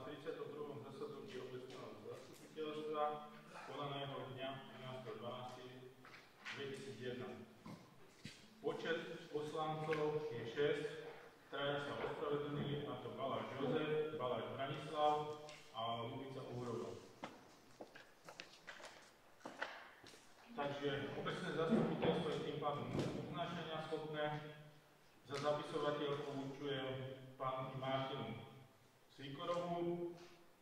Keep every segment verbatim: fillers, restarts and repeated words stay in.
tridsiatom druhom zasadnutí obecného zastupiteľstva konaného dňa trinásteho decembra dvetisícjeden. Počet poslancov je šesť, traja sa ospravedlnili, a to Baláš Jozef, Baláš Branislav a Ľubica Úhrova. Takže obecné zastupiteľstvo je tým pádom uznášania schopné. Za zapisovateľku určujem pani Martinu Sikorovú.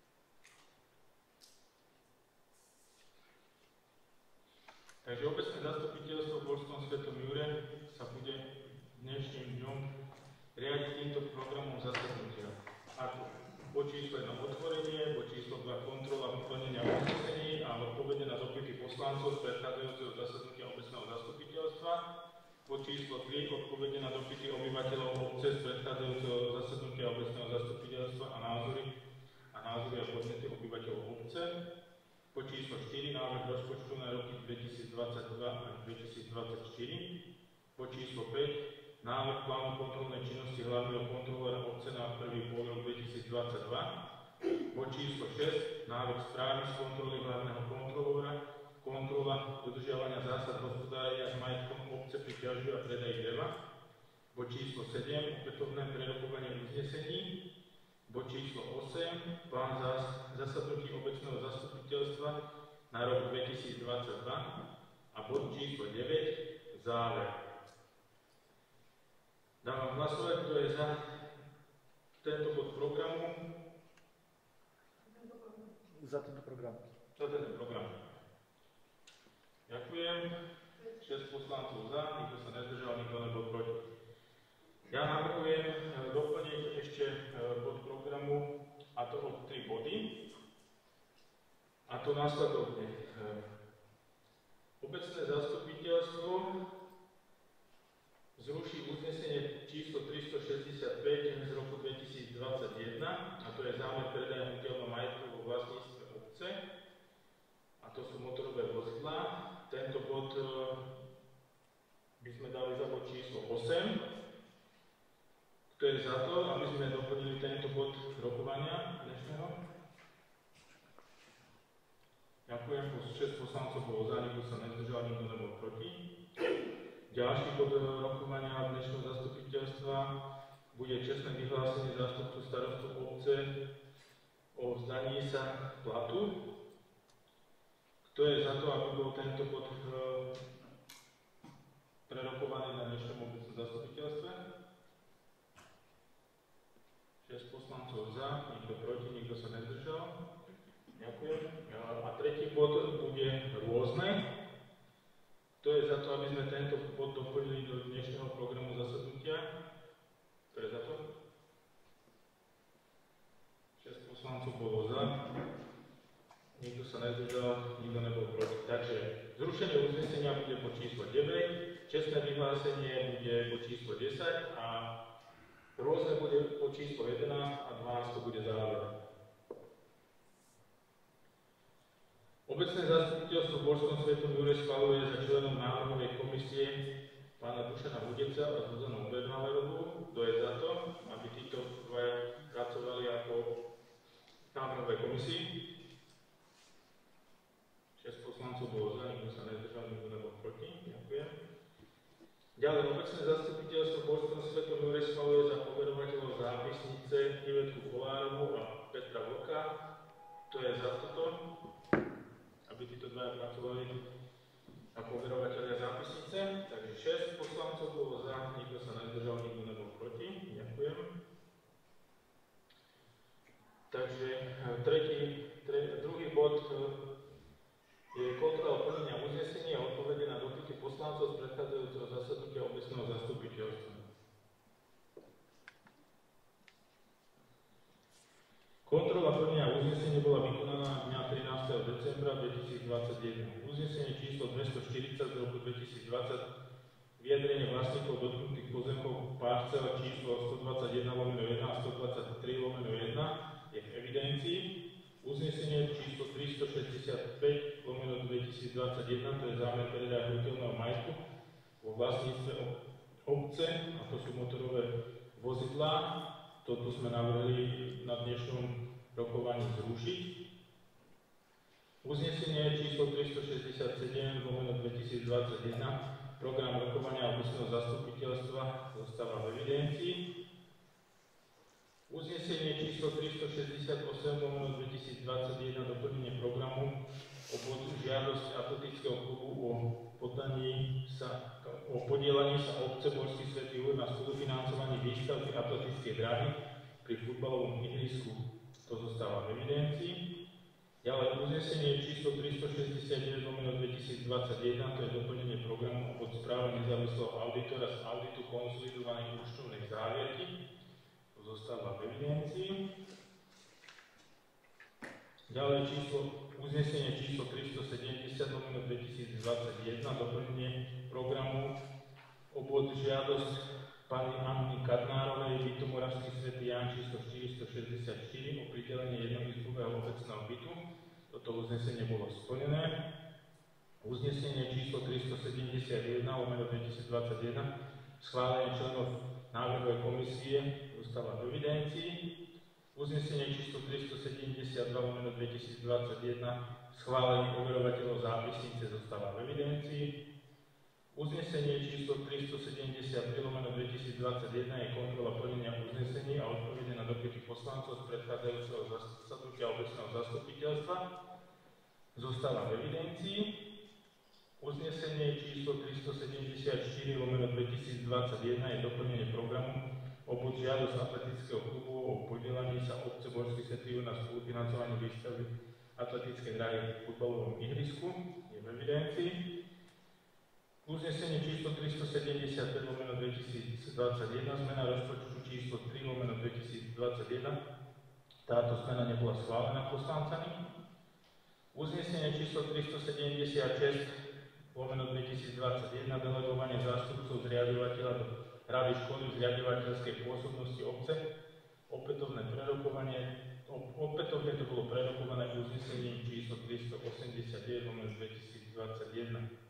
Takže obecné zastupiteľstvo v Božskom Svetom Jure sa bude dnešným dňom riadiť týmto programom zasadnutia. Ako bod číslo jedna otvorenie, bod číslo dva kontrola vyplnenia uznesení a odpovede na dopyty poslancov z predchádzajúceho zasadnutia obecného zastupiteľstva. Bod číslo tri odpovede na dopyty obyvateľov obce z predchádzajúceho zasadnutia obecného zastupiteľstva a názory a názory a podnety obyvateľov obce. Bod číslo štyri návrh rozpočtu na roky dvetisícdvadsaťdva až dvetisícdvadsaťštyri. Bod číslo päť návrh plánu kontrolnej činnosti hlavného kontrolóra obce na prvý pôrok dvetisícdvadsaťdva. Bod číslo šesť návrh správy z kontroly hlavného kontrolóra, kontrola dodržiavania zásad hospodárenia s majetkom obce pri ťažbe a predaji dreva. Bod číslo sedem opätovné prerokovanie uznesení. Bod číslo osem plán zás, zasadnutí obecného zastupiteľstva na rok dvetisícdvadsaťdva a bod číslo deväť záver. Dávam hlasovať, kto je za tento bod programu. Za tento program. Za tento program. Ďakujem. šesť poslancov za, nikto sa nezdržal, nikto nebol proti. Ja navrhujem doplniť ešte bod programu, a to o tri body. A to následovne. Obecné zastupiteľstvo zruší uznesenie číslo tristošesťdesiatpäť z roku dvetisícdvadsaťjeden, a to je zámer predaja hnutelného majetku vo vlastníctve obce, a to sú motorové vozidlá. Tento bod by sme dali za bod číslo osem. Kto je za to, aby sme doplnili tento bod rokovania dnešného? Ďakujem, šesť poslancov bolo za, nikto sa nezdržal, nikto nebol proti. Ďalší bod rokovania dnešného zastupiteľstva bude čestné vyhlásenie zástupcu starostu obce o vzdaní sa platu. Kto je za to, aby bol tento bod prerokovaný na dnešnom obecnom zastupiteľstve? šesť poslancov za, nikto proti, nikto sa nezdržal. Ďakujem. A tretí bod bude rôzne. Kto je za to, aby sme tento bod doplnili do dnešného programu zasadnutia? Kto je za to? šesť poslancov bolo za. Nikto sa nezdržal, nikto nebol proti. Takže zrušenie uznesenia bude po číslo deväť, čestné vyhlásenie bude po číslo desať a rôzne bude po číslo jedenásť a dvanásť to bude záver. Obecné zastupiteľstvo v Božskom Svetom Jure schvaľuje za členom návrhovej komisie pána Dušana Hudeca a Zuzanu Bernalerovú. Kto je za to, aby títo dvaja pracovali ako v návrhovej komisii? šesť poslancov bolo za, nikto sa nezdržal, nikto nebol proti. Ďakujem. Ďalej, obecné zastupiteľstvo v Božskom Svetom Jure schvaľuje za poverovateľov zápisnice Ivetku Kolárovú a Petra Vlka. To je za toto, aby títo dvaja pracovali ako poverovateľia zápisnice. Takže šesť poslancov bolo za, nikto sa nezdržal, nikto nebol proti. Ďakujem. Takže tretí, tre, druhý bod je kontrola plnenia uznesenia a odpovede na dopyty poslancov z predchádzajúceho zasadnutia obecného zastupiteľstva. Kontrola plnenia uznesenia bola vykonaná dňa trinásteho decembra dvetisícdvadsaťjeden. Uznesenie číslo dvestoštyridsať z roku dvetisícdvadsať, vyjadrenie vlastníkov dotknutých pozemkov parcel číslo stodvadsaťjeden lomeno jeden a stodvadsaťtri lomeno jeden je v evidencii. Uznesenie číslo tristošesťdesiatpäť lomeno dvetisícdvadsaťjeden, to je zámer predaja hnutelného majetku vo vlastníctve obce, a to sú motorové vozidlá. Toto sme navrhli na dnešnom rokovaní plánujú zrušiť. Uznesenie číslo tristošesťdesiatsedem lomeno dvetisícdvadsaťjeden, program rokovania obecného zastupiteľstva zostáva v evidencii. Uznesenie číslo tristošesťdesiatosem lomeno dvetisícdvadsaťjeden, doplnenie programu o žiadosť atletického klubu o podaní sa, o podielaní sa obce Božský Svätý Jur na spolufinancovaní výstavby atletickej dráhy pri futbalovom ihrisku. To zostáva v evidencii. Ďalej uznesenie číslo tristošesťdesiatdeväť lomeno dvetisícdvadsaťjeden, to je doplnenie programu pod správu nezávislého auditora z auditu konsolidovanej účtovnej závierky. To zostáva v evidencii. Ďalej číslo, uznesenie číslo tristosedemdesiat lomeno dvetisícdvadsaťjeden, doplnenie programu o bod žiadosť pani Anny Kadnárovej, bytu Moravský Svätý Ján číslo štyristošesťdesiatštyri o pridelenie jednoizbového obecného bytu. Toto uznesenie bolo splnené. Uznesenie číslo tristosedemdesiatjeden lomeno dvetisícdvadsaťjeden, schválenie členov návrhovej komisie, zostáva v evidencii. Uznesenie číslo tristosedemdesiatdva lomeno dvetisícdvadsaťjeden, schválenie overovateľov zápisnice, zostáva v evidencii. Uznesenie číslo tristosedemdesiattri lomeno dvetisícdvadsaťjeden je kontrola plnenia uznesení a odpovede na dopyty poslancov z predchádzajúceho zasadnutia obecného zastupiteľstva. Zostáva v evidencii. Uznesenie číslo tristosedemdesiatštyri lomeno dvetisícdvadsaťjeden je doplnenie programu o bod žiadosť atletického klubu o podielaní sa obce Božský Svätý Jur na spolufinancovaní výstavby atletickej dráhy v futbalovom ihrisku. Je v evidencii. Uznesenie číslo tristosedemdesiatpäť lomeno dvetisícdvadsaťjeden, zmena rozpočtu číslo tri lomeno dvetisícdvadsaťjeden. Táto zmena nebola schválená poslancami. Uznesenie číslo tristosedemdesiatšesť lomeno dvetisícdvadsaťjeden, delegovanie zástupcov zriaďovateľa do Rady školy v zriaďovateľskej pôsobnosti obce. Opätovné prerokovanie, opätovne to bolo prerokované uznesením číslo tristoosemdesiatdeväť lomeno dvetisícdvadsaťjeden.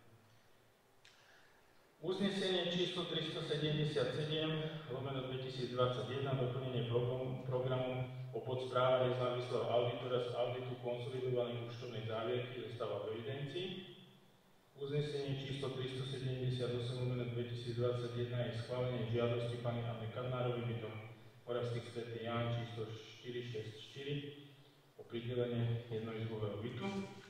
Uznesenie číslo tristosedemdesiatsedem lomeno dvetisícdvadsaťjeden, doplnenie programu, programu o podspráve nezávislého auditora z auditu konsolidovanej účtovnej závierky, zostáva v evidencii. Uznesenie číslo tristosedemdesiatosem lomeno dvetisícdvadsaťjeden je schválenie žiadosti pani Anny Kadnárovej, bytom Moravský Svätý Ján číslo štyristošesťdesiatštyri o pridelenie jednoizbového bytu.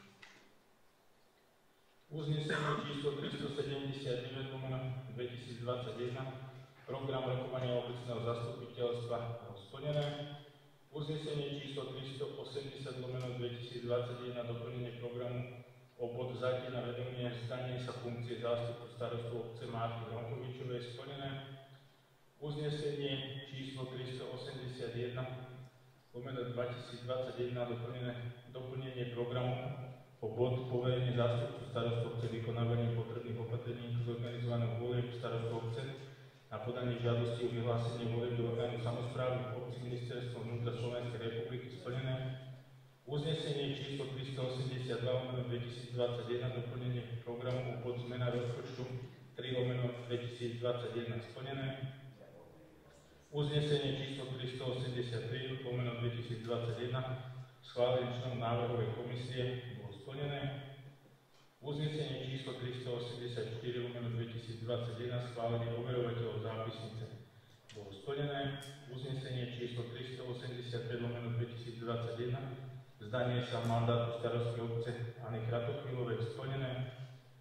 Uznesenie číslo tristosedemdesiatdeväť lomeno dvetisícdvadsaťjeden, program rokovania obecného zastupiteľstva bolo splnené. Uznesenie číslo tristoosemdesiat lomeno dvetisícdvadsaťjeden, doplnenie programu o bod vzatie na vedomie zdanie sa funkcie zástupu starostu obce Marty Ronkovičovej splnené. Uznesenie číslo tristoosemdesiatjeden lomeno dvetisícdvadsaťjeden, doplnené, doplnenie programu o bod poverenie zástupcu starostu obce vykonávaním potrebných opatrení k zorganizovaného volieb starostu obce na podanie žiadosti o vyhlásenie volieb do orgánu samosprávy v obci Ministerstvo vnútra Slovenskej republiky splnené. Uznesenie číslo tristoosemdesiatdva lomeno dvetisícdvadsaťjeden, doplnenie programu o bod zmena rozpočtu tri lomeno dvetisícdvadsaťjeden splnené. Uznesenie číslo tristoosemdesiattri lomeno dvetisícdvadsaťjeden, schválenie členov návrhovej komisie bolo splnené. Uznesenie číslo tristoosemdesiatštyri lomeno dvetisícdvadsaťjeden, schválenie overovateľov zápisnice bolo splnené. Uznesenie číslo tristoosemdesiatpäť lomeno dvetisícdvadsaťjeden, zdanie sa mandátu starostky obce Anny Kratochvílovej splnené.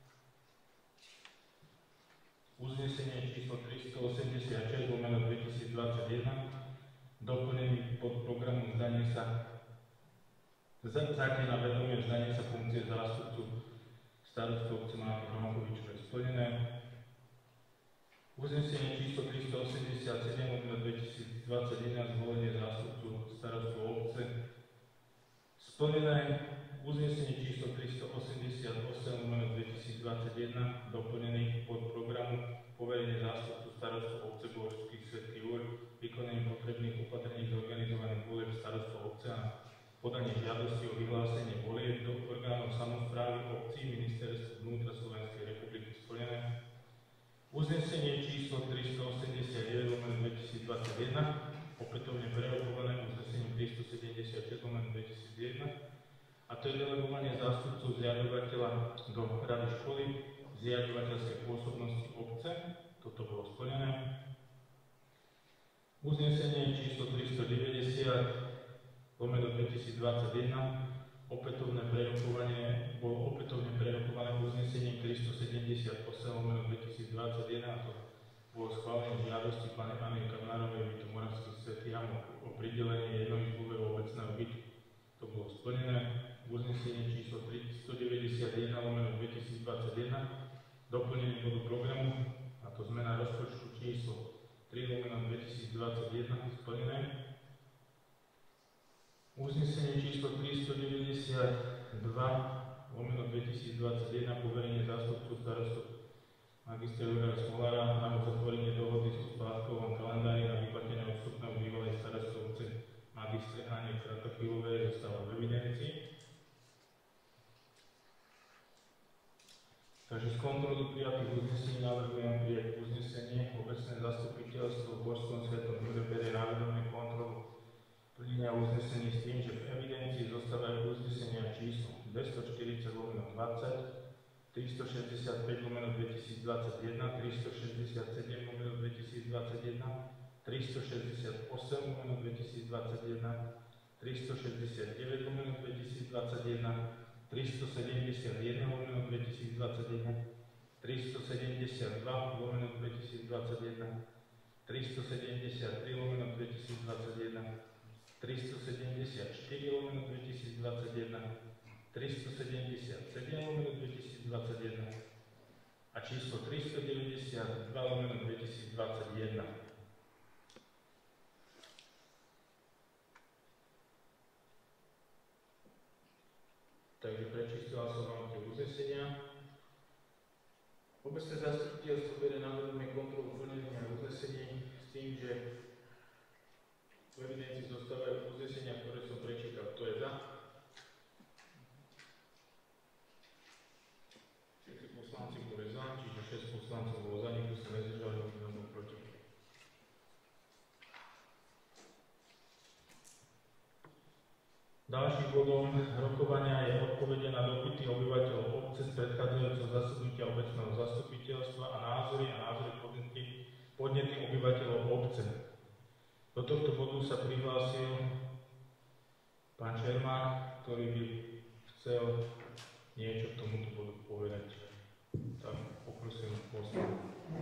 Uznesenie číslo tristoosemdesiatšesť lomeno dvetisícdvadsaťjeden, doplnený pod programu zdanie sa Zákon na vedomie vzdanie sa funkcie zástupcu starostu obce Marty Ronkovičovej splnené. Uznesenie číslo tristoosemdesiatsedem lomeno dvetisícdvadsaťjeden, zvolenie zástupcu starostu obce splnené. Uznesenie číslo tristoosemdesiatosem lomeno dvetisícdvadsaťjeden, doplnený pod programu poverenie zástupcu starostu obce Božský Svätý Jur vykonaním potrebných opatrení k zorganizovaným volieb starostu obce a podanie žiadosti o vyhlásenie volieb do orgánov samosprávy obcí Ministerstva vnútra Slovenskej republiky splnené. Uznesenie číslo tristoosemdesiatdeväť lomeno dvetisícdvadsaťjeden, opätovne prerokované uznesením tristosedemdesiatšesť lomeno dvetisícjeden, a to je delegovanie zástupcov zriaďovateľa do rady školy, zriaďovateľskej pôsobnosti obce. Toto bolo splnené. Uznesenie číslo tristodeväťdesiat lomeno dvetisícdvadsaťjeden, opätovné prerokovanie, bolo opätovne prerokované uznesením tristosedemdesiatosem lomeno dvetisícdvadsaťjeden, a to bolo schválené žiadosti pani Anny Kadnárovej bytu Moravský Svätý Ján o pridelenie jednoizbového obecného bytu. To bolo splnené. Uznesenie číslo tristodeväťdesiatjeden lomeno dvetisícdvadsaťjeden, doplnenie bodu programu, a to zmena rozpočtu číslo tri lomeno dvetisícdvadsaťjeden, splnené. Uznesenie číslo tristodeväťdesiatdva lomeno dvetisícdvadsaťjeden, poverenie zástupcu starostu magistra Juraja Smolára na uzatvorenie dohody so splátkovom kalendári na vyplatenie odstupného bývalej starostov obce magistre Ane Kratochvíľovej zostáva v evidencii. Takže z kontroly prijatých uznesení navrhujem prijať uznesenie. Obecné zastupiteľstvo v Borskom Svetom Jure berie na vedomie kontrolu plnenia uznesení s tým, že v evidencii zostávajú uznesenia číslo dvestoštyridsať lomeno dvadsať, tristošesťdesiatpäť lomeno dvetisícdvadsaťjeden, tristošesťdesiatsedem lomeno dvetisícdvadsaťjeden, tristošesťdesiatosem lomeno dvetisícdvadsaťjeden, tristošesťdesiatdeväť lomeno dvetisícdvadsaťjeden, tristosedemdesiatjeden lomeno dvetisícdvadsaťjeden, tristosedemdesiatdva lomeno dvetisícdvadsaťjeden, tristosedemdesiattri lomeno dvetisícdvadsaťjeden, tristosedemdesiatštyri lomeno dvetisícdvadsaťjeden, tristosedemdesiatsedem lomeno dvetisícdvadsaťjeden a číslo tristodeväťdesiatdva lomeno dvetisícdvadsaťjeden. Takže prečístila som vám tie uznesenia. Obecné zastupiteľstvo berie na vedomie kontrolu plnenia uznesení s tým, že v evidencii zostávajú uznesenia, ktoré som prečítal. Kto je za? Všetci poslanci boli za, čiže šesť poslancov bolo za, nikto sa nezdržal, nikto nebol proti. Ďalším bodom rokovania je odpovede na dopyty obyvateľov obce z predchádzajúceho zasadnutia obecného zastupiteľstva a názory a názory podnety, podnety obyvateľov obce. Do tohto bodu sa prihlásil pán Čermák, ktorý by chcel niečo k tomuto bodu povedať. Tak poprosím postavu.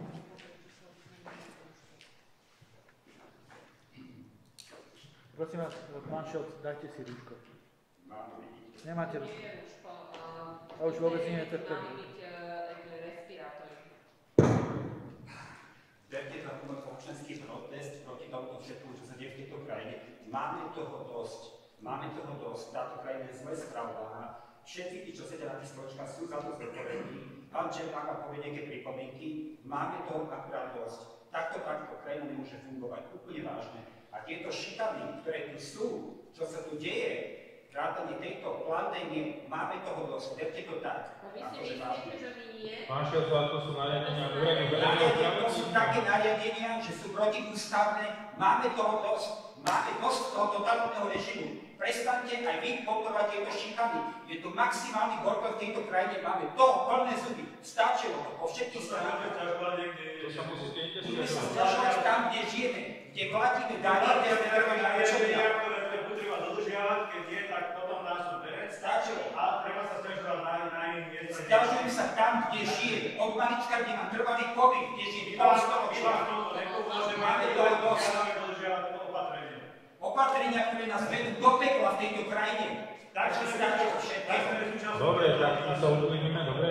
Prosím vás, pán Šolc, dajte si rúško. Nemáte rúško. A už vôbec nie je to v Berte to ako občanský protest proti tomuto všetkému, čo sa deje v tejto krajine. Máme toho dosť. Máme toho dosť. Táto krajina je zle spravovaná. Všetci tí, čo sedia na tých stoličkách, sú za to zodpovední. Pán Čermák vám povie nejaké pripomienky. Máme toho akurát dosť. Takto takto krajina nemôže fungovať. Úplne vážne. A tieto šikany, ktoré tu sú, čo sa tu deje, vrátane tejto pandémie, máme toho dosť. Berte to tak. Vy si myslíte, že my nie? Pán Šelca, to sú nariadenia úradu verejného zdravotníctva. To sú také nariadenia, že sú protiústavné. Máme toho dosť. Máme dosť toho totalitného režimu. Prestaňte aj vy podporovať tieto šikany. Je to maximálny horko v tejto krajine. Máme toho plné zuby. Stačilo to po všetkých stranách. To sa musíte ide Budeme sa stiažovať tam, kde žijeme, kde platíme dane, kde sme trvali občania. Ktoré potreba dodržiavať, keď nie, tak potom nás sú berec. Stačilo. A treba sa stiažovať na, na iných miestach. Stiažujem sa tam, kde žijem. Od malička, kde mám trvalý pobyt, kde žijem. Máme toho dosť. Opatrenia, ktoré nás vedú do pekla v tejto krajine. Takže stačilo všetko. Dobre, tak my sa uklidníme, dobre?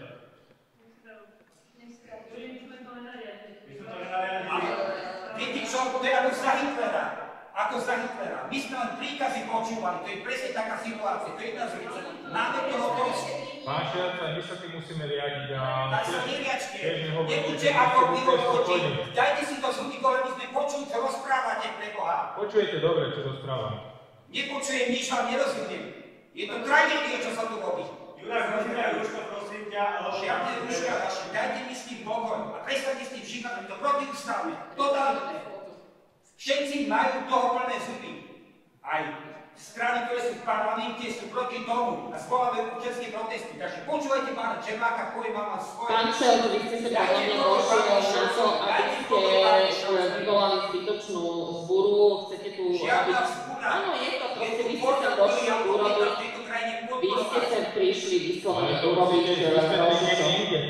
Viete čo, to je ako za Hitlera. Ako za Hitlera. My sme len príkazy počúvali, to je presne taká situácia, to je jedna z vecí. Máme toho dosť. Pán Šelca, my sa tým musíme riadiť a... Tak sa neriačte. tiež nehovoríte, Nebuďte že ako ste pivoľoti. spokojní. Dajte si to z hudíkov, lebo sme počuli, čo rozprávate pre Boha. Počujete dobre, čo rozprávam. Nepočujem nič, vám nerozumiem. Je to tragédia, čo sa tu robí. Juraj, rozumiem, Ruško, prosím ťa, ale... Žiadne rúška vaše, dajte mi s tým pokoj a prestaňte s tým šikať, to protiústavné, totálne. Všetci majú toho plné zuby. Aj strany, ktoré sú v parlamente, sú proti tomu a svolávajú občianske protesty. Takže počúvajte pána Čermáka, poviem vám svoje... Pán Šelko, vy ste sa podľa mňa došiel na to, aby ste vyvolali zbytočnú zburu, chcete tu... Žiadna vzbúra. Áno, je to, proste vy ste sa došli urobiť, vy ste sa prišli vyslovene urobiť rozhodcu.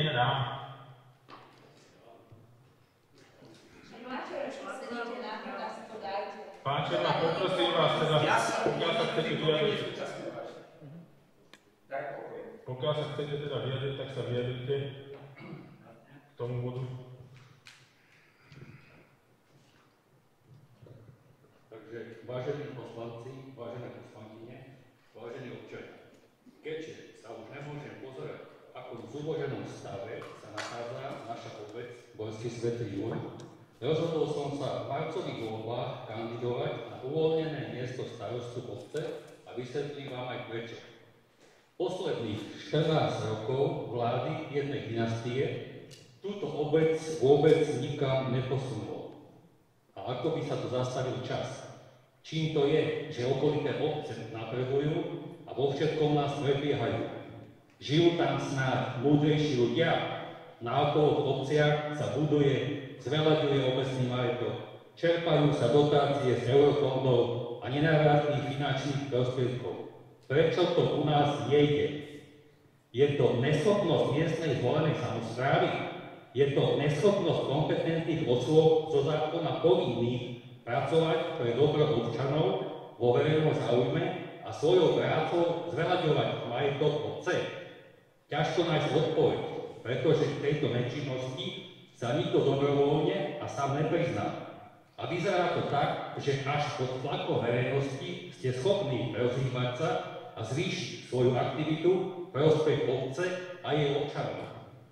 Pán Čermák, poprosím vás teda, pokiaľ sa chcete vyjadriť, pokiaľ sa chcete teda vyjadriť, tak sa vyjadrite k tomu bodu. Takže, vážení poslanci, vážené poslankyne, vážení občania, keďže sa už nemôžem pozerať, ako v zuboženom stave sa nachádza naša obec Borský Svätý Juraj, rozhodol som sa v marcových voľbách kandidovať na uvoľnené miesto starostu obce a vysvetlím vám aj prečo. Posledných štrnásť rokov vlády jednej dynastie túto obec vôbec nikam neposunulo. A ako by sa to zastavil čas? Čím to je, že okolité obce napredujú a vo všetkom nás predbiehajú? Žijú tam snáď múdrejší ľudia? Na okolo obciach sa buduje, zveľaďuje obecný majetok, čerpajú sa dotácie z eurofondov a nenárádnych finančných prostriedkov. Prečo to u nás nejde? Je to neschopnosť miestnej zvolenej samosprávy? Je to neschopnosť kompetentných osôb zo zákona povinných pracovať pre dobro občanov vo verejnom záujme a svojou prácou zveľaďovať majetok obce? Ťažko nájsť odpoveď, pretože v tejto nečinnosti sa nikto dobrovoľne a sám neprizná. A vyzerá to tak, že až pod tlakom verejnosti ste schopní rozhýbať sa a zvýšiť svoju aktivitu v prospech obce a jej občanov.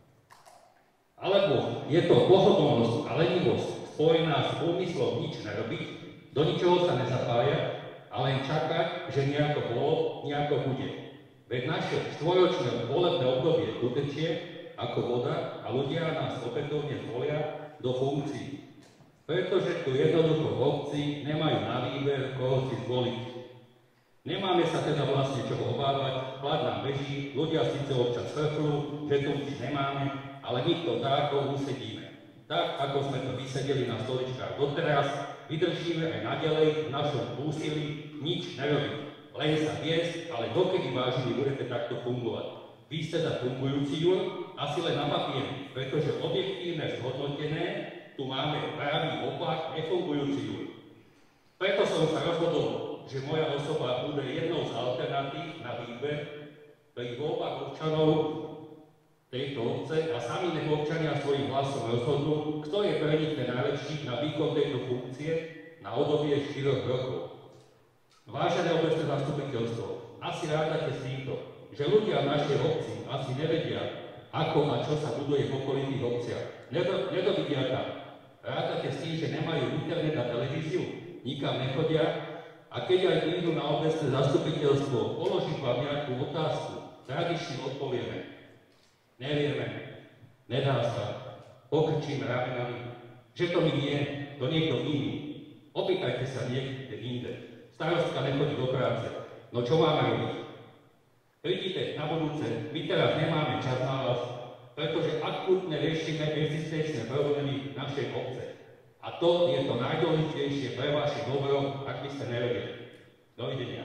Alebo je to pohodlnosť a lenivosť spojená s úmyslom nič nerobiť, do ničoho sa nezapájať a len čakať, že nejako bolo, nejako bude. Veď naše štvoročné volebné obdobie utečie ako voda a ľudia nás opätovne zvolia do funkcií. Pretože tu jednoducho v obci nemajú na výber, koho si zvoliť. Nemáme sa teda vlastne čoho obávať, vlád nám beží, ľudia síce občas frflú, že tu nič nemáme, ale my to dáko usedíme. Tak, ako sme to vysedeli na stoličkách doteraz, vydržíme aj naďalej v našom úsilí nič nerobiť. Len sa viesť, ale dokedy vážení budete takto fungovať. Vy ste za fungujúci jur, asi len na papieri, pretože objektívne zhodnotené tu máme právny opak nefungujúci jur. Preto som sa rozhodol, že moja osoba bude jednou z alternatív na výber pri voľbách občanov tejto obce a sami nech občania svojím hlasom rozhodnú, kto je pre nich ten najlepší na výkon tejto funkcie na obdobie štyroch rokov. Vážené obecné zastupiteľstvo, asi rádate s týmto, že ľudia v našej obci asi nevedia, ako a čo sa buduje v okolitých obciach. Nedo, nedovidia tam. Rádate s tým, že nemajú internet a televíziu, nikam nechodia a keď aj prídu na obecné zastupiteľstvo položiť vám nejakú otázku, tradične odpovieme. Nevieme, nedá sa, pokrčíme ramenami, že to my nie, to niekto iný. Opýtajte sa niekde inde. Starostka nechodí do práce, no čo máme robiť? Prídite na budúce, my teraz nemáme čas na vás, pretože akútne riešime existenčné problémy našej obce. A to je to najdôležitejšie pre vaše dobro, ak by ste nevedeli. Dovidenia.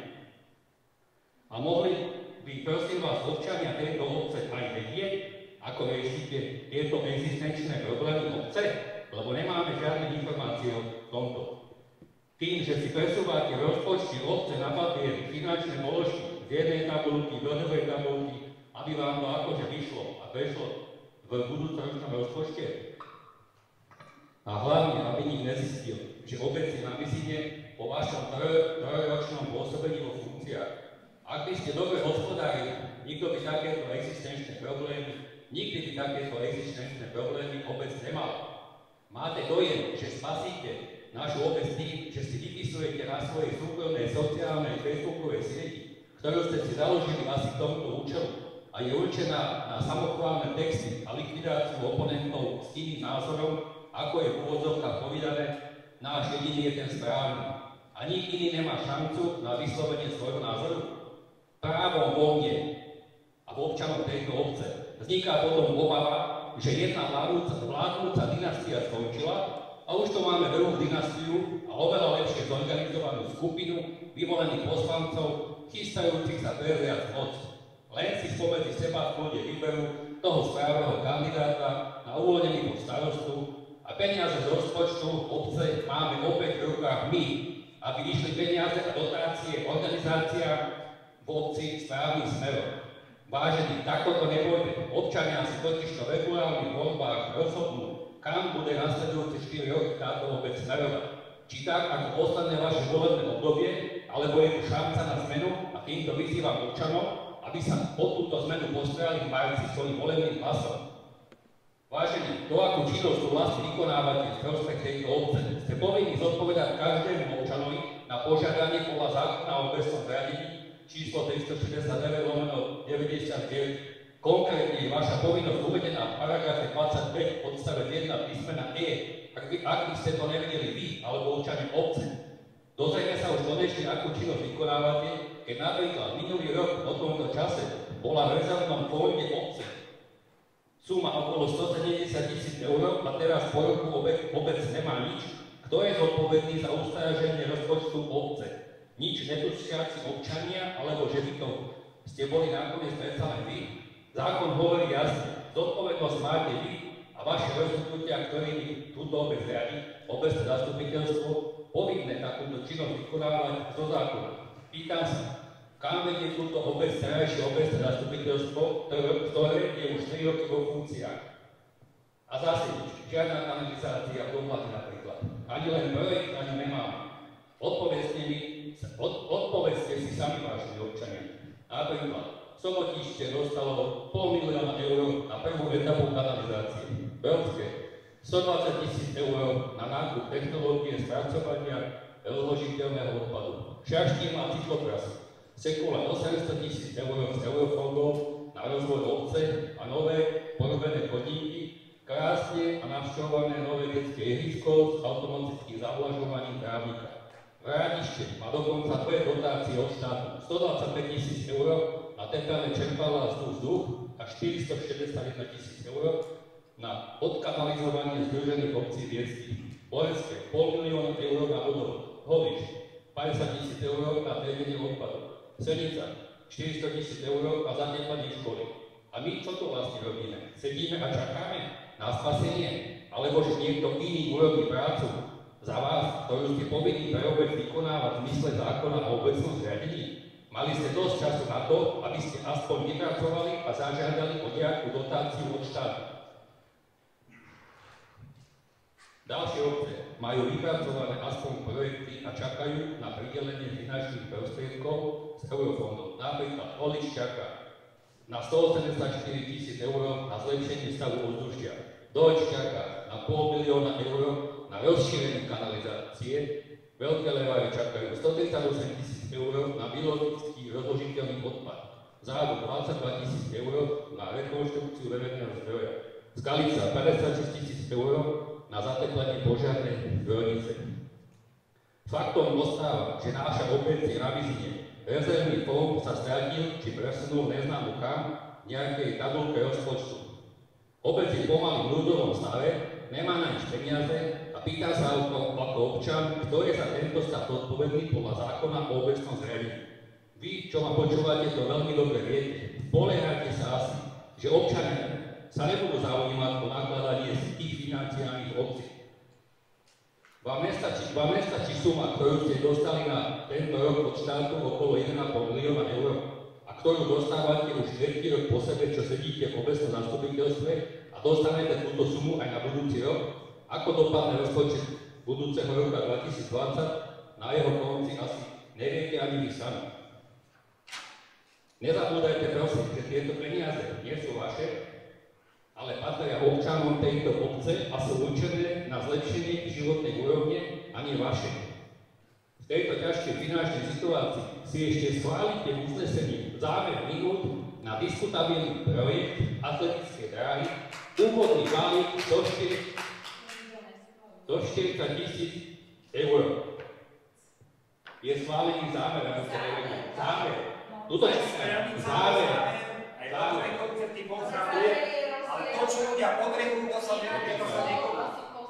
A mohli by, prosím vás, občania tejto obce aj vedieť, ako riešite tieto existenčné problémy obce, lebo nemáme žiadne informácie o tomto. Tým, že si presúvate rozpočty obce na papier, finančné položky z jednej tabulky do druhej tabulky, aby vám to akože vyšlo a prešlo v budúcoročnom rozpočte. A hlavne, aby nik nezistil, že obec je na vizine po vašom trojročnom pôsobení vo funkciách. Ak by ste dobre hospodárili, nikto by takéto existenčné problémy, nikdy by takéto existenčné problémy obec nemal. Máte dojem, že spasíte našu obec tým, že si vypisujete na svojej súkromnej sociálnej facebookovej sieti, ktorú ste si založili asi k tomuto účelu a je určená na samochválne texty a likvidáciu oponentov s iným názorom, ako je v úvodzovkách povedané, náš jediný je ten správny. a nik iný nemá šancu na vyslovenie svojho názoru? Právom vo mne a v občanoch tejto obce vzniká potom obava, že jedna vládnúca, vládnúca dynastia skončila a už to máme druhú dynastiu a oveľa lepšie zorganizovanú skupinu vyvolených poslancov, chystajúcich sa prevziať moc. Len si spomedzi seba v kľude vyberú toho správneho kandidáta na uvoľnený pod starostu a peniaze z rozpočtu obce máme opäť v rukách my, aby išli peniaze a dotácie organizáciám v obci správnym smerom. Vážení, takto to nepôjde. Občania si totiž to v regulárnych voľbách rozhodnú, kam bude nasledujúce štyri roky táto obec smerovať. Či tak, ako posledné vaše volebné obdobie, alebo je tu šanca na zmenu a týmto vyzývam občanov, aby sa o túto zmenu postarali majúci svojim volebným hlasom. Vážení, to, akú činnosť tu vlastne vykonávate v prospech tejto obce, ste povinni zodpovedať každému občanovi na požiadanie podľa zákona o obecnom zriadení číslo tristošesťdesiatdeväť lomeno deväťdesiatdeväť. Konkrétne je vaša povinnosť uvedená v paragrafe dvadsaťpäť odstavec jeden písmena E, ak by, ak by ste to nevedeli vy alebo občania obce. Dozrieme sa už konečne, akú činnosť vykonávate, keď napríklad minulý rok o tomto čase bola v rezervnom fonde obce suma okolo stosedemdesiat tisíc eur a teraz po roku obec, obec nemá nič. Kto je zodpovedný za ustráženie rozpočtu obce? Nič netušiaci občania, alebo že by to ste boli nakoniec predsa len vy? Zákon hovorí jasne, zodpovednosť máte vy a vaše rozhodnutia, ktorými túto obec riadi, obecné zastupiteľstvo, povinné takúto činnosť vykonávať zo zákona. Pýtam sa, kam vedie túto obec terajšie obecné zastupiteľstvo, ktoré je už tri roky vo funkciách? A zase nič, žiadna kanalizácia v Domblache napríklad. Ani len projekt ani nemáme. Odpovedzte mi, od, odpovedzte si sami, vážení občania. Napríklad, Somotište dostalo pol milióna eur na prvú etapu kanalizácie. Brovské stodvadsať tisíc eur na nákup technológie spracovania rozložiteľného odpadu. Šaštín má cyklotrasy. Sekula osemsto tisíc eur z eurofondov na rozvoj obce a nové porobené chodníky, krásne a navštevované nové detské ihrisko s automatickým zavlažovaním trávnika. Rádište má dokonca dve dotácie od štátu, stodvadsaťpäť tisíc eur na tepelné čerpadlá vzduch a štyristošesťdesiatjeden tisíc eur na odkanalizovanie združených obcí Viecky. Borenské pol milióna eur na vodovod. Holič päťdesiat tisíc eur na triedenie odpadu. Senica štyristo tisíc eur na zateplenie školy. A my čo tu vlastne robíme? Sedíme a čakáme na spasenie? Alebo že niekto iný urobí prácu za vás, ktorú ste povinní pre obec vykonávať v zmysle zákona o obecnom zriadení? Mali ste dosť času na to, aby ste aspoň vypracovali a zažiadali o nejakú dotáciu od štátu. Ďalšie obce majú vypracované aspoň projekty a čakajú na pridelenie finančných prostriedkov z eurofondov. Napríklad Holič čaká na stoosemdesiatštyri tisíc eur na zlepšenie stavu ovzdušia. Dojč čaká na pol milióna eur na rozšírenie kanalizácie. Veľké Levare čakajú stotridsaťosem tisíc eur na biologický rozložiteľný odpad. Zádu dvadsaťdva tisíc eur na rekonštrukciu verejného zdroja. Skalica päťdesiatšesť tisíc eur na zateplenie požiarnej zbrojnice. Faktom ostáva, že náša obec je na vizine. Rezervný fond sa stratil, či presunul neznámu kam nejakej tabulke rozpočtu. Obec je pomaly v núdzovom stave, nemá na nič peniaze a pýta sa ako, ako občan, kto je za tento stav odpovedný podľa zákona o obecnom zriadení. Vy, čo ma počúvate, to veľmi dobre viete. Spoliehajte sa asi, že občania sa nebudú zaujímať o nakladanie s tých financiami v obci. Vám nestačí, vám nestačí suma, ktorú ste dostali na tento rok od štátu okolo jeden a pol milióna eur a ktorú dostávate už tretí rok po sebe, čo sedíte v obecnom zastupiteľstve a dostanete túto sumu aj na budúci rok. Ako dopadne rozpočet budúceho roka dvetisícdvadsať, na jeho konci asi neviete ani vy sami. Nezabúdajte prosím, že tieto peniaze nie sú vaše, ale patria občanom tejto obce a sú určené na zlepšenie životnej úrovne a nie vaše. V tejto ťažkej finančnej situácii si ešte schválite uznesenie záver minút na diskutabilný projekt atletické dráhy, úvodný balík do štyridsať tisíc eur. je schválený zámer. Zámer. Tuto čítam. Zámer. Aj rokové koncerty pozdravuje, ale to, čo ľudia potrebujú, to sa nerobí, to sa nekoná.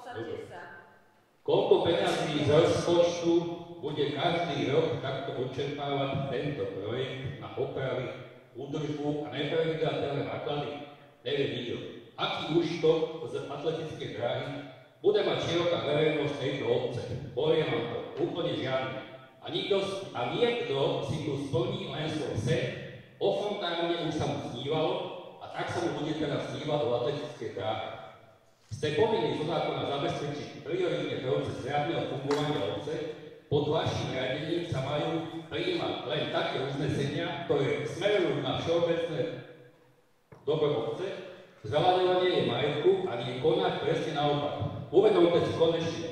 Koľko peňazí z rozpočtu bude každý rok takto odčerpávať tento projekt na opravy, údržbu a nepredvídateľné náklady? Neviem nikto. Aký úžitok z atletickej dráhy bude mať široká verejnosť tejto obce? Poviem vám to, úplne žiadne. A nikto, a niekto si tu splní len svoj sen, o fontáne už sa mu snívalo a tak sa mu bude teraz snívať o atletickej dráhe. Ste povinní zo zákona zabezpečiť prioritne proces riadneho fungovania obce, pod vašim riadením sa majú prijímať len také uznesenia, ktoré smerujú na všeobecné dobro obce, zveľaďovanie jej majetku a nie konať presne naopak. Uvedomte si konečne,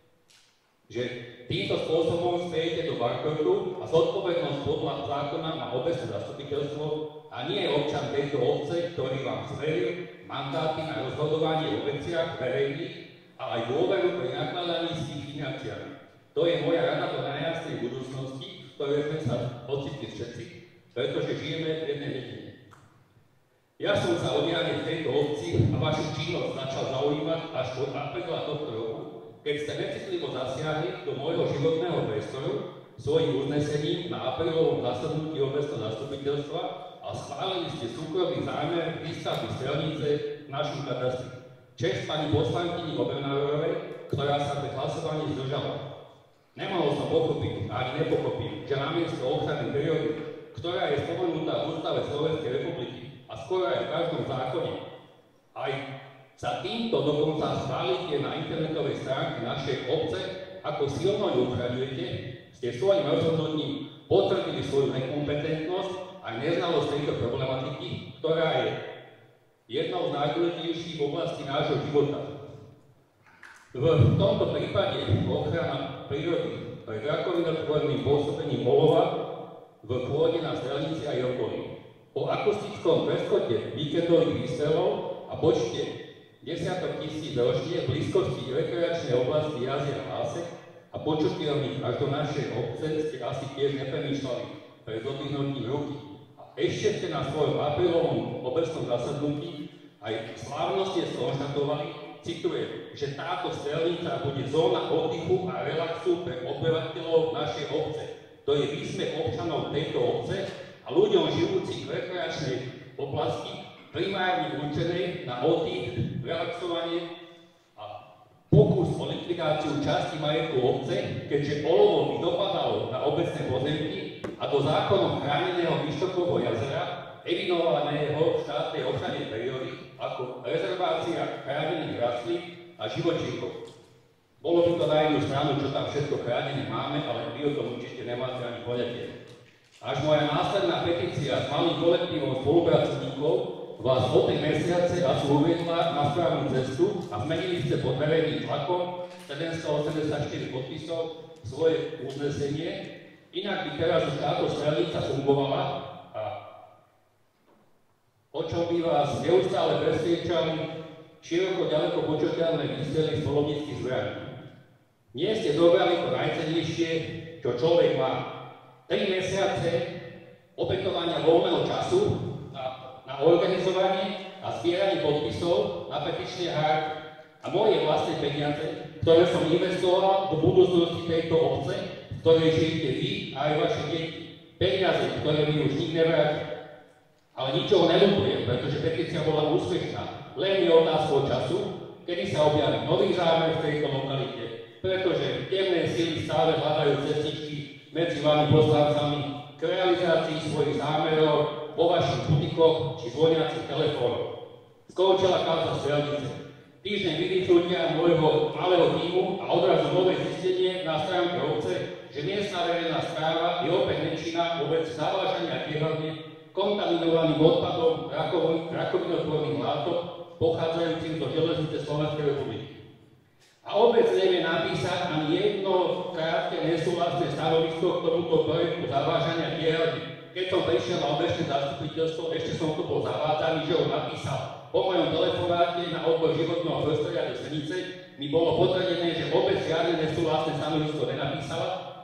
že týmto spôsobom spejete do bankrotu a zodpovednosť podľa zákona má obecné zastupiteľstvo a nie občan tejto obce, ktorý vám zveril mandáty na rozhodovanie o veciach verejných a aj dôveru pri nakladaní s tých financiami. To je moja rada do najjasnej budúcnosti, v ktorej sme sa ocitli všetci, pretože žijeme v jednej dedine. Ja som sa o dianie v tejto obci a vašu činnosť začal zaujímať až od apríla tohto roku, keď ste necitlivo zasiahli do môjho životného priestoru svojim uznesením na aprílovom zasadnutí obecného zastupiteľstva a schválili ste súkromný zámer výstavby strelnice v našom katastri. Česť pani poslankyni Obernárovej, ktorá sa pri hlasovaní zdržala. Nemohol som pochopiť, ani nepochopím, že namiesto ochrany prírody, ktorá je spomenutá v Ústave Slovenskej republiky a skoro aj v každom zákone, aj za týmto dokonca schválite na internetovej stránke našej obce, ako silno ju ochraňujete, ste svojim rozhodnutím potvrdili svoju nekompetentnosť a neznalosť tejto problematiky, ktorá je jednou z najdôležitejších v oblasti nášho života. V tomto prípade ochrana prírody pred rakovinotvorným pôsobením olova v pôde na strelnici aj okolí. Po akustickom preskote víkendových výstrelov a počte desiatok tisíc ročne v blízkosti rekreačnej oblasti jaziera Hásek a počuteľných až do našej obce ste asi tiež nepremýšľali pred odvihnutím ruky. A ešte ste na svojom aprílovom obecnom zasadnutí aj slávnostne skonštatovali, citujem, že táto strelnica bude zóna oddychu a relaxu pre obyvateľov našej obce. To je výsmech občanov tejto obce a ľuďom žijúcich v rekreačnej oblasti primárne určenej na oddych, relaxovanie a pokus o likvidáciu časti majetku obce, keďže olovo by dopadalo na obecné pozemky a do zákonom chráneného Vyštokovho jazera evidovaného v štátnej ochrane prírody ako rezervácia chránených rastlín a živočíchov. Bolo by to na jednu stranu, čo tam všetko chránené máme, ale vy o tom určite nemáte ani poňatie. Až moja následná petícia s malým kolektívom spolupracovníkov vás o tej mesiace asi uviedla na správnu cestu a zmenili ste pod verejným tlakom sedemstoosemdesiatštyri podpisov svoje uznesenie. Inak by teraz už táto strelnica fungovala a o čom by vás neustále presviečali široko ďaleko počuteľné výstrely z polovníckych zbraní. Nie ste dobrali to najcennejšie, čo človek má. Tri mesiace obetovania voľného času na, na organizovanie a zbieranie podpisov na petičnej hárke a moje vlastné peniaze, ktoré som investoval do budúcnosti tejto obce, v ktorej žijete vy a aj vaše deti. Peniaze, ktoré mi už nikdy nevrátia. Ale ničoho neľutujem, pretože petícia bola úspešná. Len je otázkou času, kedy sa objaví nový zámer v tejto lokalite, pretože temné síly stále hľadajú cestičky medzi vami poslancami k realizácii svojich zámerov vo vašich butikoch či zvoniacich telefónoch. Skončila kauza strelnice. Týždeň vyvyčutia môjho malého tímu a odrazu nové zistenie na stránke obce, že miestna verejná správa je opäť nečinná vo veci zavážania tieľovne kontaminovaným odpadom rakovinotvorných látok pochádzajúcim do železnice Slovenskej republiky. A obec nevie napísať ani jedno krátke nesúhlasné stanovisko k tomuto projektu zavážania tieľovne. Keď som prišiel na obecné zastupiteľstvo, ešte som to bol zavádzaný, že ho napísal. Po mojom telefonáte na odbor životného prostredia do Senice mi bolo potvrdené, že obec žiadne nesúhlasné stanovisko nenapísala a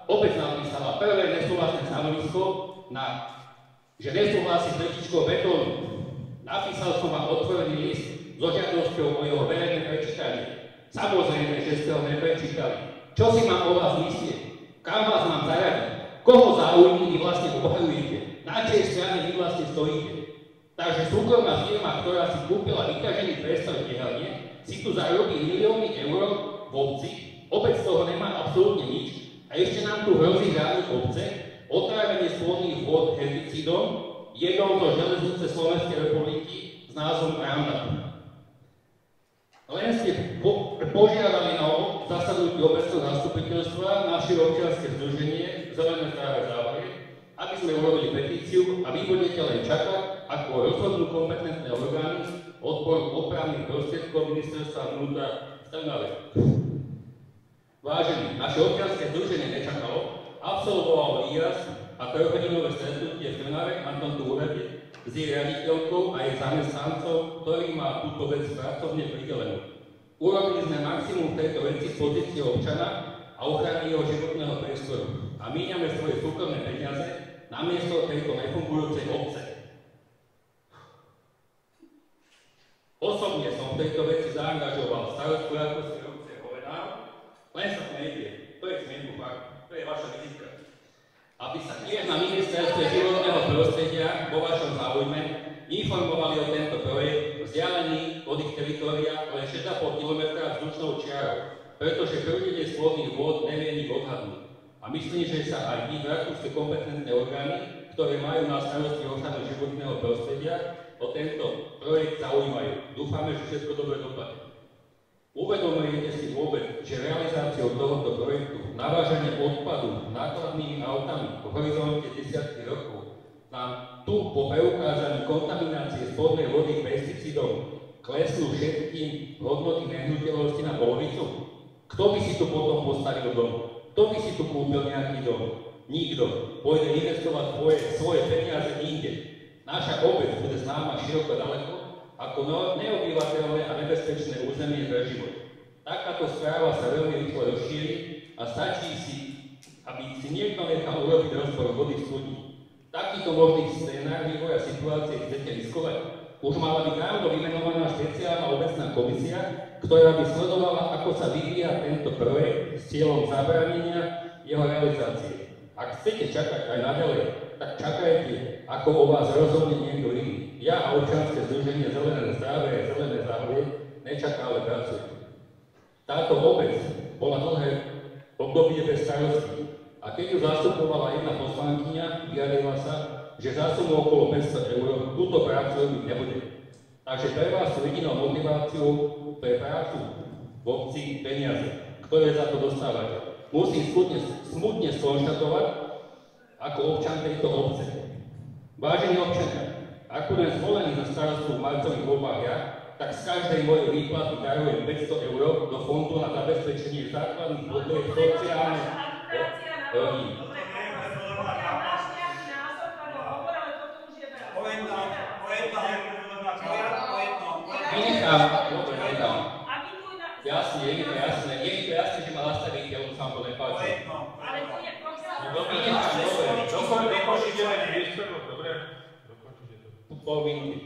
obec napísala prvé nesúhlasné stanovisko, na, že nesúhlasí s vetičkou betónu. Napísal som vám otvorený list so žiadosťou o jeho verejné prečítanie. Samozrejme, že ste ho neprečítali. Čo si mám o vás myslieť? Kam vás mám zaradiť? Koho záujmy vy vlastne obhajujete? Na čej strane vy vlastne stojíte? Takže súkromná firma, ktorá si kúpila vyťažený priestor v dielne, si tu zarobí milióny eur v obci, obec z toho nemá absolútne nič a ešte nám tu hrozí zrániť obce, otrávenie spolných vôd herbicídom, jednou zo železnice Slovenskej republiky s názvom Roundup. Len ste po, požiadali na zasadnutí obecného zastupiteľstva naše občianske združenie Zelené zdravé závaje, aby sme urobili petíciu a vy budete len čakať, ako rozhodnú kompetentné orgány odboru opravných prostriedkov ministerstva vnútra v Trnave. Vážení, naše občianske združenie nečakalo, absolvovalo výjazd a trojhodinové stretnutie v Trnave na tomto úrade s jej riaditeľkou a jej zamestnancov, ktorý má túto vec pracovne pridelenú. Urobili sme maximum v tejto veci z pozície občana a ochrany jeho životného priestoru a míňame svoje súkromné peniaze namiesto tejto nefungujúcej obce. Osobne som v tejto veci zaangažoval starostku Jakubskej obce Hovenár, len sa smejte, to je smiechu fakt, to je vaša vizitka. Aby sa tiež na ministerstve životného prostredia vo vašom záujme informovali o tento projekt vzdialený od ich teritoria len šesť a pol kilometra vzdušnou čiarou, pretože prúdenie spolných vôd nevie nik odhadnúť. A myslím, že sa aj ich rakúske kompetentné orgány, ktoré majú na starosti ochranu životného prostredia, o tento projekt zaujímajú. Dúfame, že všetko dobre dopadne. Uvedomujete si vôbec, že realizáciou tohoto projektu navážanie odpadu nákladnými autami v horizonte desiatky rokov nám tu po preukázaní kontaminácie spodnej vody pesticídom klesnú všetkým hodnoty nehnuteľnosti na polovicu? Kto by si tu potom postavil dom? Kto by si tu kúpil nejaký dom? Nikto. Pôjde investovať svoje, svoje peniaze inde. Naša obec bude známa široko ďaleko ako neobyvateľné a nebezpečné územie pre život. Takáto správa sa veľmi rýchlo rozšíri a stačí si, aby si niekto nechal urobiť rozbor vody v studni. Takýto možný scénár vývoja situácie chcete riskovať? Už mala byť dávno vymenovaná špeciálna obecná komisia, ktorá by sledovala, ako sa vyvíja tento projekt s cieľom zabránenia jeho realizácie. Ak chcete čakať aj naďalej, tak čakajte, ako o vás rozhodne niekto iný. Ja a občianske združenie Zelené zdravé a Zelené záhoje nečaká, ale pracuje. Táto obec bola dlhé obdobie bez starostí a keď ju zastupovala jedna poslankyňa, vyjadrila sa, že za sumu okolo päťsto eur túto prácu robiť nebude. Takže pre vás sú jedinou motiváciou pre prácu v obci peniaze, ktoré za to dostávate. Musím smutne, smutne skonštatovať ako občan tejto obce. Vážení občania, ako len zvolený za starostu v marcových voľbách ja, tak z každej mojej výplaty darujem päťsto eur do fondu na zabezpečenie základných potrieb sociálnych rodín. Vynechám, dobre, vynechám. Jasne, je mi to jasné, je mi to jasné, že ma nastavíte, lebo sa vám to nepáči. Vynechám, dobre, Dokončite aj výsledok, dobre? Dokončite to. pol minúty.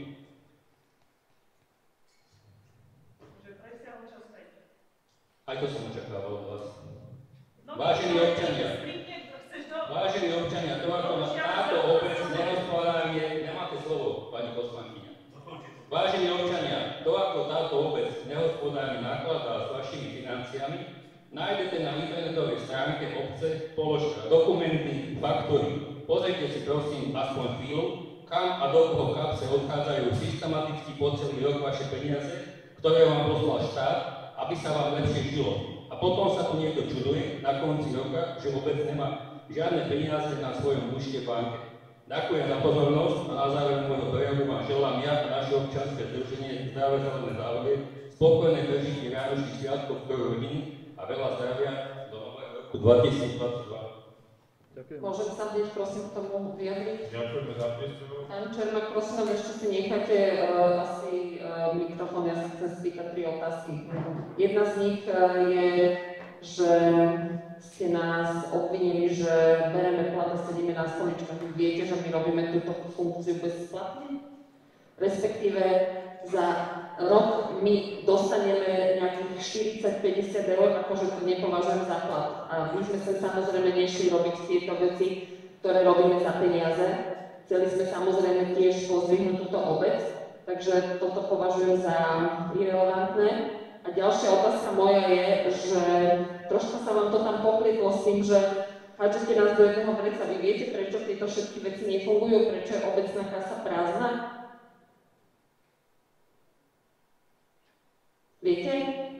Aj to som očakával od vás. Vážení občania, vážení občania, to ako táto obec nehospodárne, nemáte slovo, pani poslankyňa. Vážení občania, to ako táto obec nehospodárne nakladá s vašimi financiami, nájdete na internetovej stránke obce položka dokumenty, faktúry. Pozrite si prosím aspoň chvíľu, kam a do koho kapse odchádzajú systematicky po celý rok vaše peniaze, ktoré vám poslal štát, aby sa vám lepšie žilo. A potom sa tu niekto čuduje na konci roka, že obec nemá žiadne peniaze na svojom účte v banke. Ďakujem za pozornosť a na záver môjho prejavu vám želám ja a naše občianske združenie Zdravé Zelené záhoje spokojné prežitie Vianočných sviatkov v kruhu rodiny a veľa zdravia do nového roku dvetisícdvadsaťdva. Ďakujem. Môžem sa hneď prosím k tomu vyjadriť? Ďakujeme za priestor. Pán Čermák, prosím vás, ešte si necháte uh, asi uh, mikrofón, ja sa chcem spýtať tri otázky. Jedna z nich uh, je, že ste nás obvinili, že bereme plat a sedíme na stoličkách. Vy viete, že my robíme túto funkciu bezplatne? Respektíve za rok my dostaneme nejakých štyridsať päťdesiat eur, akože to nepovažujem za plat. A my sme sa samozrejme nešli robiť tieto veci, ktoré robíme za peniaze. Chceli sme samozrejme tiež pozdvihnúť túto obec, takže toto považujem za irelevantné. A ďalšia otázka moja je, že troška sa vám to tam poplietlo s tým, že hádžete nás do jedného vreca. Vy viete, prečo tieto všetky veci nefungujú, prečo je obecná kasa prázdna? Viete?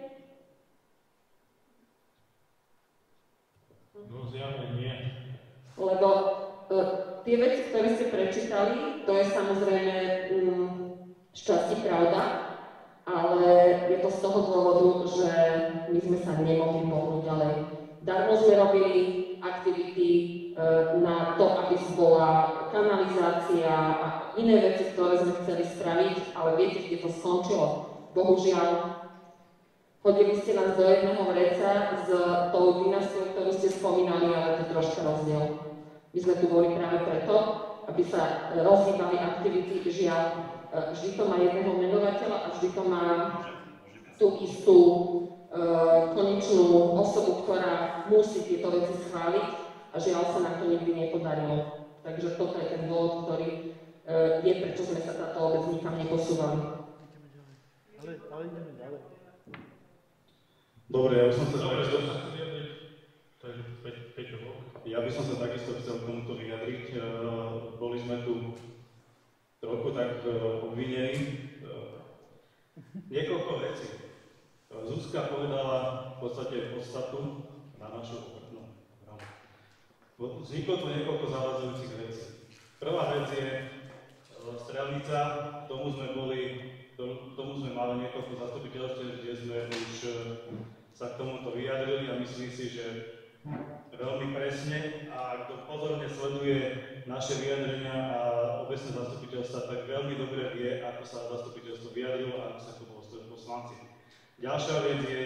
No zjavne nie. Lebo uh, tie veci, ktoré ste prečítali, to je samozrejme um, šťastie pravda, ale je to z toho dôvodu, že my sme sa nemohli pohnúť ďalej. Darmo sme robili aktivity uh, na to, aby bola kanalizácia a iné veci, ktoré sme chceli spraviť, ale viete, kde to skončilo. Bohužiaľ, hodili ste nás do jedného vreca s tou dynastiou, ktorú ste spomínali, ale to je troška rozdiel. My sme tu boli práve preto, aby sa rozhýbali aktivity, žiaľ, vždy to má jedného menovateľa a vždy to má tú istú uh, konečnú osobu, ktorá musí tieto veci schváliť a žiaľ sa nám to nikdy nepodarilo. Takže toto je ten dôvod, ktorý uh, je, prečo sme sa táto obec nikam neposúvali. Ale, ale ideme ďalej. Dobre, ja by som sa Dobre, takisto, to sa chce vyjadriť. Takže Peťo Vlk. ja by som sa takisto chcel k tomuto vyjadriť. E, boli sme tu trochu tak e, obvinení. E, niekoľko vecí. E, Zuzka povedala v podstate podstatu na našu no, no. Vzniklo tu niekoľko zavadzujúcich vecí. Prvá vec je e, strelnica, tomu sme boli, to, tomu sme mali niekoľko zastupiteľstiev, kde sme už e, sa k tomuto vyjadrili a myslím si, že veľmi presne a kto pozorne sleduje naše vyjadrenia a obecné zastupiteľstva, tak veľmi dobre vie, ako sa zastupiteľstvo vyjadrilo a ako sa to postojí poslanci. Ďalšia vec je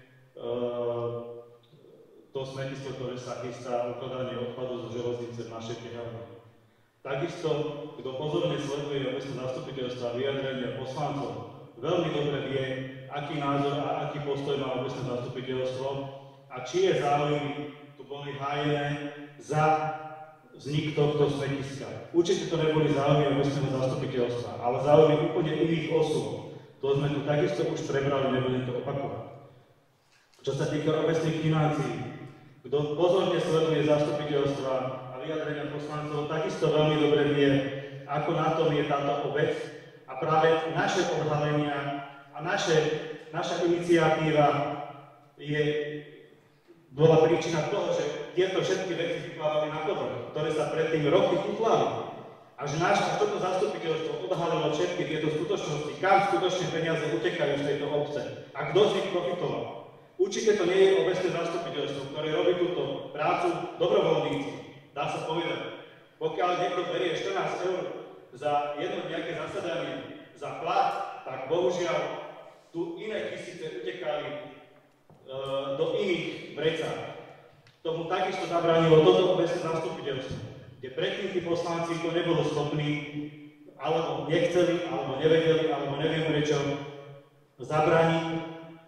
uh, to smetisko, ktoré sa chystá ukladanie odpadu zo železnice v našej tehárni. Takisto, kto pozorne sleduje obecné zastupiteľstva a vyjadrenia poslancov, veľmi dobre vie, aký názor a aký postoj má obecné zastupiteľstvo a čie záujmy tu boli hájené za vznik tohto smetiska. Určite to neboli záujmy obecného zastupiteľstva, ale záujmy úplne iných osôb. To sme tu takisto už prebrali, nebudem to opakovať. Čo sa týka obecných financií, kto pozorne sleduje zastupiteľstva a vyjadrenia poslancov, takisto veľmi dobre vie, ako na tom je táto obec a práve naše odhalenia a naše, naša iniciatíva je, bola príčina toho, že tieto všetky veci vyplávali na povrch, ktoré sa predtým roky tutlali. A že náš až toto zastupiteľstvo odhalilo všetky tieto skutočnosti, kam skutočne peniaze utekajú z tejto obce a kto z nich profitoval. Určite to nie je obecné zastupiteľstvo, ktoré robí túto prácu dobrovoľníci, dá sa povedať. Pokiaľ niekto berie štrnásť eur za jedno nejaké zasadanie, za plat, tak bohužiaľ tu iné tisíce utekali e, do iných vrecák. Tomu takisto zabránilo toto obecné zastupiteľstvo, kde predtým tí poslanci to nebolo schopní, alebo nechceli, alebo nevedeli, alebo neviem prečo, zabrániť e,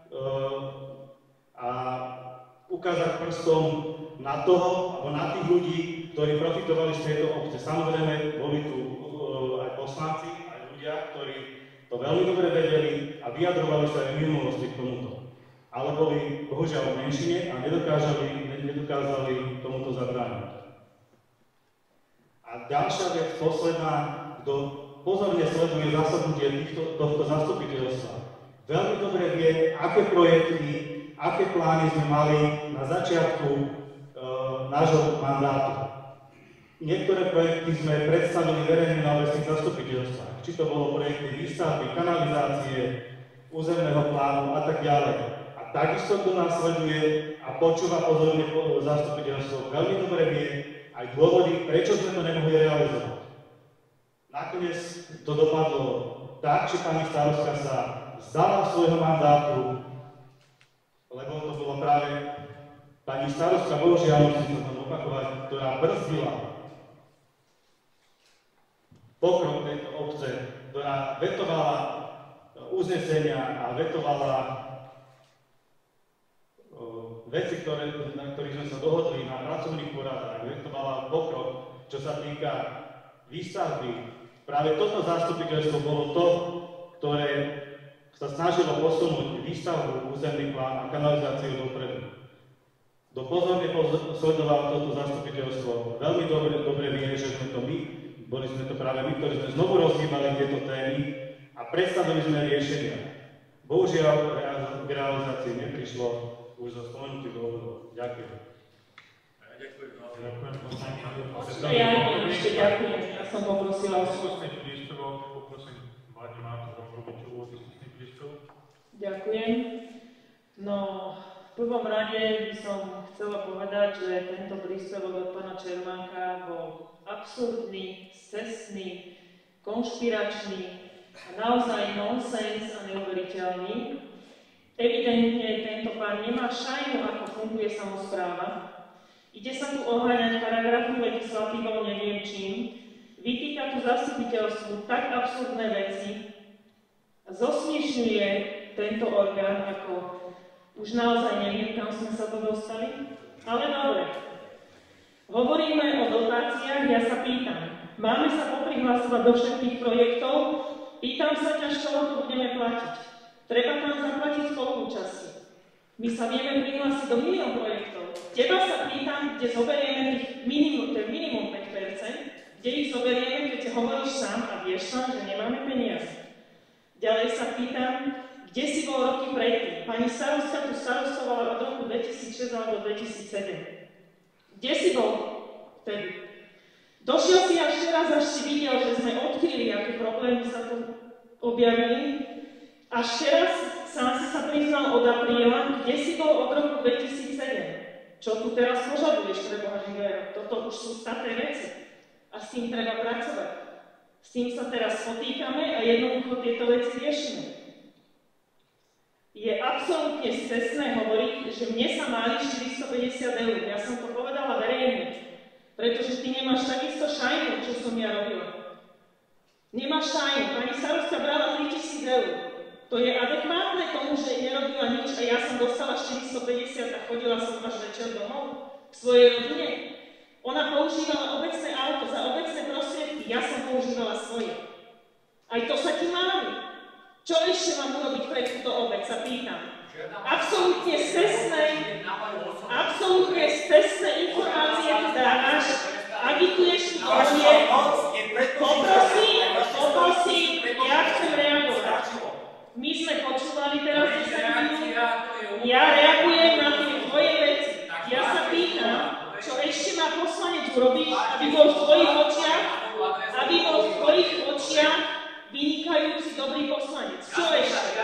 a ukázať prstom na toho, alebo na tých ľudí, ktorí profitovali z tejto obce. Samozrejme, boli tu e, aj poslanci, aj ľudia, ktorí to veľmi dobre vedeli a vyjadrovali sa aj v minulosti k tomuto. Ale boli bohužiaľ v menšine a nedokázali, nedokázali tomuto zabrániť. A ďalšia vec, posledná, kto pozorne sleduje zasadnutie týchto, tohto zastupiteľstva, veľmi dobre vie, aké projekty, aké plány sme mali na začiatku e, nášho mandátu. Niektoré projekty sme predstavili verejne na obecných zastupiteľstvách, či to bolo projekty výstavby, kanalizácie, územného plánu a tak ďalej. A takisto, kto nás sleduje a počúva pozorne zastupiteľstvo, veľmi dobre vie aj dôvody, prečo sme to nemohli realizovať. Nakoniec to dopadlo tak, že pani starostka sa vzdala svojho mandátu, lebo to bolo práve pani starostka, bohužiaľ, musím sa tam opakovať, ktorá brzdila pokrok tejto obce, ktorá vetovala uznesenia a vetovala veci, ktoré, na ktorých sme sa dohodli na pracovných poradách, vetovala pokrok, čo sa týka výstavby. Práve toto zastupiteľstvo bolo to, ktoré sa snažilo posunúť výstavbu, územný plán a kanalizáciu dopredu. Kto pozorne sledoval toto zastupiteľstvo, veľmi dobre, dobre vie, že sme to my, boli sme to práve my, ktorí sme znovu rozhýbali tieto témy a predstavili sme riešenia. Bohužiaľ, k realizácii neprišlo už zo spomenutých dôvodov. Ďakujem. Ďakujem. Ja ešte ďakujem. Ja som poprosila o diskusný príspevok, poprosím Vládne Mátu Romkovičovú o diskusný príspevok. Ďakujem. No, v prvom rade by som chcela povedať, že tento príspevok od pána Čermánka bol absurdný, scestný, konšpiračný a naozaj nonsens a neuveriteľný. Evidentne tento pán nemá šajnu, ako funguje samospráva. Ide sa tu oháňať paragrafy legislatívou neviem čím, vytýka tu zastupiteľstvu tak absurdné veci a zosmiešňuje tento orgán, ako už naozaj neviem, kam sme sa to dostali. Ale dobre. Hovoríme o dotáciách, ja sa pýtam. Máme sa poprihlasovať do všetkých projektov? Pýtam sa ťa, z čoho to budeme platiť. Treba tam zaplatiť spoluúčasti. My sa vieme prihlásiť do milión projektov. Teba sa pýtam, kde zoberieme tých minimum, ten minimum päť percent, kde ich zoberieme, keď hovoríš sám a vieš sám, že nemáme peniaze. Ďalej sa pýtam, kde si bol roky predtým. Pani starostka tu starostovala od roku dvetisícšesť alebo dvetisícsedem. Kde si bol vtedy? Došiel si až teraz, až si videl, že sme odkryli, aké problémy sa tu objavili. Až teraz sám si sa priznal od apríla, kde si bol od roku dvetisícsedem. Čo tu teraz požaduješ, Preboha živého? Toto už sú staté veci. A s tým treba pracovať. S tým sa teraz potýkame a jednoducho tieto veci riešime. Je absolútne scestné hovoriť, že mne sa máli štyristopäťdesiat eur. Ja som to povedala verejne. Pretože ty nemáš takisto šajnu, čo som ja robila. Nemáš šajnu. Pani starostka brala tritisíc eur. To je adekvátne tomu, že nerobila nič a ja som dostala štyristopäťdesiat a chodila som až večer domov k svojej rodine. Ona používala obecné auto za obecné prostriedky, ja som používala svoje. Aj to sa ti máli. Čo ešte mám urobiť pre túto obec, sa pýtam. Absolútne scestné, absolútne scestné informácie tu dávaš, agituješ ľudí, poprosím, poprosím, ja chcem reagovať. My sme počúvali teraz desať minút, ja reagujem na tie tvoje veci. Ja sa pýtam, čo ešte má poslanec urobiť, aby bol v tvojich očiach, aby bol v tvojich očiach vynikajúci dobrý poslanec. Čo ešte?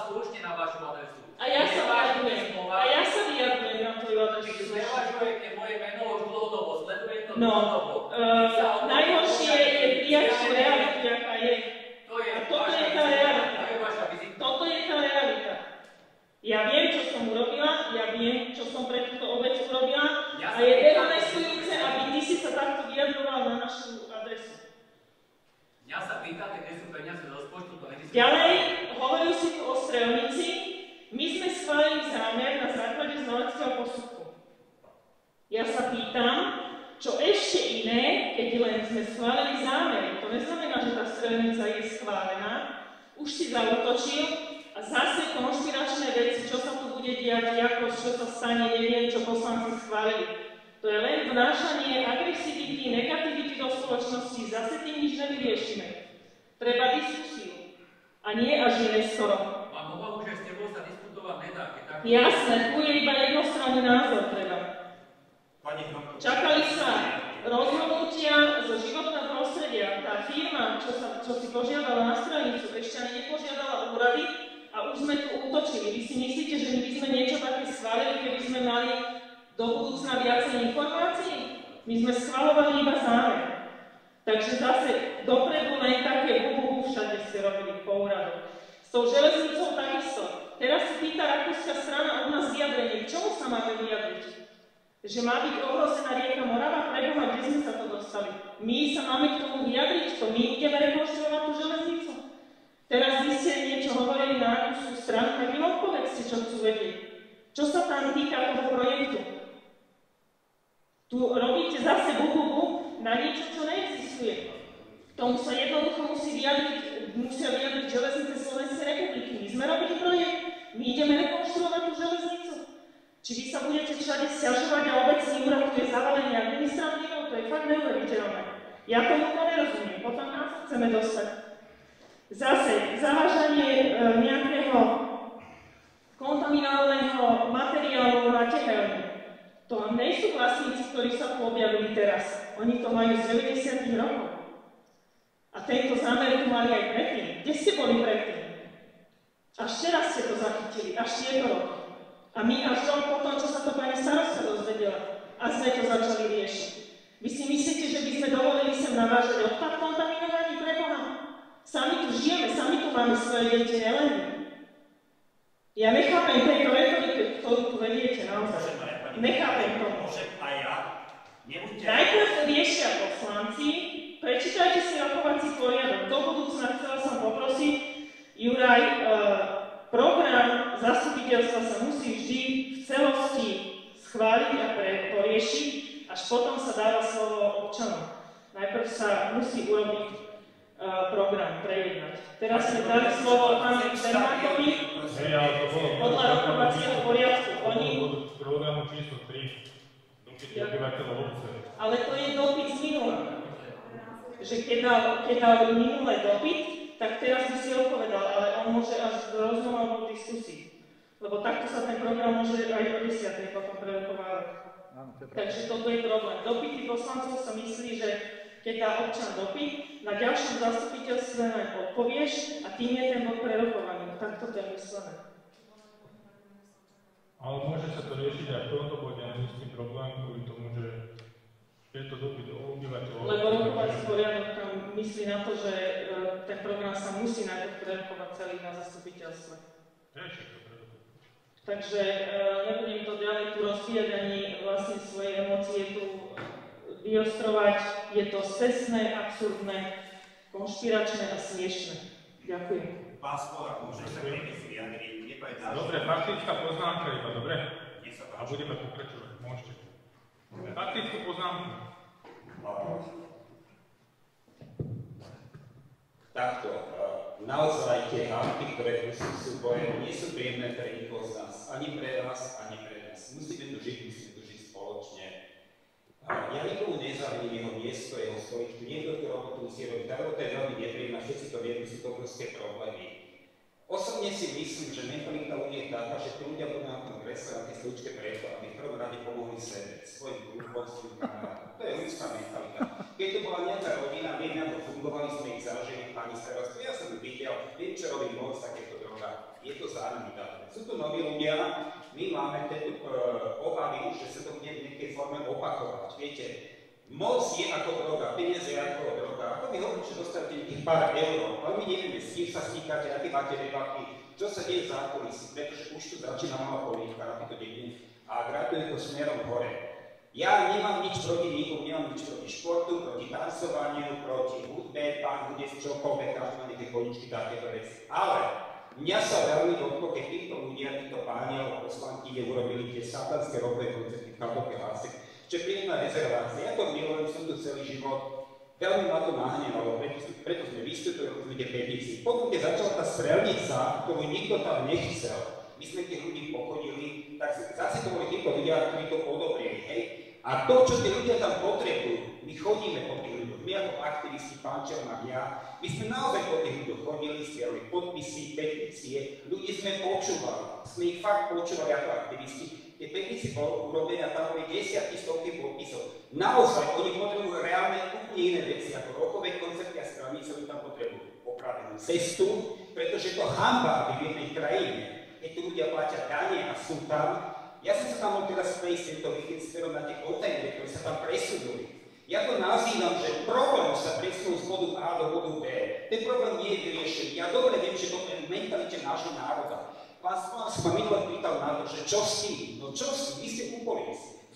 A ja sa vyjadrujem. A ja sa vyjadrujem na tvoju adresu. No, uh, najhoršie je prijať realitu, aká je. A toto je tá realita. Toto je tá realita. Ja viem, čo som urobila, ja viem, čo som pre túto obec urobila a je dehonestujúce, aby ty si sa takto vyjadroval na našu adresu. Mňa sa pýtate, kde sú peniaze z rozpočtu, to nediskutujem. Ďalej, hovoril si tu o strelnici. My sme schválili zámer na základe znaleckého posudku. Ja sa pýtam, čo ešte iné, keď len sme schválili zámer. To neznamená, že tá strelnica je schválená. Už si zaútočil a zase konšpiračné veci, čo sa tu bude diať, ako, čo sa stane, neviem, čo poslanci schválili. To je len vnášanie agresivity, negativity do spoločnosti, zase tým nič nevyriešime. Treba diskusiu. A nie až investorom. Mám obavu, že s tebou sa diskutovať nedá. Tak... Jasné, tu je iba jednostranný názor, treba. Čakali sa rozhodnutia zo životného prostredia. Tá firma, čo, sa, čo si požiadala na stranicu, ešte ani nepožiadala úrady a už sme tu útočili. Vy si myslíte, že my by sme niečo také schválili, keby sme mali do budúcna viacej informácií? My sme schvalovali iba zámer. Takže zase dopredu len také bububu všade ste robili po úradoch. S tou železnicou takisto. Teraz si pýta rakúska strana od nás vyjadrenie. K čomu sa máme vyjadriť? Že má byť ohrozená rieka Morava, preboha, kde sme sa to dostali? My sa máme k tomu vyjadriť, to my ideme rekonštruovať tú železnicu. Teraz vy ste niečo hovorili na akú sú stranu, tak im odpovedzte, čo chcú vedieť. Čo sa tam týka toho projektu? Tu robíte zase bububu na niečo, čo neexistuje. K tomu sa jednoducho musí vyjadriť, musia vyjadriť železnice Slovenskej republiky. My sme robili projekt, my ideme rekonštruovať tú železnicu. Či vy sa budete všade sťažovať a obecný úrad tu je zavalený administratívou, to je fakt neuveriteľné. Ja tomu to nerozumiem, potom nás chceme dostať. Zase, zavážanie e, nejakého kontaminálneho materiálu na tehelne. To nie sú vlastníci, ktorí sa tu objavili teraz. Oni to majú z deväťdesiatych rokov. A tento zámer tu mali aj predtým. Kde ste boli predtým? Až teraz ste to zachytili, až tieto roky. A my až po tom, čo sa to pani starostka dozvedela, a sme to začali riešiť. Vy si myslíte, že by sme dovolili sem navážať odpad kontaminovaný pre Boha? Sami tu žijeme, sami tu máme svoje deti, nelen my. Ja nechápem tejto retoriky, ktorú tu vediete naozaj. Nechápem to. Môžem aj ja. Najprv riešia poslanci, prečítajte si rokovací poriadok. Do budúcna chcela som poprosiť, Juraj, e, program zastupiteľstva sa musí vždy v celosti schváliť a poriešiť, až potom sa dáva slovo občanom. Najprv sa musí urobiť uh, program, prejednať. Teraz sme dali slovo pánu Cermákovi podľa rokovacieho poriadku. Oni... Programu číslo tri, dopyt obyvateľov obce. Ale to je dopyt z minula. Že keď dal, keď dal minulé dopyt, tak teraz by si odpovedal, ale on môže až rozhodnúť o diskusii. Lebo takto sa ten program môže aj o desiatej potom prerokovávať. Takže toto je problém. Dopyty poslancov sa myslí, že keď dá občan dopyt, na ďalšom zastupiteľstve len odpovieš a tým je ten bod prerokovaný. Takto to je myslené. Ale môže sa to riešiť aj v tomto bode, a nie s tým problém, kvôli tomu, že je to dopyt obyvateľov. Lebo rokovací poriadok tam myslí na to, že ten program sa musí najprv prerokovať celý na zastupiteľstve. Takže uh, nebudem to ďalej tu rozvíjať ani vlastne svoje emócie tu vyostrovať. Je to scestné, absurdné, konšpiračné a smiešné. Ďakujem. Pán Spolák, môžem sa k si vyjadriť. Dobre, faktická poznámka iba, dobre? A budeme pokračovať, môžete. Faktickú poznámku. Takto, naozaj tie hádky, ktoré tu sú súboje, nie sú príjemné pre nikoho z nás. Ani pre vás, ani pre nás. Musíme tu žiť, musíme tu žiť spoločne. Ja nikomu nezaviním jeho miesto, jeho stoličku. Niekto tú robotu musí robiť. Tá robota je veľmi nepríjemná, všetci to vieme, sú to obrovské problémy. Osobne si myslím, že mentalita ľudí je taká, že tí ľudia budú na tom kresle, na tej stoličke preto, aby v prvom rade pomohli sebe, svojim družbom, svojim kamarátom. To je ľudská mentalita. Keď to bola nejaká rodina, vieme, ako fungovali, sme ich zažili, pani staroství, ja som ju videl, viem, čo robí moc takéto droga. Je to zároveň dané. Sú to noví ľudia, my máme tieto uh, obavy, že sa to bude v nejakej forme opakovať. Viete, moc je ako droga, peniaze je ako droga. Ako mi hovorí, že dostávate nejakých pár eur, ale my nevieme, s kým sa stýkate, aké máte debaty, čo sa deje v zákulisí, pretože už tu začína malá politika na týchto dedine a graduje to smerom hore. Ja nemám nič proti nikomu, nemám nič proti športu, proti tancovaniu, proti hudbe, pán bude čokoľvek, každý má nejaké koničky, takéto veci. Ale mňa sa veľmi dotklo, keď títo ľudia, títo páni alebo poslankyne urobili tie satanské rokové koncerty v Kaldoke Lásek, čo je príjemná rezervácia. Ja to milujem, som tu celý život. Veľmi ma to nahnevalo, preto, preto sme vystúpili, ako sme tie petícii. Potom, keď začala tá strelnica, ktorú nikto tam nechcel, my sme tých ľudí pochodili, tak zase to boli títo ľudia, ktorí to odobrili, hej. A to, čo tí ľudia tam potrebujú, my chodíme po tých ľuďoch, my ako aktivisti, pán Čermák, ja, my sme naozaj po tých ľuďoch chodili, stiahli podpisy, petície, ľudí sme počúvali, sme ich fakt počúvali ako aktivisti. Tie petície boli urobené a tam boli desiatky, stovky podpisov. Naozaj, oni potrebujú reálne úplne iné veci, ako rokové koncerty a stranice, oni tam potrebujú opravenú cestu, pretože to hanbá, aby v jednej krajine, keď tu ľudia platia dane a sú tam. Ja som sa tam mohol teraz prejsť tento víkend smerom na tie kontajnery, ktoré sa tam presunuli. Ja to nazývam, že problém sa presunul z bodu A do bodu B. Ten problém nie je vyriešený. Ja dobre viem, že to je v mentalite nášho národa. Pán Spolák sa ma minulé pýtal na to, že čo s tým? No čo s tým? Vy ste úplníci.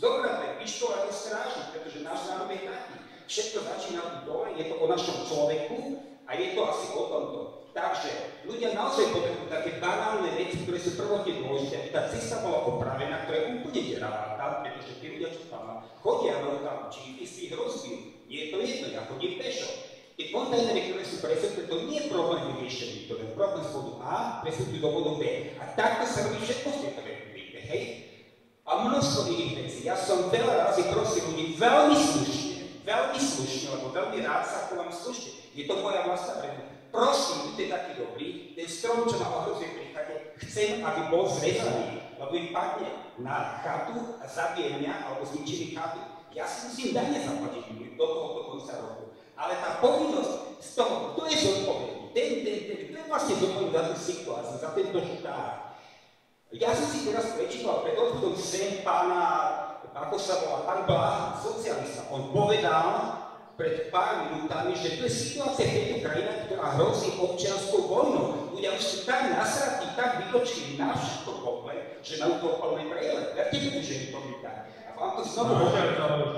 Zobrať pištoľ ako stráži, pretože náš národ je taký. Všetko začína tu dole, je to o našom človeku a je to asi o tomto. Takže ľudia naozaj potrebujú také banálne veci, ktoré sú prvotne dôležité, aby tá cesta bola opravená, ktorá je úplne deravá tam, pretože tí ľudia, čo tam chodia, majú tam čípy, si ich rozbijú. Nie je to jedno, ja chodím pešo. Tie kontajnery, ktoré sú presunuté, to nie je problém vyriešený, to je problém z bodu A, presunutý do bodu B. A takto sa robí všetko v tejto republike, hej? A množstvo iných vecí. Ja som veľa razy prosil ľudí veľmi slušne, veľmi slušne, lebo veľmi rád sa chovám slušne. Je to moja vlastná preto. Prosím, buďte taký dobrý, ten strom, čo ma ohrozuje pri chate, chcem, aby bol zrezaný, lebo im padne na chatu a zabije mňa, alebo zničí mi chatu. Ja si musím dane zaplatiť do tohoto konca roku. Ale tá povinnosť z toho, kto je zodpovedný, ten, ten, ten, kto je vlastne zodpovedný za tú situáciu, za tento štát. Ja som si teraz prečítal pred odchodom sem pána, ako sa volá, pán Bláha, socialista. On povedal pred pár minútami, že to je situácia v tejto krajine, ktorá hrozí občianskou vojnou. Ľudia už sú tak nasratí, tak vytočili na všetko pohle, že majú to plné prejele. Verte mi, že je to mi tak. A vám to znovu hovorím.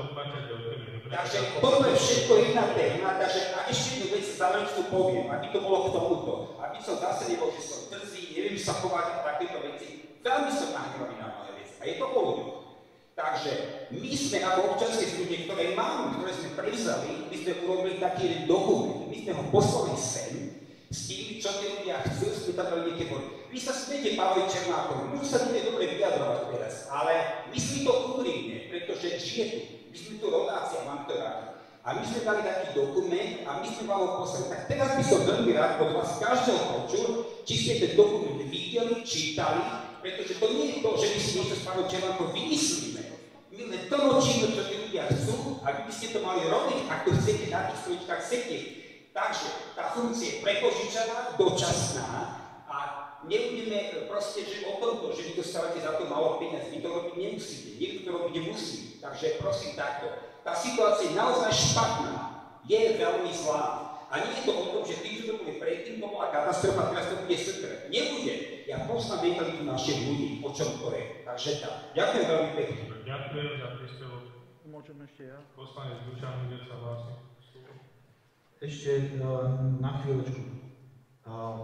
Takže toto je všetko jedna téma, takže a ešte jednu vec záverečnú poviem, aby to bolo k tomuto. Aby som zase nebol, že som drzý, neviem sa chovať a takéto veci. Veľmi som nahnevaný na moje veci. A je to o ľuďoch. Takže my sme ako občianske združenie, ktoré máme, ktoré sme prevzali, my sme urobili taký jeden dokument, my sme ho poslali sem s tým, čo tí ľudia chcú, sme tam dali nejaké body. Vy sa smiete Pávovi Čermákovi, môžu sa bude dobre vyjadrovať teraz, ale myslí to úprimne, pretože žije tu. My sme tu rodáci a mám to rád. A my sme dali taký dokument a my sme vám ho poslali. Tak teraz by som veľmi rád od vás každého počul, či ste ten dokument videli, čítali, pretože to nie je to, že my si niečo s pánom Čermánkom vymyslíme. My len to nočíme, čo tí ľudia chcú a vy by ste to mali robiť, ak to chcete na tých strojčkách sedieť. Takže tá funkcia je prepožičaná, dočasná a nebudeme proste, že o tomto, že vy dostávate za to málo peniaz, vy to robiť nemusíte, niekto to robiť nemusí. Takže prosím takto, tá situácia je naozaj špatná, je veľmi zlá. A nie je to o tom, že tým, že to bude predtým, to bola katastrofa, teraz to bude super. Nebude. Ja poznám mentalitu našich ľudí, o čom to je. Takže tak. Ďakujem veľmi pekne. Ďakujem za príspevok. Môžem ešte ja? Poslanec Dušan, kde sa hlási. Ešte uh, na chvíľočku. Uh,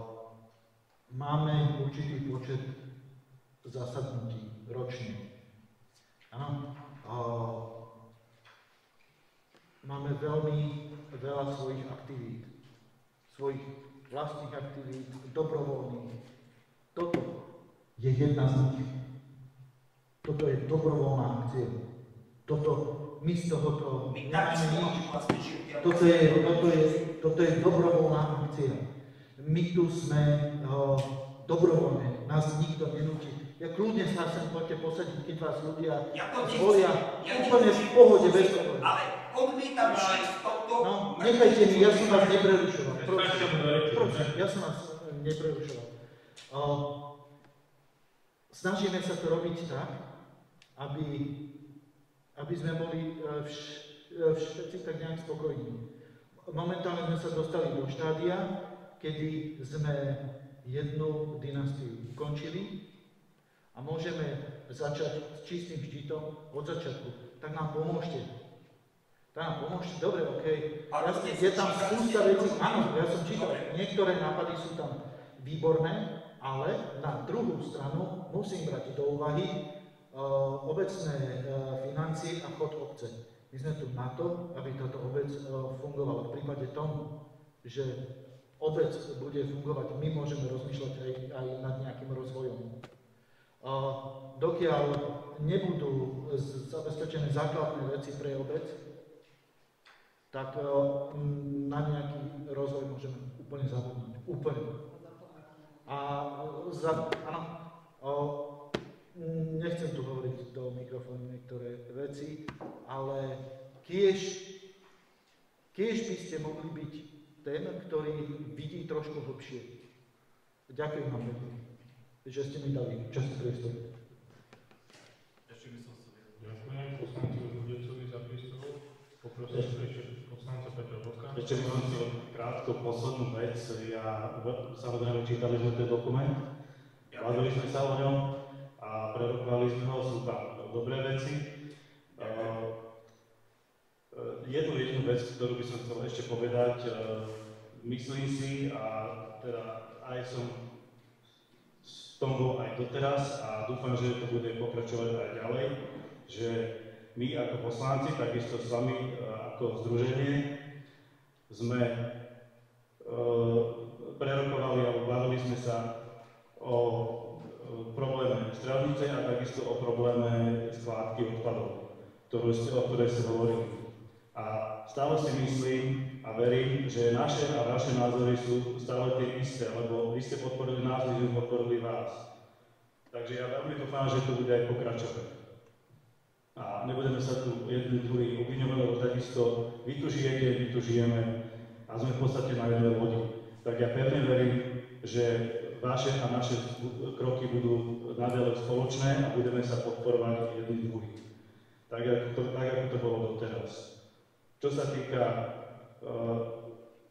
máme určitý počet zasadnutí ročne. Áno. Uh, máme veľmi veľa svojich aktivít, svojich vlastných aktivít, dobrovoľných. Toto je jedna z nich. Toto je dobrovoľná akcia. Toto, my z tohoto nemáme nič. Toto je, toto je, toto je dobrovoľná akcia. My tu sme uh, dobrovoľné, nás nikto nenúti. Ja kľudne sa sem poďte posadiť, keď vás ľudia ja zvolia ja úplne v pohode, bez toho. Ale odmietam žiť v tomto... No, nechajte mi, ja som vás neprerušoval. Prosím, ja som vás neprerušoval. Uh, snažíme sa to robiť tak, aby, aby sme boli uh, vš, uh, všetci tak nejak spokojní. Momentálne sme sa dostali do štádia, kedy sme jednu dynastiu ukončili, a môžeme začať s čistým štítom od začiatku. Tak nám pomôžte. Tak nám pomôžte. Dobre, okej. Okay. Je tam spústa vecí. Áno, ja som čítal. Niektoré nápady sú tam výborné, ale na druhú stranu musím brať do úvahy uh, obecné uh, financie a chod obce. My sme tu na to, aby táto obec uh, fungovala. V prípade tomu, že obec bude fungovať, my môžeme rozmýšľať aj, aj nad nejakým rozvojom. Uh, dokiaľ nebudú zabezpečené základné veci pre obec, tak uh, na nejaký rozvoj môžeme úplne zabudnúť. Úplne. A za, áno, uh, nechcem tu hovoriť do mikrofónu niektoré veci, ale kiež, kiež by ste mohli byť ten, ktorý vidí trošku hlbšie. Ďakujem vám veľmi, že ste mi dali čas priestor. Ďakujem poslancovi Budecovi za príspevok. Poprosím ešte poslanca Petra Vlka. Ešte by som chcel krátko poslednú vec. Ja, samozrejme, čítali sme ten dokument, bavili sme sa o ňom a prerokovali sme ho, sú tam dobré veci. jednu jednu vec, ktorú by som chcel ešte povedať, myslím si, a teda aj som v tom bol aj doteraz a dúfam, že to bude pokračovať aj ďalej, že my ako poslanci, takisto s vami ako združenie, sme prerokovali alebo bavili sme sa o probléme Strelnice a takisto o probléme skládky odpadov, ktorú ste, o ktorej ste hovorili. A stále si myslím a verím, že naše a vaše názory sú stále tie isté, lebo vy ste podporili nás, my sme podporili vás. Takže ja veľmi dúfam, že to bude aj pokračovať. A nebudeme sa tu jedni druhý obviňovať, lebo takisto vy tu žijete, my tu žijeme a sme v podstate na jednej lodi. Tak ja pevne verím, že vaše a naše kroky budú naďalej spoločné a budeme sa podporovať jedni druhých. Tak ako to, tak, ako to bolo doteraz. Čo sa týka uh,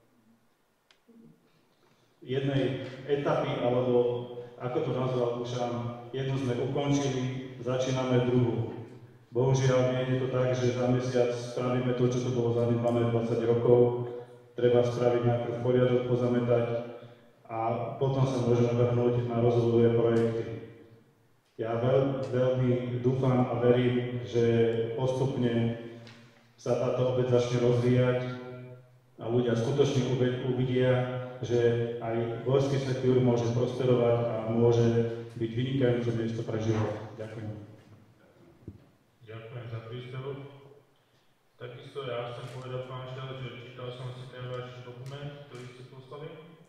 jednej etapy, alebo ako to nazval Dušan, jednu sme ukončili, začíname druhú. Bohužiaľ nie je to tak, že za mesiac spravíme to, čo to bolo zanedbané dvadsať rokov, treba spraviť najprv poriadok, pozametať a potom sa môžeme vrhnúť na rozvojové projekty. Ja veľ, veľmi dúfam a verím, že postupne sa táto obec začne rozvíjať a ľudia skutočne uvidia, že aj Gorský Svätý Jur môže prosperovať a môže byť vynikajúce miesto pre život. Ďakujem. Ďakujem za príspevok. Takisto ja chcem povedať, pán Šel, že čítal som si ten váš dokument, ktorý ste poslali.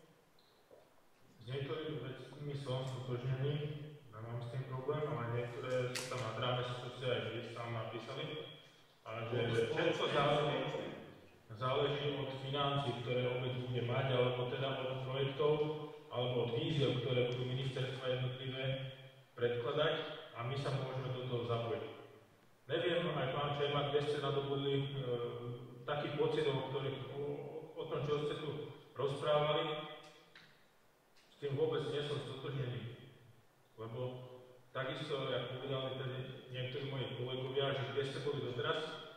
S niektorými vecmi som stotožnený, nemám s tým problém, ale niektoré sú tam nad rámec, čo ste aj vy sám napísali. A že všetko záleží, záleží od financií, ktoré obec bude mať, alebo teda od projektov, alebo od víziev, ktoré budú ministerstva jednotlivé predkladať a my sa môžeme do toho zapojiť. Neviem, aj pán Čermák, kde ste nadobudli e, taký pocit, o, ktorých, o, o tom, čo ste tu rozprávali, s tým vôbec nie som stotožnený. Lebo takisto, jak povedali tedy niektorí moji kolegovia, že kde ste boli doteraz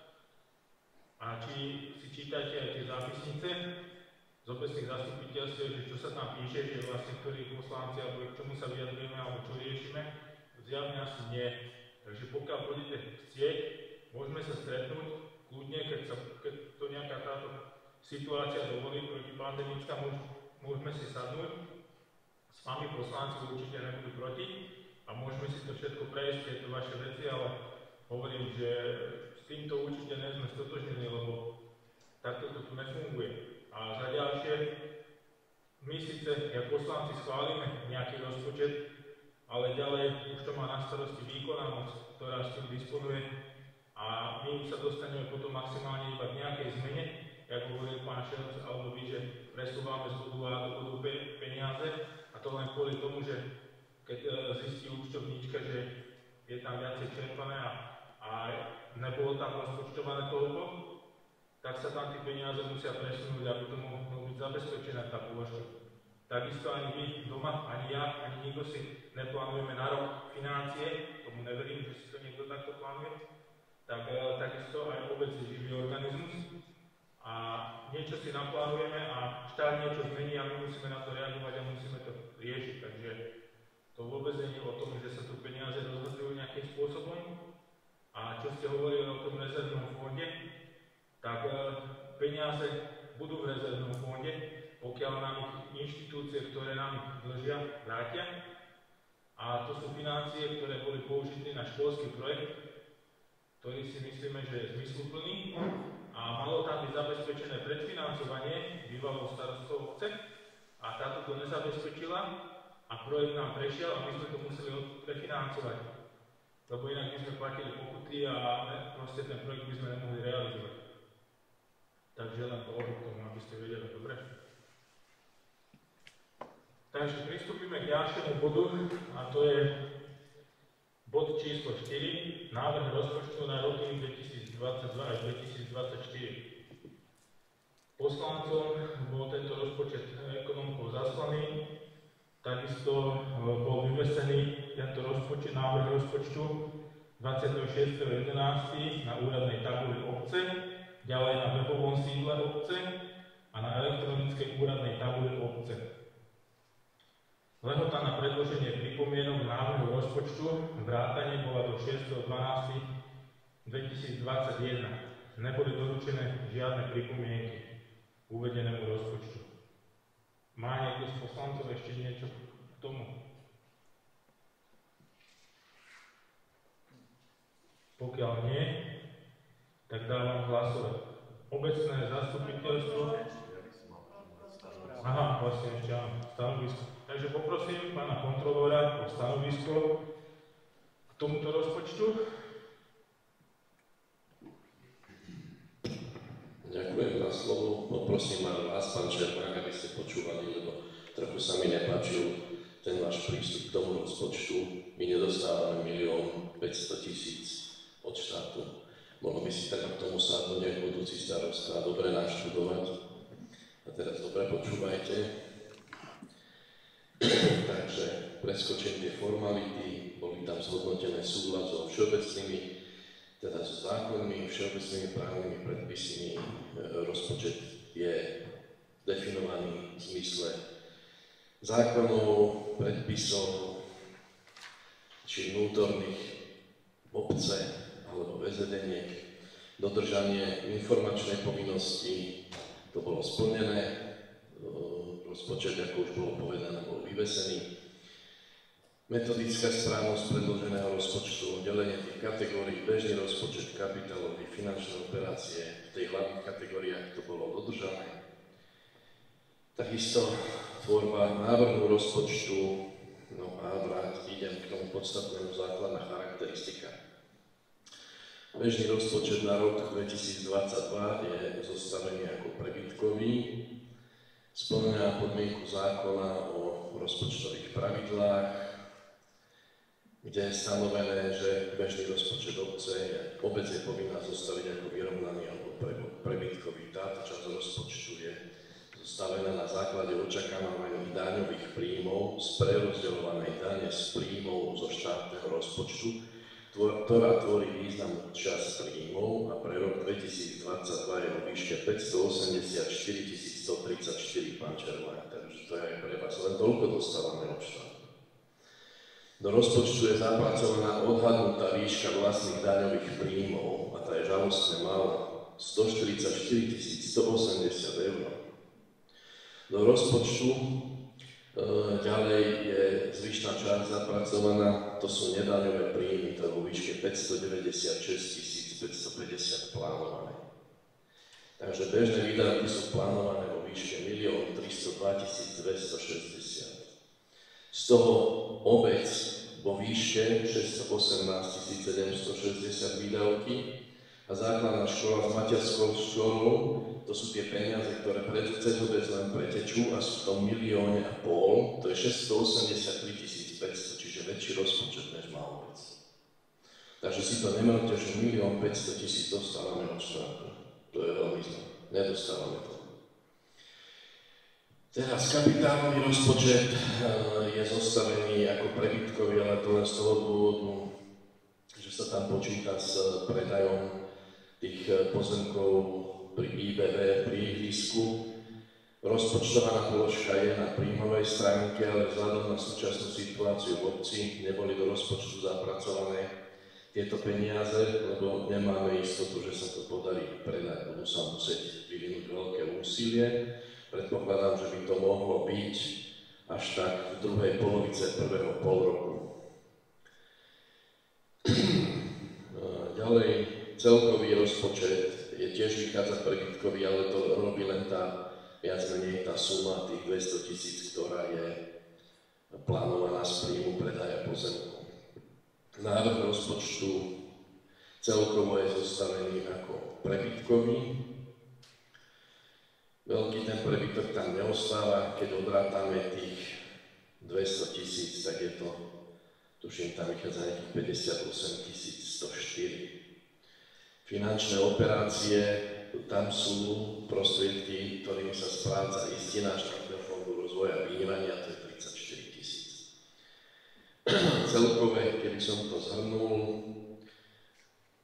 a či si čítate aj tie zápisnice z obecných zastupiteľstiev, že čo sa tam píše, že vlastne ktorí poslanci alebo k čomu sa vyjadrujeme alebo čo riešime, zjavne asi nie. Takže pokiaľ budete chcieť, môžeme sa stretnúť kľudne, keď, sa, keď to nejaká táto situácia dovolí protipandemická, môžeme si sadnúť. S vami poslanci určite nebudú proti a môžeme si to všetko prejsť, tieto vaše veci, ale hovorím, že s týmto určite nie sme stotožnení, lebo takto to tu nefunguje. A za ďalšie, my síce, jak poslanci, schválime nejaký rozpočet, ale ďalej už to má na starosti výkonná moc, ktorá s tým disponuje a my sa dostaneme potom maximálne iba k nejakej zmene, ako hovoril pán Šelc, alebo vy, že presúvame z bodu A do bodu B peniaze a to len kvôli tomu, že keď zistí účtovníčka, že je tam viacej čerpané a, a nebolo tam rozpočtované toľko, tak sa tam tie peniaze musia presunúť, aby to mohlo byť zabezpečené tá pôvažka. Takisto ani vy doma, ani ja, ani nikto si neplánujeme na rok financie, tomu neverím, že si to niekto takto plánuje, tak e, takisto aj obec je živý organizmus a niečo si naplánujeme a štát niečo zmení a my musíme na to reagovať a musíme to riešiť. Takže to vôbec nie je o tom, že sa tu peniaze rozhodujú nejakým spôsobom. A čo ste hovorili o tom rezervnom fonde, tak e, peniaze budú v rezervnom fonde, pokiaľ nám ich inštitúcie, ktoré nám ich dlžia, vrátia. A to sú financie, ktoré boli použité na školský projekt, ktorý si myslíme, že je zmysluplný. A malo tam byť zabezpečené predfinancovanie bývalou starostou obce. A táto to nezabezpečila a projekt nám prešiel a my sme to museli prefinancovať. Lebo inak by sme platili pokuty a proste ten projekt by sme nemohli realizovať. Takže len to k tomu, aby ste vedeli, dobre? Takže pristúpime k ďalšiemu bodu a to je bod číslo štyri, návrh rozpočtu na roky dvetisícdvadsaťdva až dvetisícdvadsaťštyri. Poslancom bol tento rozpočet ekonomkou zaslaný, takisto bol vyvesený tento rozpočet, návrh rozpočtu dvadsiateho šiesteho jedenásteho na úradnej tabuli obce, ďalej na webovom sídle obce a na elektronickej úradnej tabuli obce. Lehota na predloženie pripomienok návrhu rozpočtu vrátane bola do šiesteho decembra dvetisícdvadsaťjeden. Neboli doručené žiadne pripomienky k uvedenému rozpočtu. Má niekto z poslancov ešte niečo k tomu? Pokiaľ nie, tak dávam hlasovať. Obecné zastupiteľstvo. Aha, vlastne ešte áno, stanovisko. Takže poprosím pána kontrolóra o stanovisko k tomuto rozpočtu. Ďakujem za slovo. Poprosím vás, pán Čermák, aby ste počúvali, lebo trochu sa mi nepáčil ten váš prístup k tomu rozpočtu. My nedostávame milión päťsto tisíc od štátu. Mohlo by si tak k tomu sadnúť aj budúci starosta a dobre naštudovať. A teraz dobre počúvajte. Takže preskočím tie formality, boli tam zhodnotené súhľad so všeobecnými, teda so zákonmi, všeobecnými právnymi predpismi. Rozpočet je definovaný v zmysle zákonov, predpisov, či vnútorných obce alebo väzedeniek, dodržanie informačnej povinnosti, to bolo splnené, rozpočet, ako už bolo povedané, bol vyvesený. Metodická správnosť predloženého rozpočtu, delenie tých kategórií, bežný rozpočet, kapitálový, finančné operácie, v tej hlavných kategóriách to bolo dodržané. Takisto tvorba návrhu rozpočtu, no a vrát, idem k tomu podstatnému, základná charakteristika. Bežný rozpočet na rok dvetisícdvadsaťdva je zostavený ako prebytkový, spĺňa podmienku zákona o rozpočtových pravidlách, kde je stanovené, že bežný rozpočet obce je, obec je povinná zostaviť ako vyrovnaný alebo prebytkový. Táto časť rozpočtu je zostavená na základe očakávaných daňových príjmov z prerozdeľovanej dane z príjmov zo štátneho rozpočtu, ktorá tvorí významnú časť príjmov a pre rok dvetisícdvadsaťdva je vo výške päťstoosemdesiatštyri tisíc stotridsaťštyri, pán Čermák, takže to je aj pre vás, len toľko dostávame od štátu. Do rozpočtu je zapracovaná odhadnutá výška vlastných daňových príjmov a tá je žalostne malá, stoštyridsaťštyri tisíc stoosemdesiat eur. Do rozpočtu e, ďalej je zvyšná časť zapracovaná, to sú nedaňové príjmy, to je vo výške päťstodeväťdesiatšesť tisíc päťstopäťdesiat plánované. Takže bežné výdavky sú plánované vo výške milión tristodva tisíc dvestošesťdesiat. Z toho obec vo výške šesťstoosemnásť tisíc sedemstošesťdesiat výdavky a základná škola s materskou školou, to sú tie peniaze, ktoré cez obec len pretečú a sú v tom milióne a pol, to je šesťstoosemdesiattri tisíc päťsto, čiže väčší rozpočet než má obec. Takže si to nemôžete, že milión päťsto tisíc dostávame od štátu. To je veľmi zlé. Nedostávame to. Teraz kapitálový rozpočet je zostavený ako prebytkový, ale to len z toho dôvodu, že sa tam počíta s predajom tých pozemkov pri í bé vé, pri ihrisku. Rozpočtovaná položka je na príjmovej stránke, ale vzhľadom na súčasnú situáciu v obci neboli do rozpočtu zapracované tieto peniaze, lebo nemáme istotu, že sa to podarí predať. Budú sa musieť vyvinúť veľké úsilie. Predpokladám, že by to mohlo byť až tak v druhej polovice prvého pol roku. Ďalej, celkový rozpočet je tiež vychádza prebytkový, ale to robí len tá, viac menej tá suma tých dvesto tisíc, ktorá je plánovaná z príjmu predaja pozemku. Návrh rozpočtu celkovo je zostavený ako prebytkový. Veľký ten prebytok tam neostáva, keď odrátame tých dvesto tisíc, tak je to, tuším, tam vychádza nejakých päťdesiatosem tisíc stoštyri. Finančné operácie, tam sú prostriedky, ktorými sa správca istina štátneho fondu rozvoja a vynímania, to je tridsaťštyri tisíc. Celkové, keby som to zhrnul,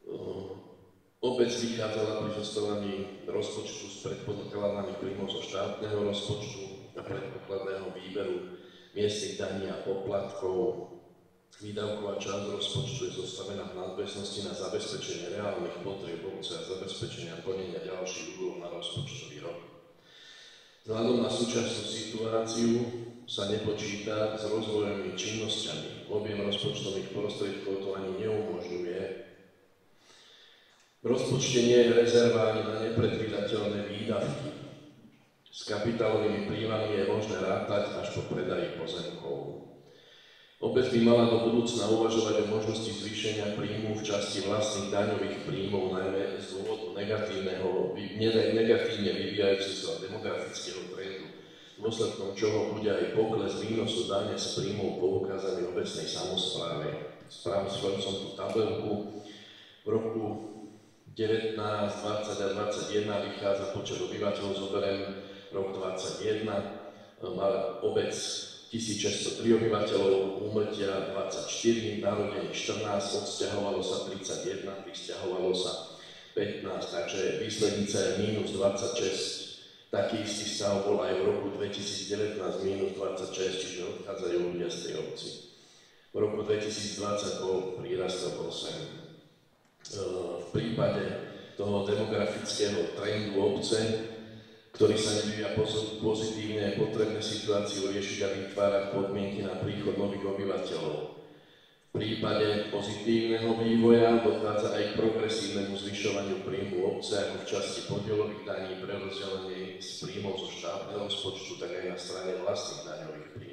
Obec vychádzala pri zostavovaní rozpočtu z predpokladaných príjmov zo štátneho rozpočtu a predpokladného výberu miestnych daní a poplatkov. Výdavková časť rozpočtu je zostavená v nadväznosti na zabezpečenie reálnych potrieb obce a zabezpečenia plnenia ďalších úloh na rozpočtový rok. Vzhľadom na súčasnú situáciu sa nepočíta s rozvojovými činnosťami. Objem rozpočtových prostriedkov to ani neumožňuje. V rozpočte nie je rezerva ani na nepredvídateľné výdavky. S kapitálovými príjmami je možné rátať až po predaji pozemkov. Obec by mala do budúcna uvažovať o možnosti zvýšenia príjmu v časti vlastných daňových príjmov, najmä z dôvodu negatívneho, negatívne vyvíjajúceho sa demografického trendu, dôsledkom čoho bude aj pokles výnosu dane z príjmov poukázaný obecnej samospráve. Spravil som tú tabelku. V roku devätnásť, dvadsať a dvadsaťjeden vychádza počet obyvateľov, zoberiem rok dvadsaťjeden, má obec tisícšesťstotri obyvateľov, úmrtia dvadsaťštyri, narodení štrnásť, odsťahovalo sa tridsaťjeden, vysťahovalo sa pätnásť, takže výslednica je mínus dvadsaťšesť. Taký istý stav bol aj v roku dvetisícdevätnásť, mínus dvadsaťšesť, čiže odchádzajú ľudia z tej obci. V roku dvetisícdvadsať bol prírastok osem. V prípade toho demografického trendu obce, ktorý sa nevyvíja pozitívne, je potrebné situáciu riešiť a vytvárať podmienky na príchod nových obyvateľov. V prípade pozitívneho vývoja dochádza aj k progresívnemu zvyšovaniu príjmu obce ako v časti podielových daní pre rozdelenie z príjmov zo štátneho rozpočtu, tak aj na strane vlastných daňových príjmov.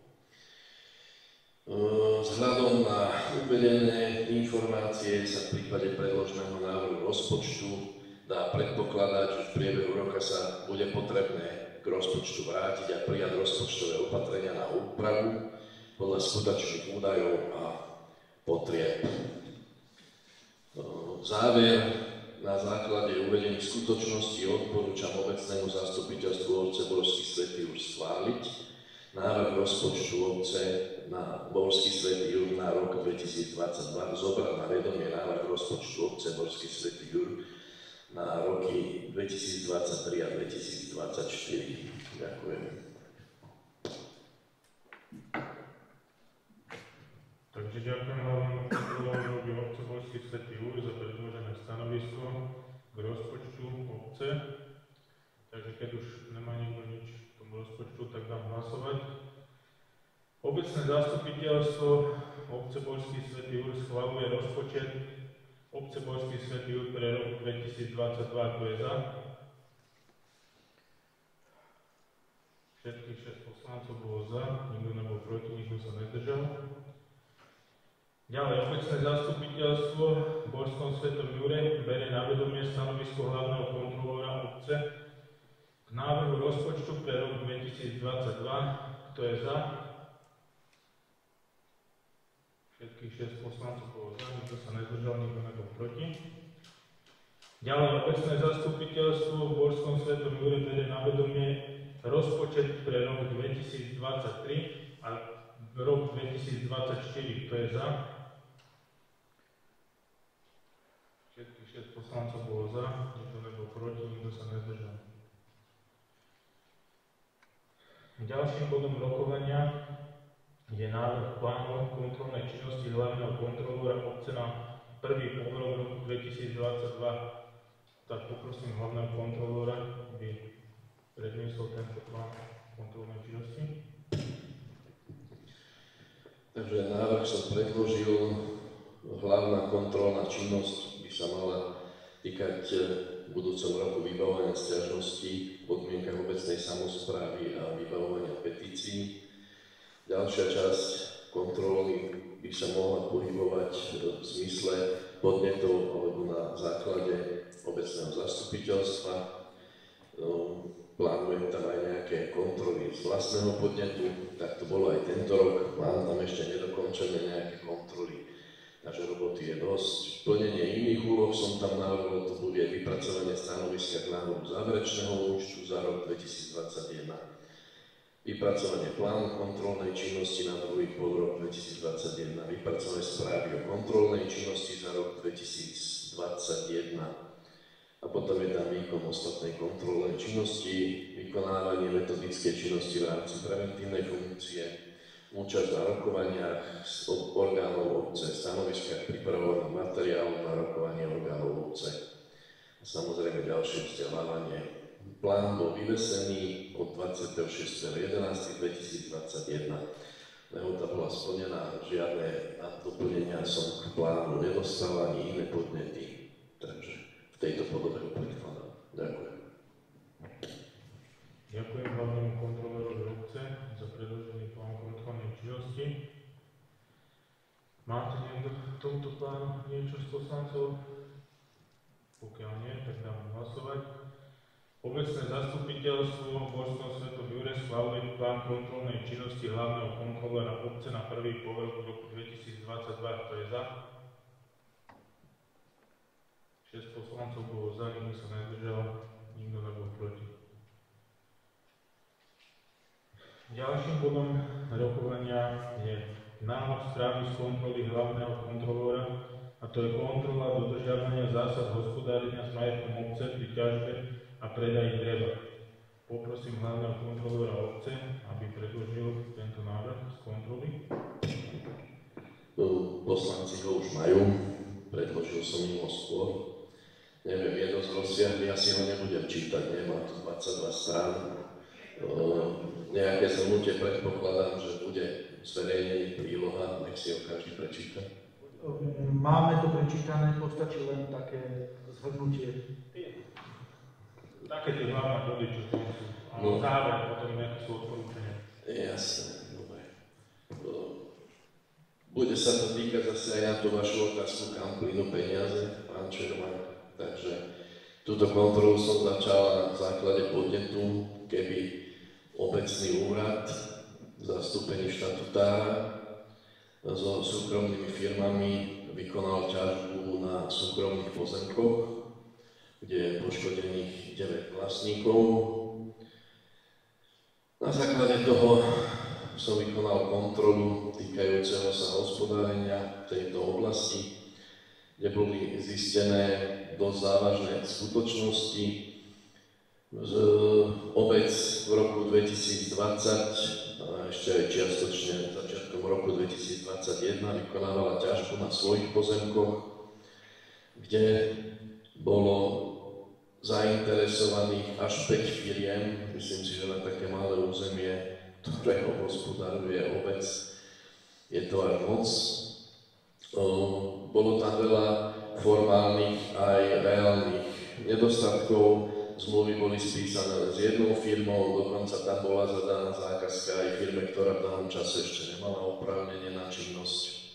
Vzhľadom na uvedené informácie sa v prípade predloženého návrhu rozpočtu dá predpokladať, že v priebehu roka sa bude potrebné k rozpočtu vrátiť a prijať rozpočtové opatrenia na úpravu podľa skutočných údajov a potrieb. Záver na základe uvedených skutočností odporúčam obecnému zastupiteľstvu obce Božský Svätý Jur schváliť návrh rozpočtu obce na Božský Svätý Jur na rok dvetisícdvadsaťdva, zobrať na vedomie návrh rozpočtu obce Božský Svätý Jur na roky dvetisícdvadsaťtri a dvetisícdvadsaťštyri. Ďakujem. Takže ďakujem hlavnému kontrolórovi obce Božský Svätý Jur za predložené stanovisko k rozpočtu obce. Takže keď už nemá nikto nič k tomu rozpočtu, tak dám hlasovať. Obecné zastupiteľstvo obce Božský Svätý Jur schvaľuje rozpočet obce Božský Svätý Jur pre rok dvetisícdvadsaťdva. Kto je za? Všetkých šesť poslancov bolo za, nikto nebol proti, nikto sa nezdržal. Ďalej, obecné zastupiteľstvo v Božskom Svätom Jure berie na vedomie stanovisko hlavného kontrolóra obce k návrhu rozpočtu pre rok dvetisícdvadsaťdva. Kto je za? Všetkých šesť poslancov bolo za, nikto sa nezdržal, nikto nebol proti. Ďalej, obecné zastupiteľstvo v Božskom Svätom Jure berie na vedomie rozpočet pre rok dvetisícdvadsaťtri a rok dvetisícdvadsaťštyri. Kto je za? Všetkých šesť poslancov bolo za, nikto nebol proti, nikto sa nezdržal. Ďalším bodom rokovania je návrh plánu kontrolnej činnosti hlavného kontrolóra obce na prvý polrok roku dvetisícdvadsaťdva. Tak poprosím hlavného kontrolóra, aby predniesol tento plán kontrolnej činnosti. Takže návrh som predložil. Hlavná kontrolná činnosť by sa mala týkať v budúcom roku vybavovania sťažností, podmienkach obecnej samosprávy a vybavovania petícií. Ďalšia časť kontroly by sa mohla pohybovať v zmysle podnetov alebo na základe obecného zastupiteľstva. Plánujem tam aj nejaké kontroly z vlastného podnetu, tak to bolo aj tento rok. Mám tam ešte nedokončené nejaké kontroly, takže roboty je dosť. Plnenie iných úloh som tam navrhol, to bude vypracovanie stanoviska k návrhu záverečného účtu za rok dvetisícdvadsaťjeden. Vypracovanie plánu kontrolnej činnosti na druhý polrok dvetisícdvadsaťjeden, vypracovanie správy o kontrolnej činnosti za rok dvetisícdvadsaťdva dvetisícdvadsaťjeden. A potom je tam výkon ostatnej kontrolnej činnosti, vykonávanie metodickej činnosti v rámci preventívnej funkcie, účasť na rokovaniach s orgánov obce, stanoviskách pripravovaných materiálov na rokovanie orgánov obce. A samozrejme ďalšie vzdelávanie. Plán bol vyvesený od dvadsiateho šiesteho jedenásteho dvetisícdvadsaťjeden. Lehota bola splnená, žiadne doplnenia som k plánu nedostal ani iné podnety. Takže v tejto podobe ho predkladám. Ďakujem. Ďakujem hlavnému kontrolórovi obce za predložený plán kontrolnej činnosti. Máte niekto k tomuto plánu niečo z poslancov? Pokiaľ nie, tak dám hlasovať. Obecné zastupiteľstvo Božskom Svetom Jure schváluje plán kontrolnej činnosti hlavného kontrolóra obce na prvý polrok roku dvetisícdvadsaťdva. Kto je za? šesť poslancov bolo za, nikto sa nezdržal, nikto nebol proti. Ďalším bodom rokovania je návrh správy z kontroly hlavného kontrolóra, a to je kontrola dodržiavania zásad hospodárenia s majetkom obce pri ťažbe a predaji dreva. Poprosím hlavného kontrolóra obce, aby predložil tento návrh z kontroly. Poslanci ho už majú, predložil som im ho skôr. Neviem, je dosť rozsiahly, ja si ho nebudem čítať, nemá tu dvadsaťdva strán. Nejaké zhrnutie predpokladám, že bude zverejnený príloha, nech si ho každý prečíta. Máme to prečítané, postačí len také zhrnutie. Také tie hlavné body, čo tam sú. A no. Záver, potom nejaké sú odporúčania. Jasné, dobre. Bude sa to týkať zase aj na tú vašu otázku, kam plynú peniaze, pán Čermák. Takže túto kontrolu som začal na základe podnetu, keby obecný úrad v zastúpení štatutára so súkromnými firmami vykonal ťažbu na súkromných pozemkoch, kde je poškodených deväť vlastníkov. Na základe toho som vykonal kontrolu týkajúceho sa hospodárenia v tejto oblasti, kde boli zistené dosť závažné skutočnosti. Z obec v roku dvetisícdvadsať a ešte aj čiastočne začiatkom roku dvetisícdvadsaťjeden vykonávala ťažbu na svojich pozemkoch, kde bolo zainteresovaných až päť firiem, myslím si, že na také malé územie, ktorého hospodáruje obec, je to aj moc. Bolo tam veľa formálnych aj reálnych nedostatkov. Zmluvy boli spísané s jednou firmou, dokonca tam bola zadaná zákazka aj firme, ktorá v danom čase ešte nemala oprávnenie na činnosť.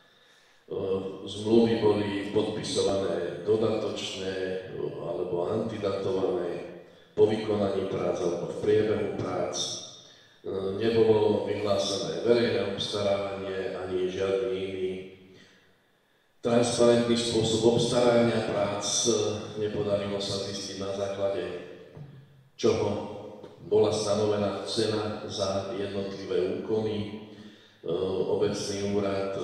Zmluvy boli podpisované dodatočné alebo antidatované po vykonaní prác alebo v priebehu prác. Nebolo vyhlásené verejné obstarávanie ani žiadny iný transparentný spôsob obstarávania prác. Nepodarilo sa zistiť, na základe čoho bola stanovená cena za jednotlivé úkony. Obecný úrad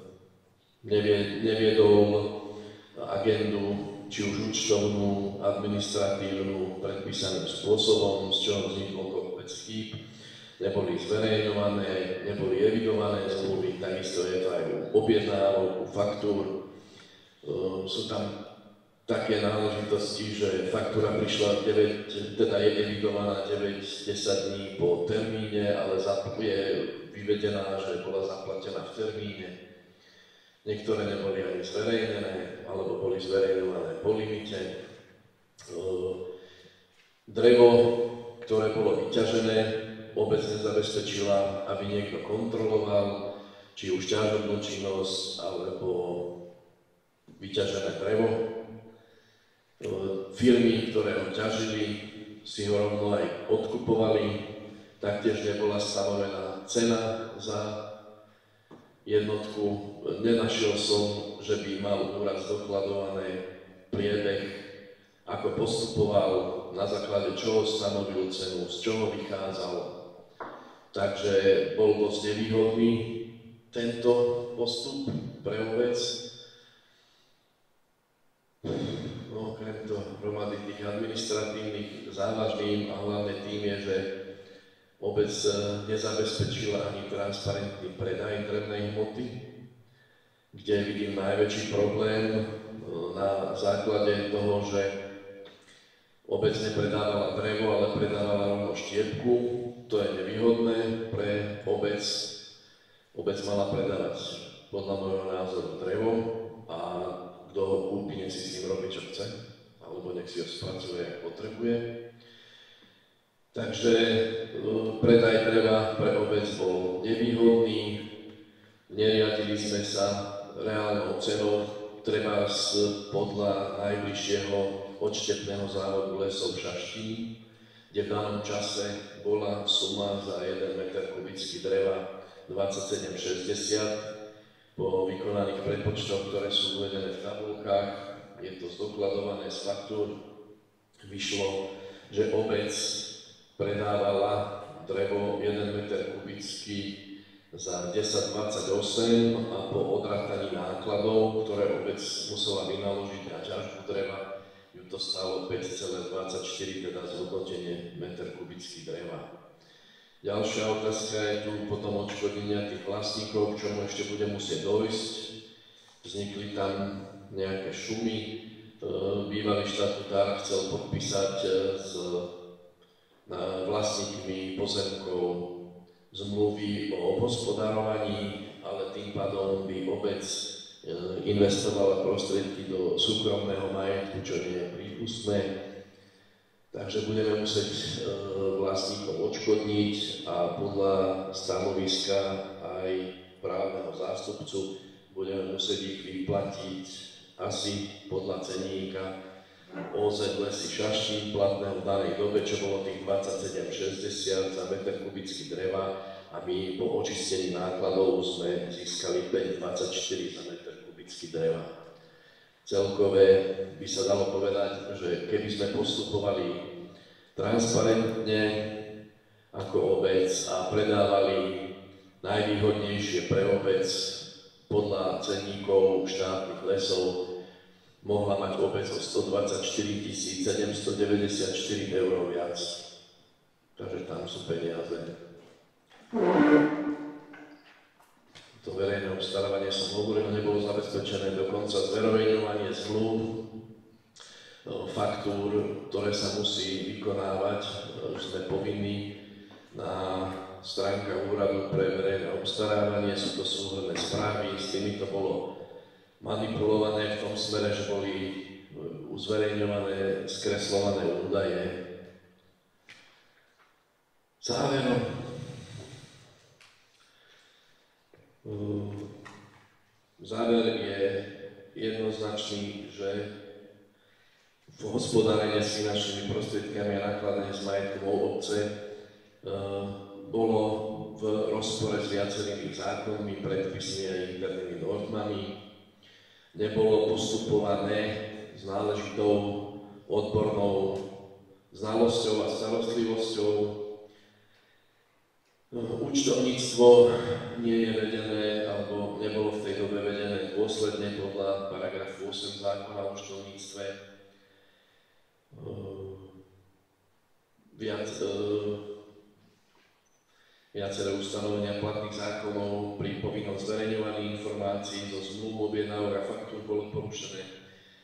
neviedol agendu, či už účtovnú, administratívnu, predpísaným spôsobom, z čoho vznikol kopec chýb. Neboli zverejňované, neboli evidované zmluvy, takisto je to aj u objednávok, u faktúr. Sú tam také náležitosti, že faktúra prišla deväť, teda je evidovaná deväť desať dní po termíne, ale je vyvedená, že bola zaplatená v termíne. Niektoré neboli ani zverejnené, alebo boli zverejňované po limite. Drevo, ktoré bolo vyťažené, obec nezabezpečila, aby niekto kontroloval, či už ťažobnú činnosť, alebo vyťažené drevo. Firmy, ktoré ho ťažili, si ho rovno aj odkupovali, taktiež nebola stanovená cena za jednotku. Nenašiel som, že by mal úrad zdokladované priebeh, ako postupoval, na základe čoho stanovil cenu, z čoho vychádzal. Takže bol dosť nevýhodný tento postup pre obec. No, okrem toho hromady tých administratívnych závažným a hlavne tým je, že obec nezabezpečila ani transparentný predaj drevnej hmoty, kde vidím najväčší problém na základe toho, že obec nepredávala drevo, ale predávala rovno štiepku. To je nevýhodné pre obec. Obec mala predávať podľa môjho názoru drevo a kto ho kúpi, nech si s ním robí, čo chce, alebo nech si ho spracuje, ako potrebuje. Takže predaj dreva pre obec bol nevýhodný, neriadili sme sa reálnou cenou, treba podľa najbližšieho odštepného závodu lesov Šaštín, kde v danom čase bola suma za jeden meter kubický dreva dvadsaťsedem šesťdesiat. Po vykonaných prepočtoch, ktoré sú uvedené v tabulkách, je to zdokladované z faktúr, vyšlo, že obec predávala drevo jeden meter kubický za desať dvadsaťosem a po odrátaní nákladov, ktoré obec musela vynaložiť na ťažbu dreva, ju to stalo päť celé dvadsaťštyri, teda zhodnotenie meter kubický dreva. Ďalšia otázka je tu potom odškodnenia tých vlastníkov, k čomu ešte bude musieť dojsť. Vznikli tam nejaké šumy, bývalý štatutár chcel podpísať s vlastníkmi pozemkov zmluvy o obhospodárovaní, ale tým pádom by obec investovala prostriedky do súkromného majetku, čo nie je prípustné. Takže budeme musieť vlastníkom odškodniť a podľa stanoviska aj právneho zástupcu budeme musieť ich vyplatiť asi podľa ceníka ó zet Lesy Šaštín platného v danej dobe, čo bolo tých dvadsaťsedem šesťdesiat za meter kubický dreva a my po očistení nákladov sme získali päť dvadsaťštyri za meter kubický dreva. Celkové by sa dalo povedať, že keby sme postupovali transparentne ako obec a predávali najvýhodnejšie pre obec podľa cenníkov štátnych lesov, mohla mať obec o stodvadsaťštyri tisíc sedemstodeväťdesiatštyri eur viac. Takže tam sú peniaze. To verejné obstarávanie, som hovoril, nebolo zabezpečené, dokonca zverejňovanie zmluv, faktúr, ktoré sa musí vykonávať, sme povinní na stránka úradu pre verejné obstarávanie, sú to súhrnné správy, s tými to bolo manipulované v tom smere, že boli uzverejňované, skreslované údaje. Záverom. Záver je jednoznačný, že v hospodárení s finančnými prostriedkami a nakladanie s majetkom obce bolo v rozpore s viacerými zákonmi, predpismi a internými normami. Nebolo postupované s náležitou odbornou znalosťou a starostlivosťou. Účtovníctvo nie je vedené, alebo nebolo v tej dobe vedené dôsledne podľa paragrafu osem zákona o účtovníctve. Viac, viaceré ustanovenia platných zákonov pri povinnom zverejňovaní informácií zo zmluv, objednávok a faktúr bolo porušené.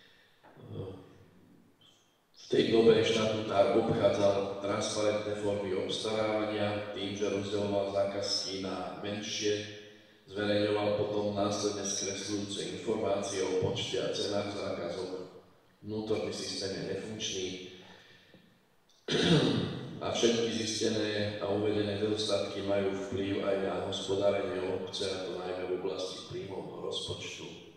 V tej dobe štatutár obchádzal transparentné formy obstarávania tým, že rozdeľoval zákazky na menšie, zverejňoval potom následne skresľujúce informácie o počte a cenách zákazok. Vnútorný systém je nefunkčný a všetky zistené a uvedené nedostatky majú vplyv aj na hospodárenie obce, a to najmä v oblasti príjmov do rozpočtu.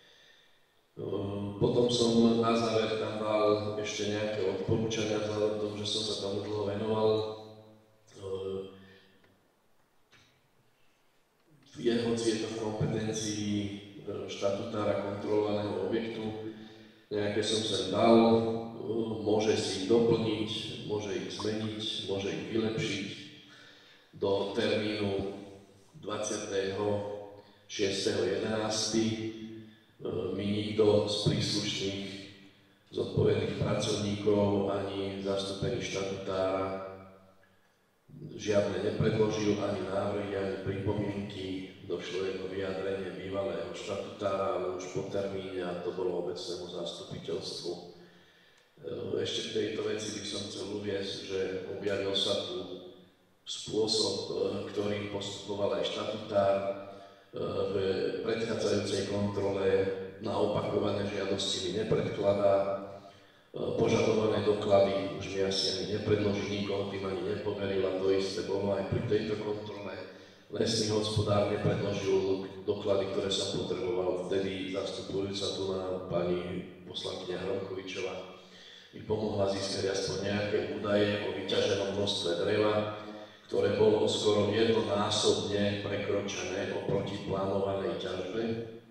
Potom som na záver tam dal ešte nejaké odporúčania, vzhľadom k tomu, že som sa tomu dlho venoval. Je, hoci je to v kompetencii štatutára kontrolovaného objektu, nejaké som sem dal, môže si ich doplniť, môže ich zmeniť, môže ich vylepšiť do termínu dvadsiateho šiesteho jedenásteho My nikto z príslušných zodpovedných pracovníkov, ani zastúpení štatutára. Žiadne nepredložil, ani návrhy, ani pripomienky. Došlo jedno vyjadrenie bývalého štatutára, ale už po termíne, a to bolo obecnému zastupiteľstvu. Ešte v tejto veci by som chcel uviesť, že objavil sa tu spôsob, ktorým postupoval aj štatutár v predchádzajúcej kontrole. Na opakované žiadosti mi nepredkladá, požadované doklady už mi asi ani nepredloží, nikoho tým ani nepoveril, a to isté bolo aj pri tejto kontrole. Lesný hospodár nepredložil doklady, ktoré som potreboval, vtedy zastupujúca tu na pani poslankyňa Hromkovičová mi pomohla získať aspoň nejaké údaje o vyťaženom množstve dreva, ktoré bolo skoro jednonásobne prekročené oproti plánovanej ťažbe.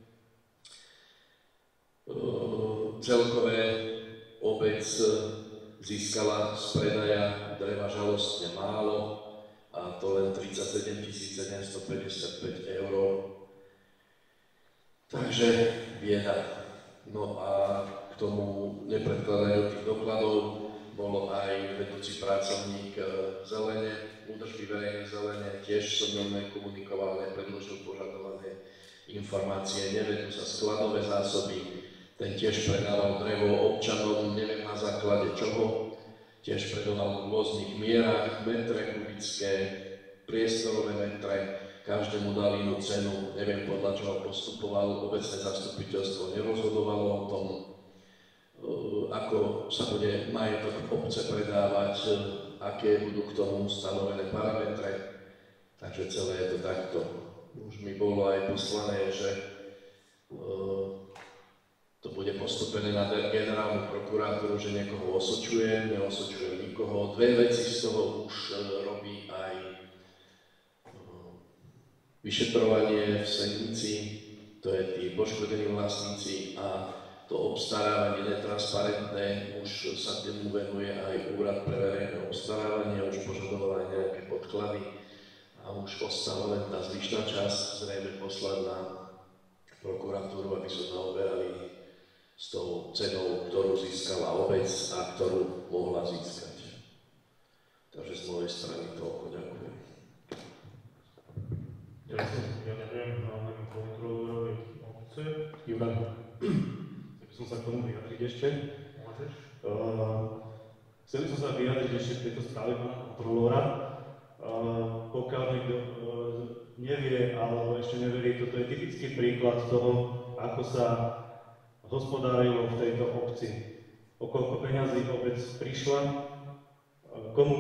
Celkové obec získala z predaja dreva žalostne málo, a to len tridsaťsedem tisíc sedemstopäťdesiatpäť eur. Takže bieda. No a k tomu nepredkladaniu tých dokladov bolo aj vedúci pracovník zelene, údržby verejnej zelene, tiež som ňom nekomunikoval, nepredložil požadované informácie, nevedú sa skladové zásoby. Ten tiež predával drevo občanom, neviem na základe čoho, tiež predával v rôznych mierach, metre kubické, priestorové metre, každému dal inú cenu, neviem podľa čoho postupoval, obecné zastupiteľstvo nerozhodovalo o tom, ako sa bude majetok obce predávať, aké budú k tomu stanovené parametre, takže celé je to takto. Už mi bolo aj poslané, že to bude postupené na generálnu prokuratúru, že niekoho osočuje, neosočuje nikoho. Dve veci z toho už robí aj vyšetrovanie v Sednici, to je tí poškodení vlastníci, a to obstarávanie netransparentné, už sa tomu venuje aj Úrad pre verejné obstarávanie, už požadoval aj nejaké podklady a už ostala len tá zvyšná časť, zrejme poslať na prokuratúru, aby sa zaoberali s tou cenou, ktorú získala obec a ktorú mohla získať. Takže z mojej strany toľko, ďakujem. Ďakujem, ďakujem hlavnému kontrolórovi obce. Juraj, chcel som sa k tomu vyjadriť ešte. Môžeš? Uh, chcel som sa vyjadriť ešte v tejto správe pána kontrolóra. Uh, pokiaľ niekto uh, nevie, alebo ešte neverí, toto je typický príklad toho, ako sa hospodárilo v tejto obci. O koľko peňazí obec prišla, komu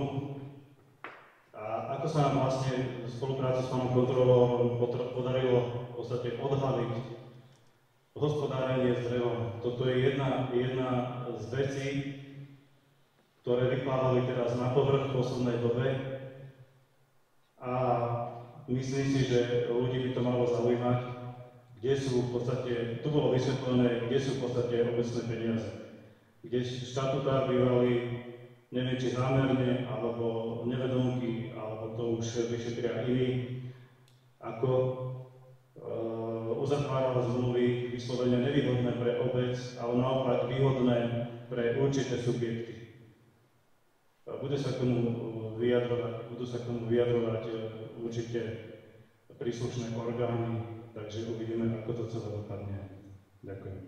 a ako sa nám vlastne v spolupráci s pánom kontrolorom podarilo v podstate odhaliť hospodárenie s drevom. Toto je jedna, jedna z vecí, ktoré vyplávali teraz na povrch v poslednej dobe, a myslím si, že ľudí by to malo zaujímať, kde sú v podstate, tu bolo vysvetlené, kde sú v podstate obecné peniaze. Kde štatutár bývalý, neviem či zámerne, alebo nevedomky, alebo to už vyšetria iní, ako e, uzatváral zmluvy vyslovene nevýhodné pre obec, ale naopak výhodné pre určité subjekty. Bude sa k tomu vyjadrovať, budú sa k tomu vyjadrovať určite príslušné orgány, takže uvidíme, ako to celé dopadne. Ďakujem.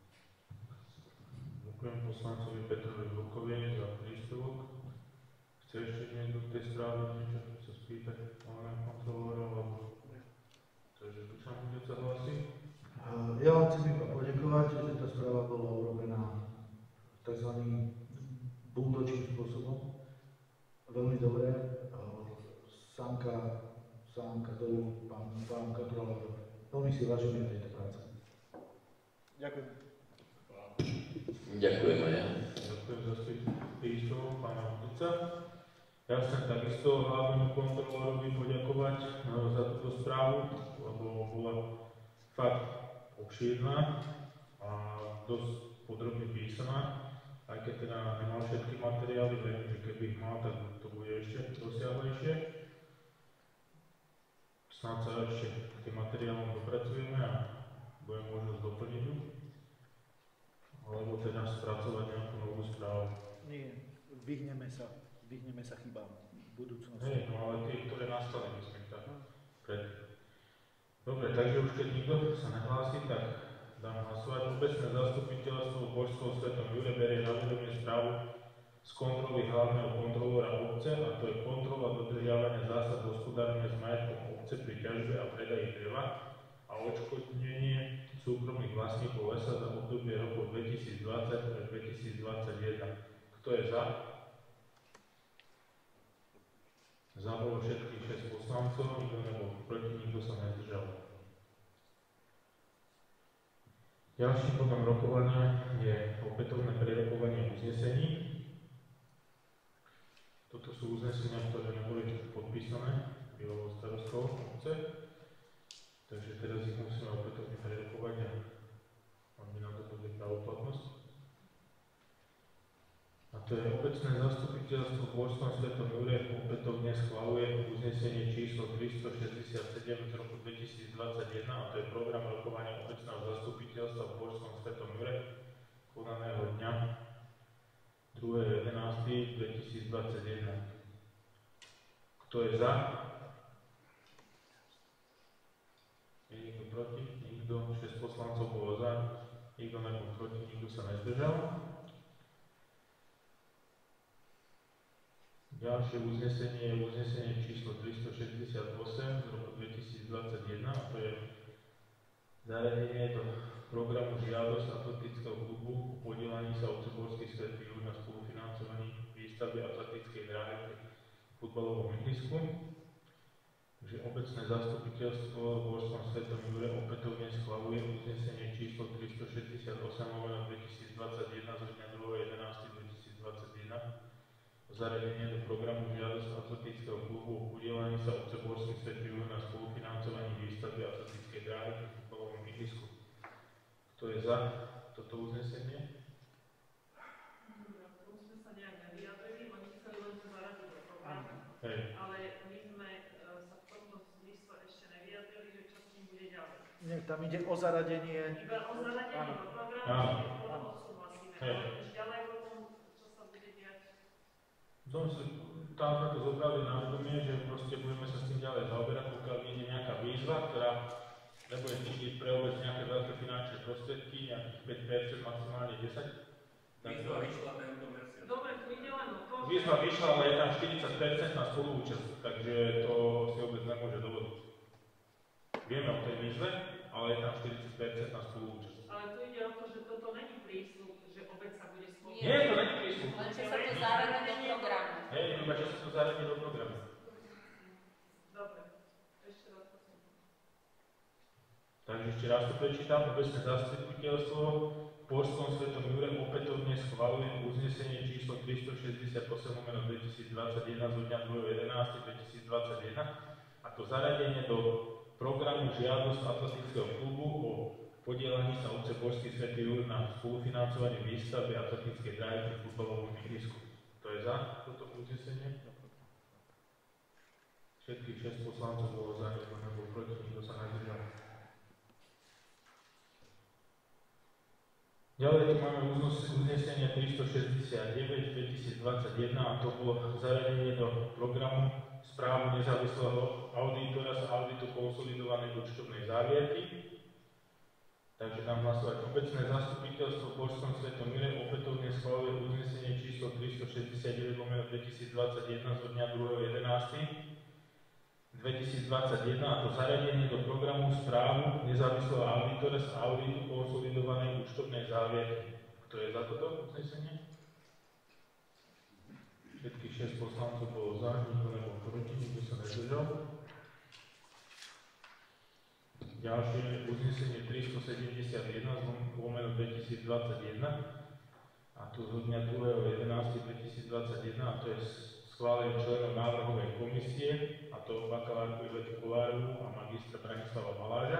Ďakujem poslancovi Petrovi Vlkovi za príspevok. Chce ešte niekto k tej správe niečo sa spýtať hlavného kontrolóra, alebo takže tu sa bude sa hlásiť? Ja vám chcem iba poďakovať, že tá správa bola urobená tzv. Buldočným spôsobom. Veľmi dobre. Sámka, sámka dolu, pán, pán kontrolór. Veľmi si vážime tejto práce. Ďakujem. Ďakujem aj ja. Ďakujem za príspevok pána Vlka. Ja chcem takisto hlavnému kontrolórovi poďakovať za túto správu, lebo bola fakt obšírna a dosť podrobne písaná. Aj keď teda nemal všetky materiály, viem, že keby ich mal, tak to bude ešte dosiahlejšie. Snáď sa ešte k tým materiálom dopracujeme a budeme možnosť doplniť ju. alebo teda spracovať nejakú novú správu. Nie, vyhneme sa, vyhneme sa chybám v budúcnosti. Hej, no ale tie, ktoré nastali, myslím tak. Pred. Dobre, takže už keď nikto sa nehlási, tak dám hlasovať. Obecné zastupiteľstvo v Božskom Svetom Jure berie na vedomie správu z kontroly hlavného kontrolóra obce, a to je kontrola dodržiavania zásad hospodárenia s majetkom obce pri ťažbe a predaji dreva a odškodnenie súkromných vlastníkov lesa za obdobie rokov dvetisícdvadsať až dvetisícdvadsaťjeden. Kto je za? Za bolo všetkých šesť poslancov, nikto nebol proti, nikto sa nezdržal. Ďalším bodom rokovania je opätovné prerokovanie uznesení. Toto sú uznesenia, ktoré neboli podpísané bývalou starostkou obce, takže teraz ich musíme opätovne prerokovať a aby nám to bude pravoplatnosť. A to je obecné zastupiteľstvo v Božskom Svetom Jure opätovne schvaľuje uznesenie číslo tristošesťdesiatsedem z roku dvetisícdvadsaťjeden, a to je program rokovania obecného zastupiteľstva v Božskom Svetom Jure konaného dňa druhého jedenásteho dvetisícdvadsaťjeden. Kto je za? Je nikto proti? Nikto. šesť poslancov bolo za, nikto nebol proti, nikto sa nezdržal. Ďalšie uznesenie je uznesenie číslo tristošesťdesiatosem z roku dvetisícdvadsaťjeden, a to je zaradenie do programu žiadosť atletického klubu o podielaní sa Otcoborský Svätý Jur na spolufinancovaní výstavby atletickej dráhy pri futbalovom ihrisku. Takže obecné zastupiteľstvo v Božskom Svetom Jure opätovne schvaľuje uznesenie číslo tristošesťdesiatosem lomeno dvetisícdvadsaťjeden zo dňa druhého jedenásteho dvetisícdvadsaťjeden o zaradenie do programu žiadosť atletického klubu o podielaní sa Otcoborský Svätý Jur na spolufinancovaní výstavby atletickej dráhy pri futbalovom ihrisku. Kto je za toto uznesenie? Dobre, k tomu sme sa nejak nevyjadrili, oni chceli len to zaradiť do programu, Hej. ale my sme uh, sa v tomto zmysle ešte nevyjadrili, že čo s tým bude ďalej. Nie, tam ide o zaradenie. Iba o zaradenie Áno. do programu, Áno. že potom odsúhlasíme, Hej. ale už ďalej potom, čo sa bude diať. Som si, tam sme to zobrali na vedomie, že proste budeme sa s tým ďalej zaoberať, pokiaľ nie je nejaká výzva, ktorá nebude chytiť pre obec nejaké veľké finančné prostriedky, nejakých päť percent, maximálne desať percent. Výzva vyšla tento mesiac. Dobre, tu ide len o to, Výzva vyšla, ale je tam štyridsať percent na spoluúčasť, takže to si obec nemôže dovoliť. Vieme o tej výzve, ale je tam štyridsať percent na spoluúčasť. ale tu ide o to, že toto není prísľub, že obec sa bude spolu. Nie, to není prísľub. Len že sa to zaradí do programu. Hej, iba že sa to zaradí do programu. Dobre, ešte raz prosím. Takže ešte raz to prečítam. Obecné zastupiteľstvo v Božskom Svetom Jure opätovne schvaľuje uznesenie číslo tristošesťdesiatosem lomeno dvetisícdvadsaťjeden zo dňa druhého jedenásteho dvetisícdvadsaťjeden, a to zaradenie do programu žiadosť atletického klubu o podielaní sa Otcoborský Svätý Jur na spolufinancovanie výstavby atletickej dráhy pri futbalovom ihrisku. To je za toto uznesenie? Všetkých šesť poslancov bolo za, nikto nebol proti, nikto sa nezdržal. Ďalej tu máme uznesenie tristošesťdesiatdeväť dvetisícdvadsaťjeden, a to bolo zaradenie do programu správu nezávislého auditora z auditu konsolidovanej účtovnej závierky. Takže dám hlasovať. Obecné zastupiteľstvo v Božskom Svetom Jure opätovne schvaľuje uznesenie číslo tristošesťdesiatdeväť lomeno dvetisícdvadsaťjeden zo dňa druhého jedenásteho dvetisícdvadsaťjeden, a to zaradenie do programu správu nezávislého auditora z auditu konsolidovanej účtovnej závierky. Kto je za toto uznesenie? Všetkých šesť poslancov bolo za, nikto nebol proti, nikto sa nezdržal. Ďalšie je uznesenie tristosedemdesiatjeden lomeno dvetisícdvadsaťjeden, a to zo dňa druhého jedenásteho dvetisícdvadsaťjeden, a to je schválenie členov návrhovej komisie, a to bakalárku Ivetu Kolárovú a magistra Branislava Baláža.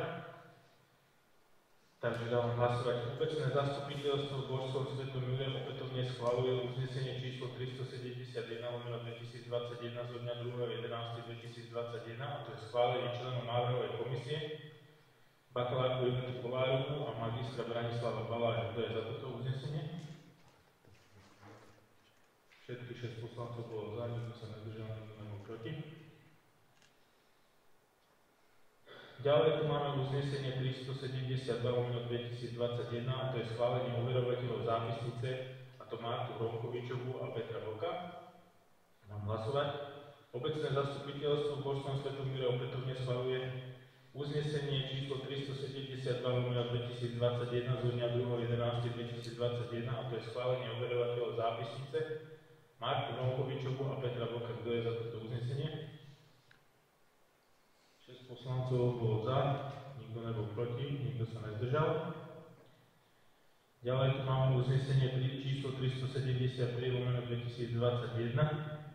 Takže dávam hlasovať. Obecné zastupiteľstvo v Božskom Svetom Jure opätovne schvaľuje uznesenie číslo tristosedemdesiatjeden lomeno dvetisícdvadsaťjeden zo dňa druhého jedenásteho dvetisícdvadsaťjeden, a to je schválenie členov návrhovej komisie, bakalárku Juditu Kolárovú a magistra Branislava Baláža. Kto je za toto uznesenie? Všetkých šesť poslancov bolo za, nikto sa nezdržal, nikto nebol proti. Ďalej tu máme uznesenie tristosedemdesiatdva lomeno dvetisícdvadsaťjeden, a to je schválenie overovateľov zápisnice, a to Martu Hromkovičovú a Petra Vlka. Mám hlasovať. Obecné zastupiteľstvo v Božskom Svetomíre opätovne schvaľuje uznesenie číslo tristosedemdesiatdva lomeno dvetisícdvadsaťjeden zo dňa druhého jedenásteho dvetisícdvadsaťjeden, a to je schválenie overovateľov zápisnice Martu Hromkovičovú a Petra Vlka. Kto je za toto uznesenie? šesť poslancov bolo za, nikto nebol proti, nikto sa nezdržal. Ďalej tu máme uznesenie číslo tristosedemdesiattri lomeno dvetisícdvadsaťjeden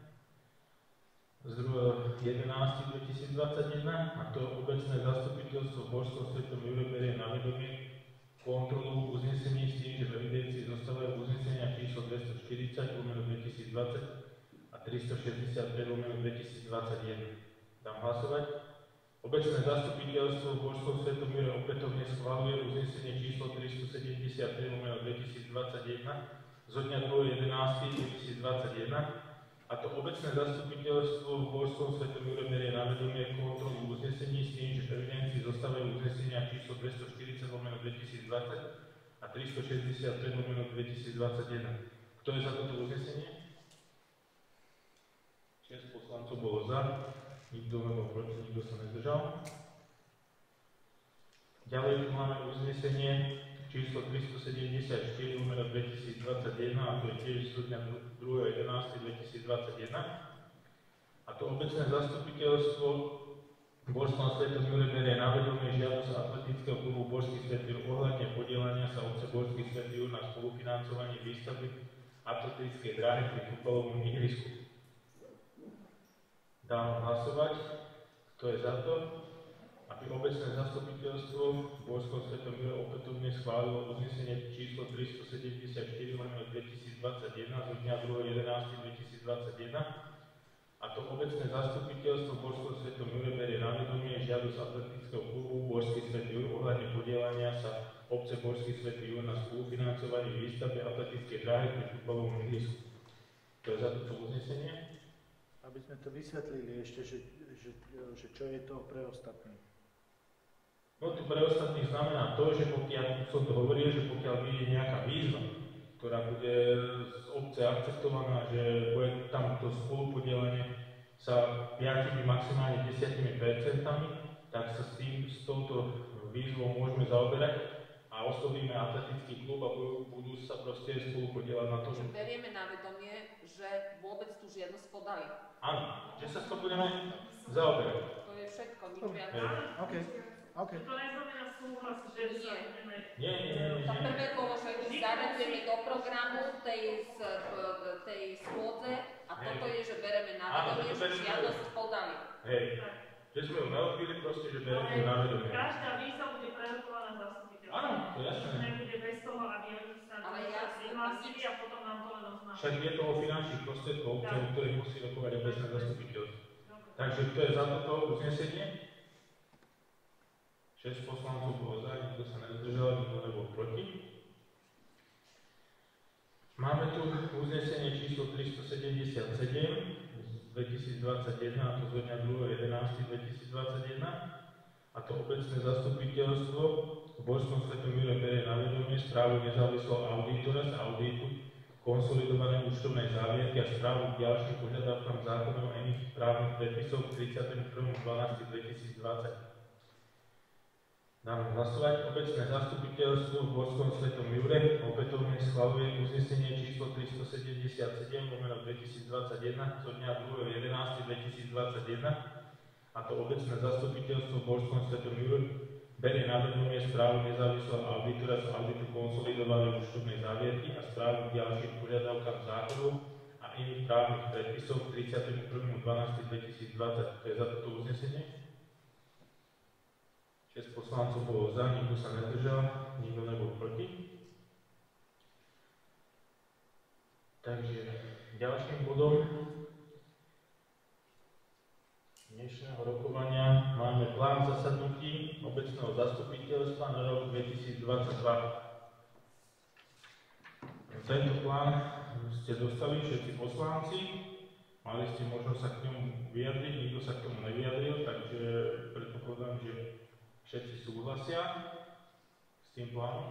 z druhého jedenásteho dvetisícdvadsaťjeden, a to obecné zastupiteľstvo v Božskom Svetom Jure berie na vedomie kontrolu uznesení s tým, že v evidencii zostávajú uznesenia číslo dvestoštyridsať lomeno dvetisícdvadsať a tristošesťdesiatpäť lomeno dvetisícdvadsaťjeden. Dám hlasovať. Obecné zastupiteľstvo v Božskom Svetom Jure opätovne schvaľuje uznesenie číslo tristosedemdesiattri lomeno dvetisícdvadsaťjeden zo dňa druhého jedenásteho dvetisícdvadsaťjeden, a to obecné zastupiteľstvo v Božskom Svetom Jure berie na vedomie kontrolu uznesení s tým, že v evidencii zostávajú uznesenia číslo dvestoštyridsať lomeno dvetisícdvadsať a tristošesťdesiatpäť lomeno dvetisícdvadsaťjeden. Kto je za toto uznesenie? šesť poslancov bolo za, nikto nebol proti, nikto sa nezdržal. Ďalej tu máme uznesenie číslo tristosedemdesiatštyri lomeno dvetisícdvadsaťjeden, a to je tiež zo dňa druhého jedenásteho dvetisícdvadsaťjeden. A to obecné zastupiteľstvo v Božskom Svetom Jure berie na vedomie žiadosť atletického klubu Božský Svätý Jur ohľadne podielania sa obce Božský Svätý Jur na spolufinancovanie výstavby atletickej dráhy pri futbalovom ihrisku. Dám hlasovať. Kto je za to, aby obecné zastupiteľstvo v Božskom Svetom Jure opätovne schválilo uznesenie číslo tristosedemdesiatštyri lomeno dvetisícdvadsaťjeden zo dňa druhého jedenásteho dvetisícdvadsaťjeden, a to obecné zastupiteľstvo v Božskom Svetom Jure berie na vedomie žiadosť atletického klubu Božský Svätý Jur ohľadne podielania sa obce Božský Svätý Jur na spolufinancovanie výstavby atletickej dráhy pri futbalovom ihrisku. To je za toto uznesenie. Aby sme to vysvetlili ešte, že, že, že čo je to pre ostatných. No to pre ostatných znamená to, že pokiaľ som to hovoril, že pokiaľ vyjde nejaká výzva, ktorá bude z obce akceptovaná, že bude tam to spolupodielanie sa piatimi, maximálne desiatimi percentami, tak sa s tým, s touto výzvou môžeme zaoberať a oslovíme atletický klub a budú, budú sa proste spolupodielať na to, že... Berieme na vedomie, že vôbec tú žiadnosť podali. Áno, že sa s to budeme zaoberať. To je všetko, nič viac. OK, OK. To neznamená súhlas, že sa budeme... Nie, nie, nie, nie. To prvé bolo, že zaradujeme do programu tej, tej schôdze a toto je, že bereme na vedomie, že žiadosť podali. Hej, že sme ju neodbili proste, že bereme ju na vedomie. Každá výzva bude prerokovaná zastupiteľom. Áno, to je jasné. Nebude bez toho, aby oni sa prihlásili a potom nám to len oznámili. Však je to o finančných prostriedkov, ktoré musí rokovať obecné zastupiteľstvo. Takže kto je za toto uznesenie? šesť poslancov bolo za, nikto sa nezdržal, nikto nebol proti. Máme tu uznesenie číslo tristosedemdesiatsedem z dvetisícdvadsaťjeden, a to zo dňa druhého jedenásteho dvetisícdvadsaťjeden, a to obecné zastupiteľstvo v Božskom Svetom Jure berie na vedomie správu nezávislého auditora z auditu konsolidované účtovnej závierky a správu k ďalším požiadavkám zákonov a iných právnych predpisov k tridsiateho prvého decembra dvetisícdvadsať. Dám hlasovať. Obecné zastupiteľstvo v Božskom Svetom Jure opätovne schvaľuje uznesenie číslo tristosedemdesiatsedem lomeno dvetisícdvadsaťjeden zo dňa druhého jedenásteho dvetisícdvadsaťjeden, a to obecné zastupiteľstvo v Božskom Svetom Jure berie na vedomie správu nezávislého auditora z auditu konsolidovanej účtovnej závierky a správu k ďalším požiadavkám zákonov a iných právnych predpisov k tridsiateho prvého decembra dvetisícdvadsať. To je za toto uznesenie. šesť poslancov bolo za, nikto sa nezdržal, nikto nebol proti. Takže ďalším bodom dnešného rokovania máme plán zasadnutí zasadnutí obecného zastupiteľstva na rok dvetisícdvadsaťdva. Tento plán ste dostali všetci poslanci, mali ste možnosť sa k ňomu vyjadriť, nikto sa k tomu nevyjadril, takže predpokladám, že všetci súhlasia s tým plánom.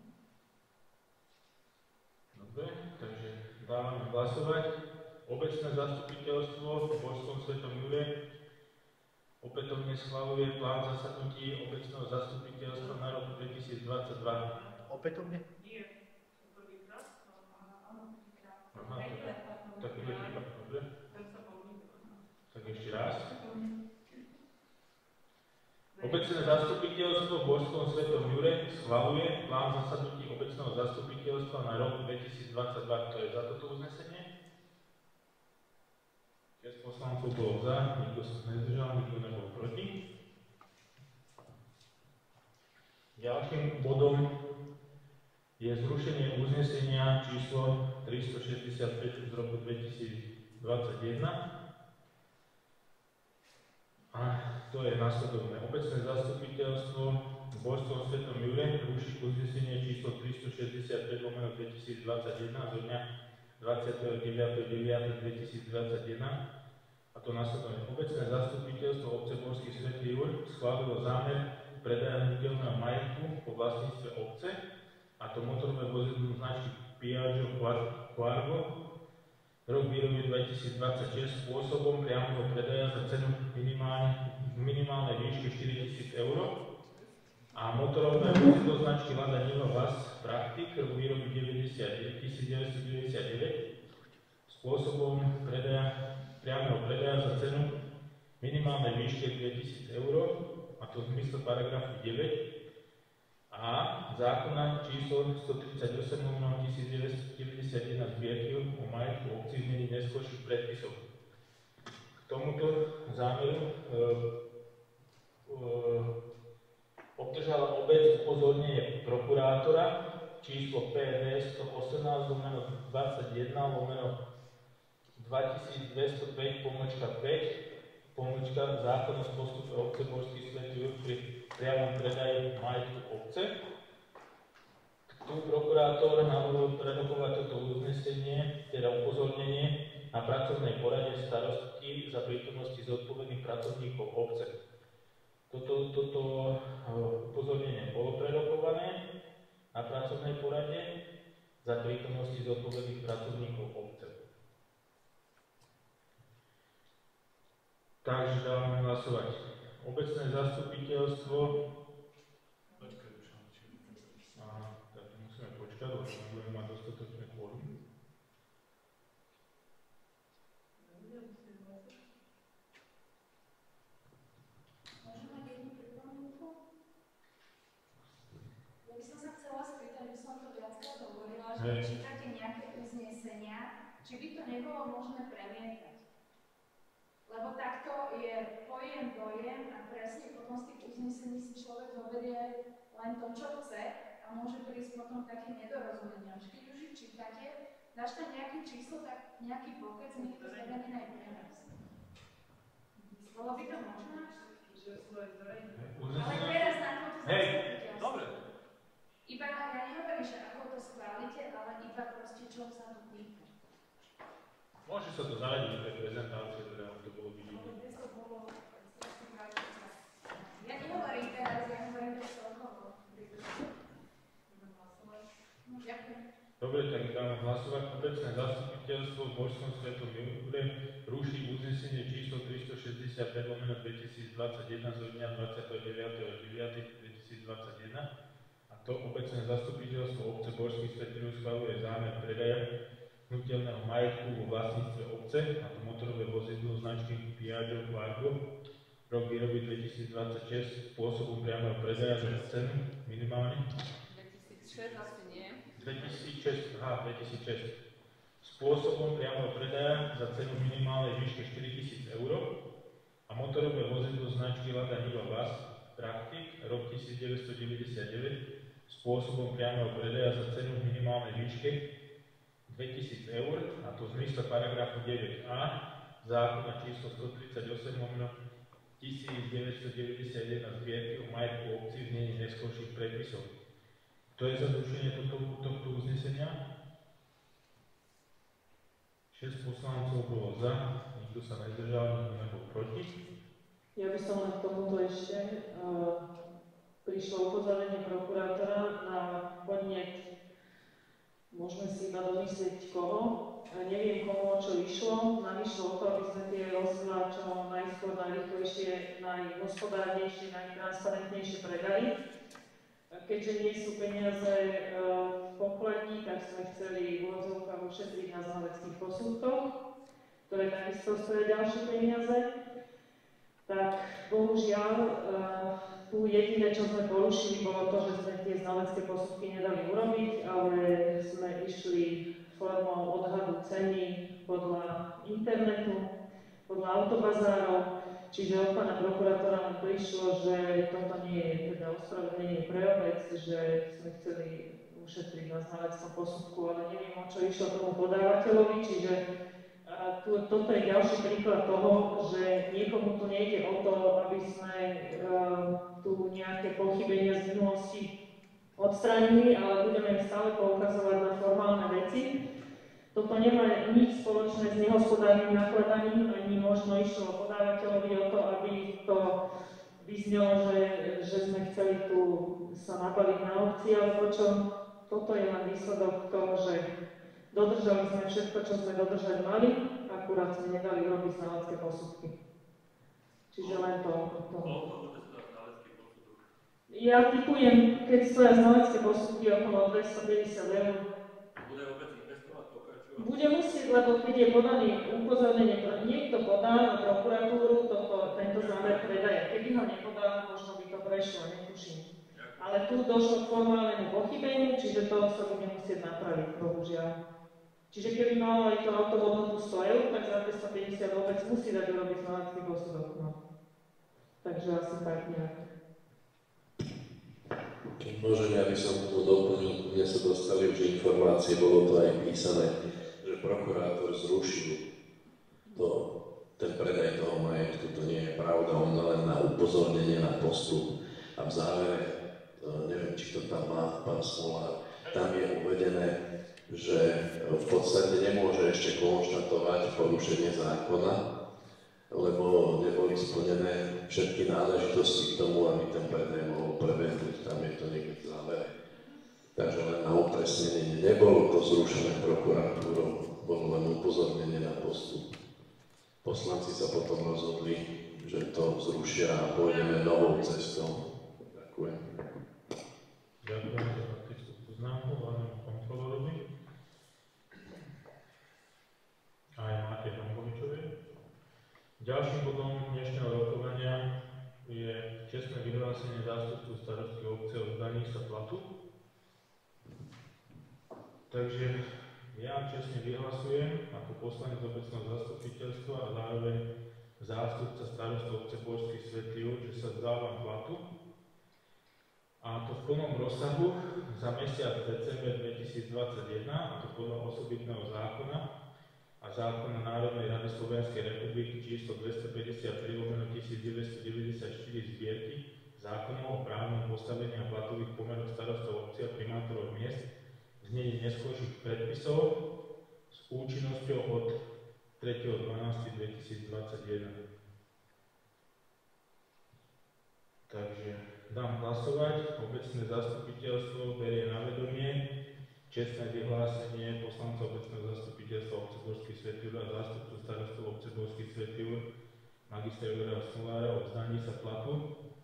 Dobre, takže dávame hlasovať. Obecné zastupiteľstvo v Božskom Svetom Jure opätovne schvaľuje plán zasadnutí obecného zastupiteľstva na rok dvetisícdvadsaťdva. Opätovne? Nie. Prvýkrát? Aha, tak je chyba, dobre. Tak ešte raz. Obecné zastupiteľstvo v Božskom Svetom Jure schvaľuje plán zasadnutí obecného zastupiteľstva na rok dvetisícdvadsaťdva. Kto je za toto uznesenie? šesť poslancov bolo za, nikto sa nezdržal, nikto nebol proti. Ďalším bodom je zrušenie uznesenia číslo tristošesťdesiatpäť z roku dvetisícdvadsaťjeden. A to je následovné. Obecné zastupiteľstvo v Božskom Svetom Jure ruší uznesenie číslo tristošesťdesiatpäť lomeno dvetisícdvadsaťjeden zo dňa dvadsiateho deviateho deviateho dvetisícdvadsaťjeden. A to následovné. Obecné zastupiteľstvo obce Božský Svätý Jur schválilo zámer predaja hnutelného majetku po vlastníctve obce, a to motorové vozidlo značky Piaggio Quargo, rok výroby dvetisícdvadsaťšesť, spôsobom priameho predaja za cenu v minimálnej výške štyritisíc eur, a motorové vozidlo značky Lada Niva Vas Praktik, rok výroby devätnásťstodeväťdesiatdeväť, spôsobom predaja, priameho predaja za cenu minimálnej výške dvetisíc eur, a to v zmysle paragrafu deväť a zákona číslo stotridsaťosem lomeno tisícdeväťstodeväťdesiatjeden zbierky o majetku obcí zmení neskôrších predpisov. K tomuto zámeru e, e, obdržala obec upozornenie prokurátora číslo P D stoosemnásť lomeno dvadsaťjeden lomeno dvetisícdvestopäť pomlčka päť pomlčka zákon o postupe obce Božský Svätý Jur pri priamom predaji majetku obce. Tu prokurátor navrhol prerokovať toto uznesenie, teda upozornenie, na pracovnej porade starostky za prítomnosti zodpovedných pracovníkov obce. Toto, toto upozornenie bolo prerokované na pracovnej porade za prítomnosti zodpovedných pracovníkov obce. Takže dávame hlasovať. Obecné zastupiteľstvo. Počkaj, už Aha, tak musíme počkať, lebo nebudeme mať dostatočné kvórum. Môžem mať jednu pripomienku? Ja by som sa chcela spýtať, že som to viackrát hovorila, že hey. Čítate nejaké uznesenia, či by to nebolo možné premietať. Lebo takto je pojem dojem a presne potom z tých uznesení si človek zoberie len to, čo chce, a môže prísť potom takým nedorozumeniam. Keď už ich čítate, dáš tam nejaké číslo, tak nejaký pokec mi to zvedený najpremec. Bolo by to možné? Ale teraz na to Hej, dobre. Iba, ja nehovorím, že ako to schválite, ale iba proste čo sa tu týka. Môže sa to zaradiť do tej prezentácie, teda to bolo vidieť. Ja nehovorím teraz, ja hovorím to celkovo. Ďakujem. Dobre, tak dáme hlasovať. Obecné zastupiteľstvo v Božskom Svetom Jure ruší uznesenie číslo tristošesťdesiatpäť lomeno dvetisícdvadsaťjeden zo dňa dvadsiateho deviateho deviateho dvetisícdvadsaťjeden, a to obecné zastupiteľstvo obce Božský Svätý Jur schvaľuje zámer predaja hnutelného majetku vo vlastníctve obce, a to motorové vozidlo značky Piaggio Quargo, rok výroby dvetisícdvadsaťšesť, spôsobom priameho predaja za cenu minimálne dvetisícšesť asi nie. dvetisícšesť, aha, dvetisícšesť. Spôsobom priameho predaja za cenu minimálnej výške štyritisíc eur, a motorové vozidlo značky Lada Niva Vas Praktik, rok devätnásťstodeväťdesiatdeväť, spôsobom priameho predaja za cenu v minimálnej výške dvetisíc eur, a to v zmysle paragrafu deväť a zákona číslo stotridsaťosem lomeno tisícdeväťstodeväťdesiatjeden zbierky o majetku obcí v znení neskorších predpisov. Kto je za zrušenie tohto, tohto uznesenia? šesť poslancov bolo za, nikto sa nezdržal, nikto nebol proti. Ja by som len k tomuto ešte uh, prišlo upozornenie prokurátora na podnet, môžeme si iba domyslieť koho, a neviem komu o čo išlo, nám išlo o to, aby sme tie vozidlá čo najskôr, najrýchlejšie, najhospodárnejšie, najtransparentnejšie predali. Keďže nie sú peniaze v pokladni, tak sme chceli v úvodzovkách ušetriť na znaleckých posudkoch, ktoré takisto stojí ďalšie peniaze. Tak bohužiaľ, tu jediné, čo sme porušili, bolo to, že sme tie znalecké posudky nedali urobiť, ale sme išli formou odhadu ceny podľa internetu, podľa autobazárov. Čiže od pána prokurátora nám prišlo, že toto nie je teda ospravedlnenie pre obec, že sme chceli ušetriť na znaleckom posudku, ale neviem, o čo išlo tomu podávateľovi, čiže a tu, toto je ďalší príklad toho, že niekomu tu nejde o to, aby sme uh, tu nejaké pochybenia z minulosti odstránili, ale budeme stále poukazovať na formálne veci. Toto nemá nič spoločné s nehospodárnym nakladaním, ani možno išlo podávateľovi o to, aby to vyznelo, že, že sme chceli tu sa nabaliť na obci, alebo čo. Toto je len výsledok toho, že dodržali sme všetko, čo sme dodržať mali, akurát sme nedali robiť znalecké posudky. Čiže len to. to. Ja typujem, keď stoja znalecké posudky okolo dvestopäťdesiat eur. Bude musieť, lebo keď je podaný upozornenie, niekto podá na prokuratúru toto, tento zámer predaja. Keby ho nepodal, možno by to prešlo, netuším. Ale tu došlo k formálnemu pochybeniu, čiže to sa bude musieť napraviť, bohužiaľ. Čiže keby malo aj to auto hodnotu sto eur, tak za dvestopäťdesiat vôbec musí dať urobiť znalecký posudok. No. Takže asi tak nejak. Keď môžem, ja by som to doplnil, mne sa dostali už informácie, bolo to aj písané, že prokurátor zrušil to, ten predaj toho majetku, to nie je pravda, on len na upozornenie na postup a v závere, neviem, či to tam má pán Smolár, tam je uvedené, že v podstate nemôže ešte konštatovať porušenie zákona, lebo neboli splnené všetky náležitosti k tomu, aby ten predaj mohol prebehnúť, tam je to niekde v závere. Takže len na upresnenie, nebolo to zrušené prokuratúrou, bolo len upozornenie na postup. Poslanci sa potom rozhodli, že to zrušia a pôjdeme novou cestou. Ďakujem. Ďakujem za faktickú poznámku, pánovi kontrolorovi. Aj Máte Hankovičovi. Ďalším bodom dnešného rokovania je čestné vyhlásenie zástupcu starostky obce o zdaní sa platu. Takže ja čestne vyhlasujem ako poslanec obecného zastupiteľstva a zároveň zástupca starostu obce Poľský Svätý Jur, že sa vzdávam platu. A to v plnom rozsahu za mesiac december dvetisícdvadsaťjeden, a to podľa osobitného zákona a zákona Národnej rady Slovenskej republiky číslo dvestopäťdesiattri lomeno tisícdeväťstodeväťdesiatštyri zbierky zákonov o právnom postavení a platových pomeroch starostov obcí a primátorov miest v znení neskorších predpisov s účinnosťou od tretieho decembra dvetisícdvadsaťjeden. Takže dám hlasovať. Obecné zastupiteľstvo berie na vedomie čestné vyhlásenie poslancov obecného zastupiteľstva obce Poľský Svätý Jur a zástupcu starostov obce Poľský Svätý Jur magistra Jura Smolára o vzdaní sa platu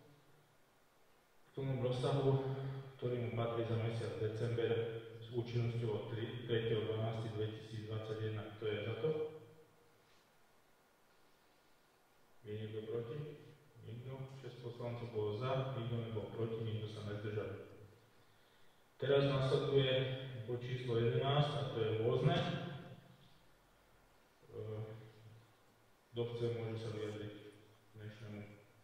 v plnom rozsahu, ktorý mu patrí za mesiac december s účinnosťou od tretieho decembra dvetisícdvadsaťjeden. Kto je za to? Je niekto proti? Nikto. šesť poslancov bolo za, nikto nebol proti, nikto sa nezdržal. Teraz nasleduje bod číslo jedenásť, a to je rôzne. Kto chce, môže sa vyjadriť k dnešnému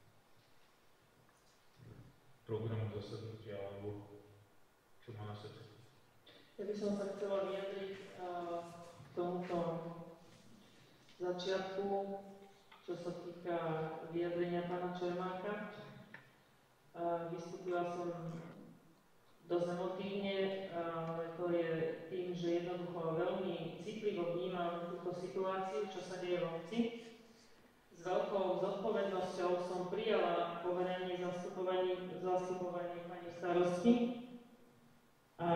programu zasadnutia alebo čo má na srdci. Ja by som sa chcela vyjadriť uh, k tomuto začiatku čo sa týka vyjadrenia pána Čermáka. Vystúpila som dosť emotívne, ale to je tým, že jednoducho veľmi citlivo vnímam túto situáciu, čo sa deje v obci. S veľkou zodpovednosťou som prijala poverenie zastupovania pani starostky a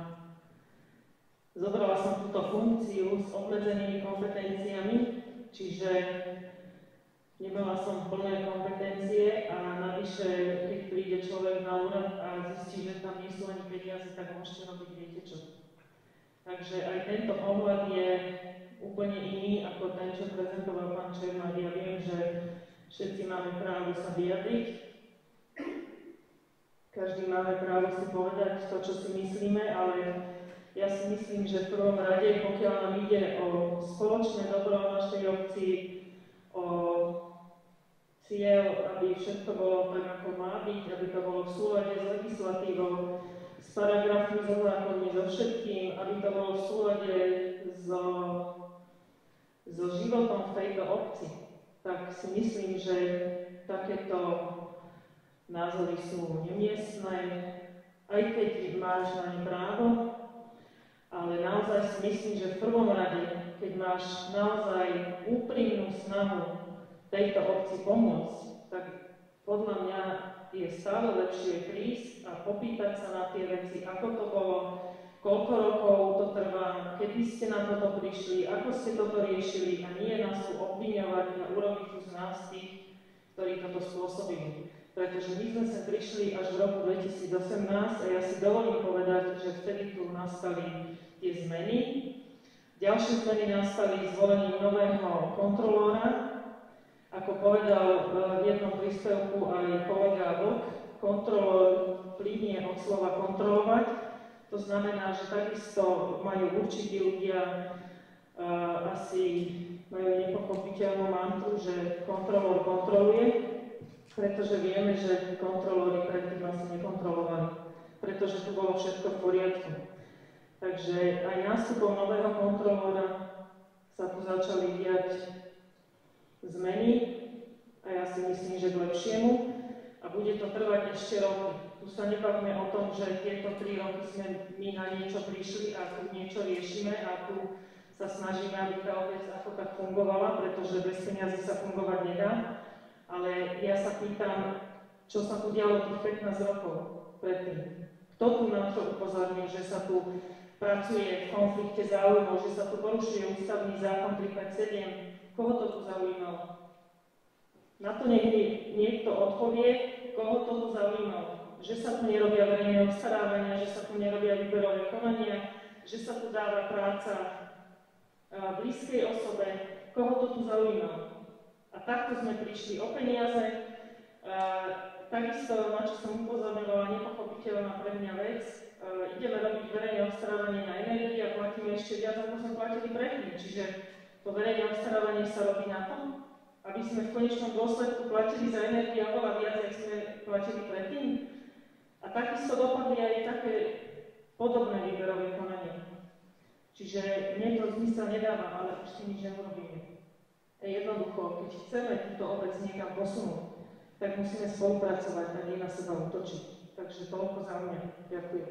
zobrala som túto funkciu s obmedzenými kompetenciami, čiže nemala som plné kompetencie a navyše, keď príde človek na úrad a zistí, že tam nie sú ani peniaze, tak môžete robiť viete čo. Takže aj tento pohľad je úplne iný ako ten, čo prezentoval pán Čermák. Ja viem, že všetci máme právo sa vyjadriť. Každý máme právo si povedať to, čo si myslíme, ale ja si myslím, že v prvom rade, pokiaľ nám ide o spoločné dobro v našej obci, o cieľ, aby všetko bolo tak, ako má byť, aby to bolo v súlade s legislatívou, s paragrafmi zo zákonmi, so všetkým, aby to bolo v súlade so, so životom v tejto obci, tak si myslím, že takéto názory sú nemiestne, aj keď máš na ne právo, ale naozaj si myslím, že v prvom rade, keď máš naozaj úprimnú snahu tejto obci pomôcť, tak podľa mňa je stále lepšie prísť a popýtať sa na tie veci, ako to bolo, koľko rokov to trvá, kedy ste na toto prišli, ako ste toto riešili a nie nás tu obviňovať a urobiť tu z nás tých, ktorí toto spôsobili. Pretože my sme sa prišli až v roku dvetisíc osemnásť a ja si dovolím povedať, že vtedy tu nastali tie zmeny. Ďalšie zmeny nastali zvolením nového kontrolóra. Ako povedal v jednom príspevku aj kolega Vlk, kontrolór plynie od slova kontrolovať. To znamená, že takisto majú určití ľudia uh, asi majú nepochopiteľnú mantru, že kontrolór kontroluje, pretože vieme, že kontrolóri predtým asi nekontrolovali, pretože tu bolo všetko v poriadku. Takže aj nástupom nového kontrolóra sa tu začali diať zmeny a ja si myslím, že k lepšiemu a bude to trvať ešte roky. Tu sa nebavíme o tom, že tieto tri roky sme my na niečo prišli a tu niečo riešime a tu sa snažíme, aby tá obec ako tak fungovala, pretože bez peniazy sa fungovať nedá. Ale ja sa pýtam, čo sa tu dialo tých pätnásť rokov predtým. Kto tu na to upozornil, že sa tu pracuje v konflikte záujmov, že sa tu porušuje ústavný zákon tri päť sedem? Koho to tu zaujímalo? Na to niekde niekto odpovie, koho to tu zaujímalo. Že sa tu nerobia verejné obstarávania, že sa tu nerobia výberové konania, že sa tu dáva práca blízkej osobe, koho to tu zaujímalo. A takto sme prišli o peniaze. Takisto, na čo som upozorňovala, nepochopiteľná pre mňa vec, ideme robiť verejné obstarávanie na energii a platíme ešte viac, ako sme platili predtým. Čiže to verejné obstarávanie sa robí na to, aby sme v konečnom dôsledku platili za energiu oveľa viac, ako sme platili predtým. A takisto dopadli aj také podobné výberové konania. Čiže mne to zmysel nedáva, ale už si nič neurobíme. Jednoducho, keď chceme túto obec niekam posunúť, tak musíme spolupracovať a nie na seba útočiť. Takže toľko za mňa. Ďakujem.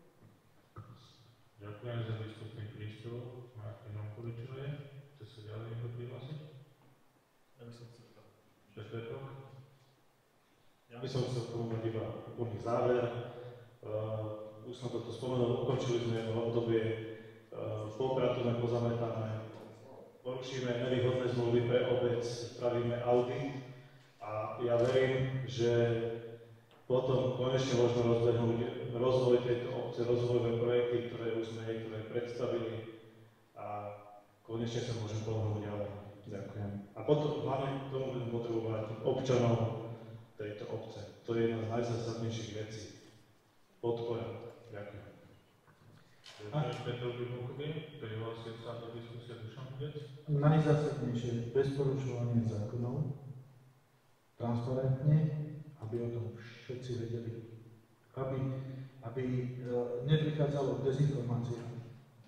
Ďakujem za výstupný prístup. Martin Onkovičuje. Chce sa ďalej niekto prihlásiť? Ja by som chcel. Šesvetok? Ja by som chcel povedať iba úplný záver. Uh, už som toto spomenul, ukončili sme jedno obdobie, uh, spolupracujeme pozametané, porušíme nevýhodné zmluvy pre obec, spravíme audit a ja verím, že potom konečne môžeme rozbehnúť rozvoj tejto obce, rozvojové projekty, ktoré už sme niektoré predstavili a konečne sa môžeme pohnúť ďalej. Ďakujem. A potom hlavne k tomu budeme potrebovať občanov tejto obce. To je jedna z najzásadnejších vecí. Podpora. Ďakujem. Ďakujem Petrovi Vlkovi, ktorý hlásil sa do diskusie Dušan Hudec. Najzásadnejšie bez porušovania zákonov, transparentne, aby o tom všetci vedeli. Aby, aby uh, neprichádzalo k dezinformáciám.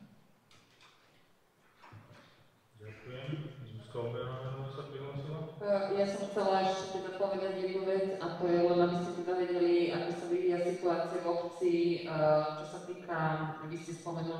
Ďakujem. Zuzka Oberová sa prihlásila? Uh,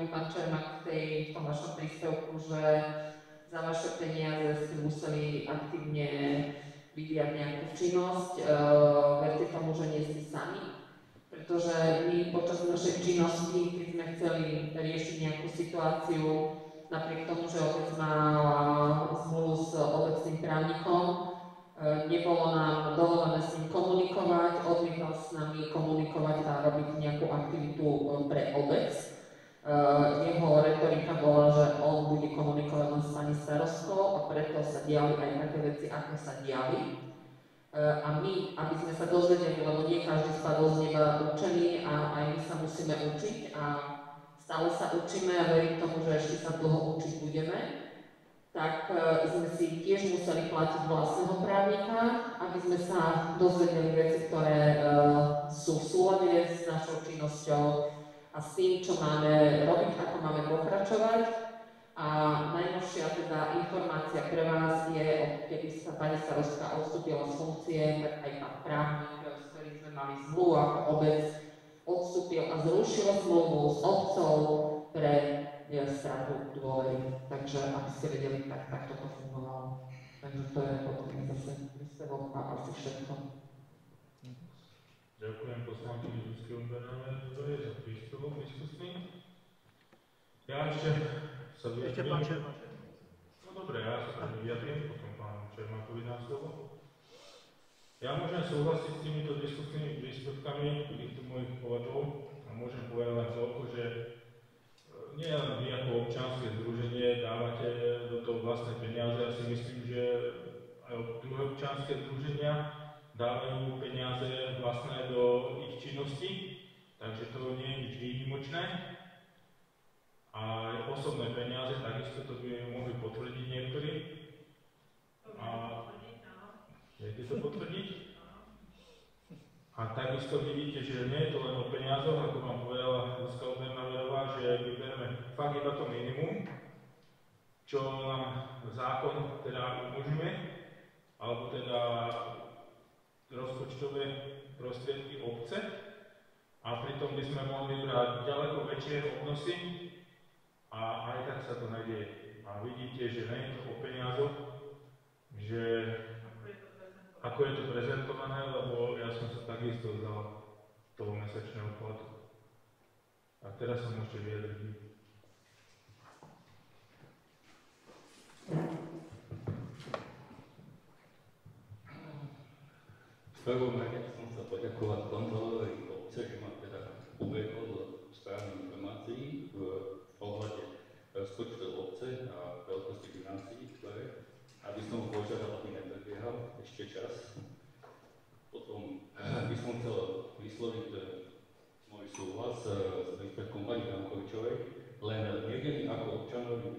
hovoril pán Čermák v, tej, v tom vašom príspevku, že za vaše peniaze ste museli aktívne vyvíjať nejakú činnosť. Uh, verte tomu, že nie ste sami, pretože my počas našej činnosti, keď sme chceli riešiť nejakú situáciu, napriek tomu, že obec má zmluvu s obecným právnikom, nebolo nám dovolené s ním komunikovať, odmietal s nami komunikovať a robiť nejakú aktivitu pre obec. Jeho retorika bola, že on bude komunikovať len s pani starostkou a preto sa diali aj také veci, ako sa diali. A my, aby sme sa dozvedeli, lebo nie každý spadol z neba učený a aj my sa musíme učiť a stále sa učíme a verím tomu, že ešte sa dlho učiť budeme, tak sme si tiež museli platiť vlastného právnika, aby sme sa dozvedeli veci, ktoré uh, sú v súlade s našou činnosťou a s tým, čo máme robiť, ako máme pokračovať. A najnovšia teda informácia pre vás je, keby sa pani starostka odstúpila z funkcie, tak aj pán právnik, s ktorým sme mali zmluvu ako obec, odstúpil a zrušil zmluvu s obcov pre stratu dôvery. Takže aby ste vedeli, tak takto to fungovalo. Takže to je potom zase príspevok a asi všetko. Ďakujem poslankyni Zuzke Umbernovej za príspevok v diskusii. Ja ešte sa vyjadrím. Ešte pán Čermák. No dobre, ja sa tak vyjadrím, potom pán Čermákovi dám slovo. Ja môžem súhlasiť s týmito diskusnými príspevkami týchto mojich kolegov a môžem povedať len toľko, že nie len vy ako občianske združenie dávate do toho vlastné peniaze, ja si myslím, že aj druhé občianske združenia dávajú peniaze vlastné do ich činnosti, takže to nie je nič výnimočné. A aj osobné peniaze, takisto to by mohli potvrdiť niektorí. A viete to potvrdiť? A takisto vidíte, že nie je to len o peniazoch, ako vám povedala Zuzka Umbernová, že vybereme fakt iba to minimum, čo nám zákon teda umožňuje, alebo teda rozpočtové prostriedky obce, a pritom by sme mohli brať ďaleko väčšie obnosy a aj tak sa to nedieje. A vidíte, že nie je to o peniazoch, že ako je to prezentované, lebo ja som sa takisto vzal toho mesačného platu. A teraz sa môžete vyjadriť. V prvom rade som sa poďakovať kontrolórovi obce, že ma teda uvedol do správnych informácií v ohľade rozpočtu obce a veľkosti financií, ktoré, aby som požiadal, aby nepredbiehal ešte čas. Potom by som chcel vysloviť môj súhlas s príspevkom pani Jankovičovej, len niekde mi ako občanovi